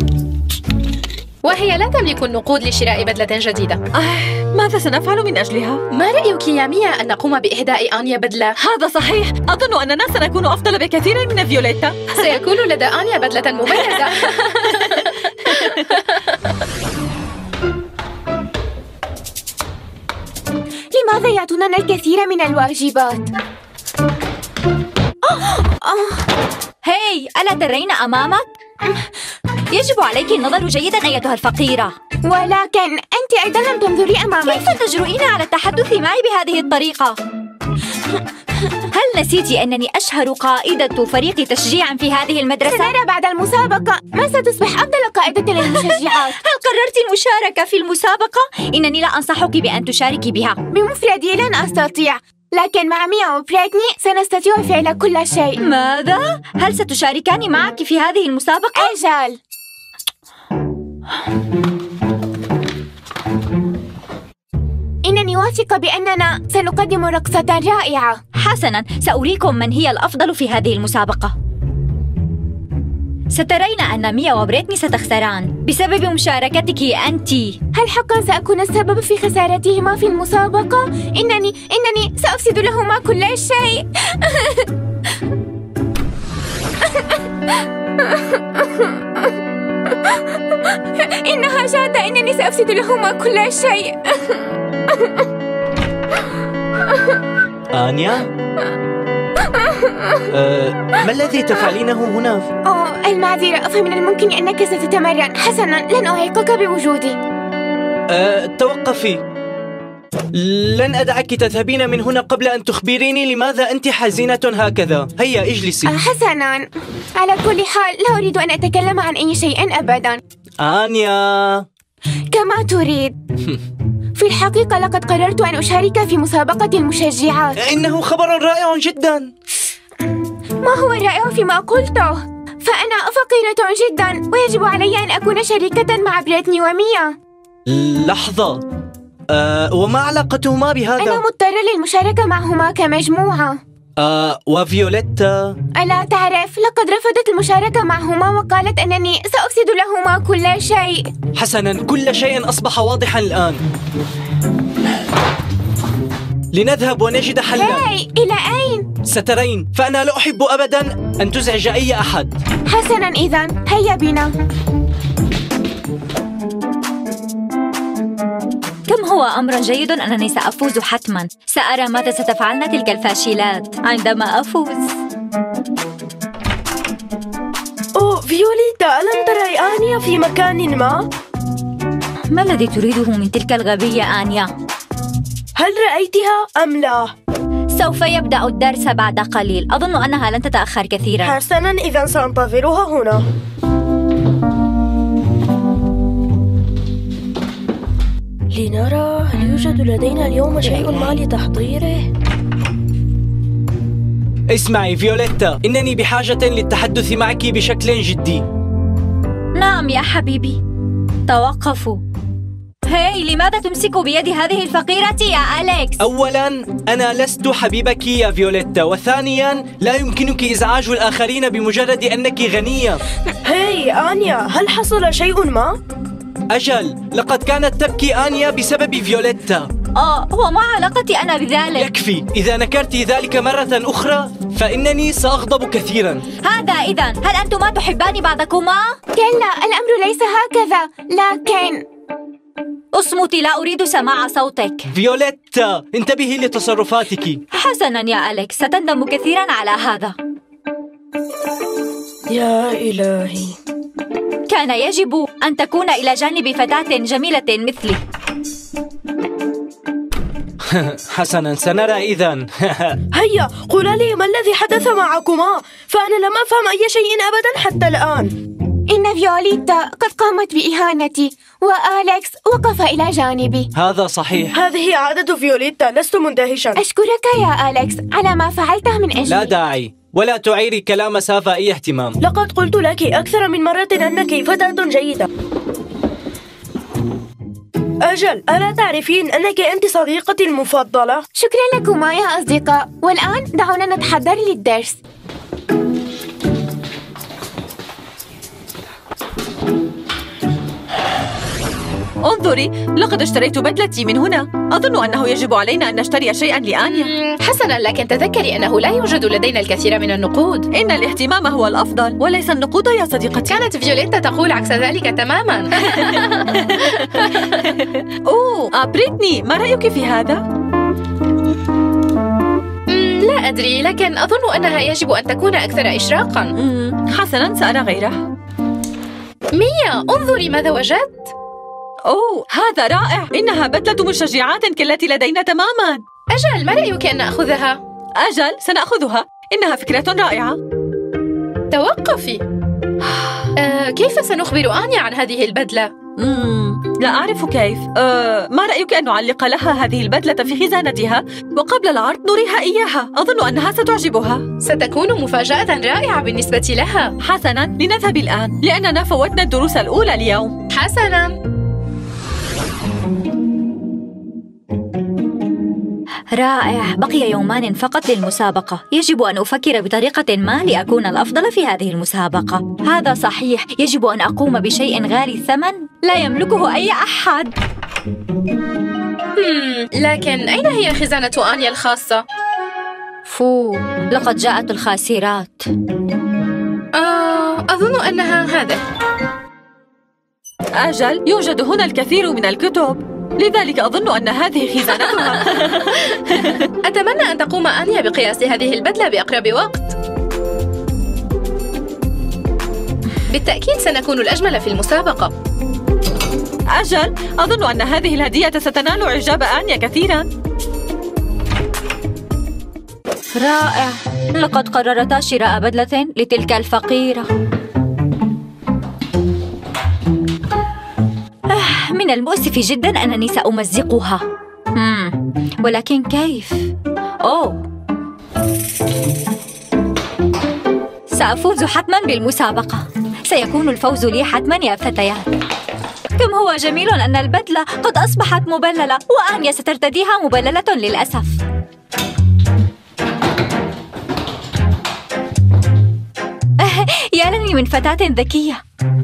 وهي لا تملك النقود لشراء بدلة جديدة. ماذا سنفعل من أجلها؟ ما رأيك يا ميا أن نقوم بإهداء آنيا بدلة؟ هذا صحيح. أظن أننا سنكون أفضل بكثير من فيوليتا. سيكون لدى آنيا بدلة مميزة. لماذا يعطوننا الكثير من الواجبات؟ هاي، ألا ترين أمامك؟ يجب عليك النظر جيدا أيتها الفقيرة. ولكن أنت أيضا لم تنظري أمامك. كيف تجرؤين على التحدث معي بهذه الطريقة؟ هل نسيتِ أنني أشهر قائدة فريق تشجيع في هذه المدرسة؟ سنرى بعد المسابقة من ستصبح أفضل قائدة للمشجعات. هل قررت المشاركة في المسابقة؟ إنني لا أنصحك بأن تشاركي بها. بمفردي لن أستطيع، لكن مع ميا وبريتني سنستطيع فعل كل شيء. ماذا؟ هل ستشاركان معك في هذه المسابقة؟ أجل. إنني واثقة بأننا سنقدم رقصة رائعة. حسناً، سأريكم من هي الأفضل في هذه المسابقة. سترين أن ميا وبريتني ستخسران بسبب مشاركتك أنتِ. هل حقاً سأكون السبب في خسارتهما في المسابقة؟ إنني سأفسد لهما كل شيء. إنها جادة، إنني سأفسد لهما كل شيء. آنيا؟ ما الذي تفعلينه هنا؟ المعذرة، فمن الممكن أنك ستتمرن. حسناً، لن أعيقك بوجودي. توقفي. لن أدعك تذهبين من هنا قبل أن تخبريني لماذا أنت حزينة هكذا. هيا اجلسي. حسناً، على كل حال لا أريد أن أتكلم عن أي شيء أبداً. آنيا، كما تريد. في الحقيقة لقد قررت أن أشارك في مسابقة المشجعات. إنه خبر رائع جدا. ما هو الرائع فيما قلته؟ فأنا فقيرة جدا ويجب علي أن أكون شريكة مع بريتني وميا. لحظة، وما علاقتهما بهذا؟ أنا مضطرة للمشاركة معهما كمجموعة. وفيوليتا؟ ألا تعرف، لقد رفضت المشاركة معهما وقالت أنني سأفسد لهما كل شيء. حسناً، كل شيء أصبح واضحاً الآن. لنذهب ونجد حلاً. إلى أين؟ سترين، فأنا لا أحب أبداً أن تزعج أي أحد. حسناً، إذن هيا بنا. كم هو أمر جيد أنني سأفوز حتماً. سأرى ماذا ستفعلن تلك الفاشلات عندما أفوز. فيوليتا، ألم تري آنيا في مكان ما؟ ما الذي تريده من تلك الغبية آنيا؟ هل رأيتها أم لا؟ سوف يبدأ الدرس بعد قليل. أظن أنها لن تتأخر كثيراً. حسناً، إذا سأنتظرها هنا. لنرى هل يوجد لدينا اليوم شيء ما لتحضيره؟ اسمعي فيوليتا، إنني بحاجة للتحدث معك بشكل جدي. نعم يا حبيبي، توقفوا. هاي، لماذا تمسك بيد هذه الفقيرة يا أليكس؟ أولاً، أنا لست حبيبك يا فيوليتا، وثانياً، لا يمكنك إزعاج الآخرين بمجرد أنك غنية. هاي آنيا، هل حصل شيء ما؟ أجل، لقد كانت تبكي آنيا بسبب فيوليتا. وما علاقتي أنا بذلك؟ يكفي، إذا نكرت ذلك مرة أخرى فإنني سأغضب كثيرا. هذا إذن، هل أنتما تحبان بعضكما؟ كلا، الأمر ليس هكذا، لكن... اصمتي، لا أريد سماع صوتك. فيوليتا، انتبهي لتصرفاتك. حسناً يا أليكس، ستندم كثيراً على هذا. يا إلهي، كان يجب أن تكون إلى جانب فتاة جميلة مثلي. حسناً، سنرى إذن. هيا قولا لي ما الذي حدث معكما، فأنا لم أفهم أي شيء أبدا حتى الآن. إن فيوليتا قد قامت بإهانتي وأليكس وقف إلى جانبي. هذا صحيح. هذه عادة فيوليتا، لست مندهشا. أشكرك يا أليكس على ما فعلته من أجلي. لا داعي، ولا تعيري كلام سافا أي اهتمام. لقد قلت لك أكثر من مرة أنك فتاة جيدة. أجل، ألا تعرفين أنك أنت صديقتي المفضلة؟ شكرا لكما يا أصدقاء، والآن دعونا نتحضر للدرس. انظري، لقد اشتريت بدلتي من هنا. أظن أنه يجب علينا أن نشتري شيئا لآنيا. حسنا، لكن تذكري أنه لا يوجد لدينا الكثير من النقود. إن الاهتمام هو الأفضل وليس النقود يا صديقتي. كانت فيوليتا تقول عكس ذلك تماما. بريتني، ما رأيك في هذا؟ لا أدري، لكن أظن أنها يجب أن تكون أكثر إشراقا. حسنا، سأرى غيره. ميا، انظري ماذا وجدت. هذا رائع. إنها بدلة مشجعات كالتي لدينا تماما. أجل، ما رأيك أن نأخذها؟ أجل، سنأخذها. إنها فكرة رائعة. توقفي. كيف سنخبر آنيا عن هذه البدلة؟ لا أعرف كيف. ما رأيك أن نعلق لها هذه البدلة في خزانتها وقبل العرض نريها إياها؟ أظن أنها ستعجبها. ستكون مفاجأة رائعة بالنسبة لها. حسناً، لنذهب الآن لأننا فوتنا الدروس الأولى اليوم. حسناً. رائع، بقي يومان فقط للمسابقة. يجب أن أفكر بطريقة ما لأكون الأفضل في هذه المسابقة. هذا صحيح، يجب أن أقوم بشيء غالي الثمن لا يملكه أي أحد. لكن أين هي خزانة آنيا الخاصة؟ لقد جاءت الخاسرات. أظن أنها هذه. أجل، يوجد هنا الكثير من الكتب، لذلك أظن أن هذه خزانتها. أتمنى أن تقوم آنيا بقياس هذه البدلة بأقرب وقت. بالتأكيد سنكون الأجمل في المسابقة. أجل، أظن أن هذه الهدية ستنال إعجاب آنيا كثيرا. رائع، لقد قررتا شراء بدلة لتلك الفقيرة. من المؤسف جدا أنني سأمزقها. ولكن كيف؟ سأفوز حتما بالمسابقة. سيكون الفوز لي حتما يا فتيات. كم هو جميل أن البدلة قد أصبحت مبللة، وآنيا سترتديها مبللة للأسف. يا لني من فتاة ذكية.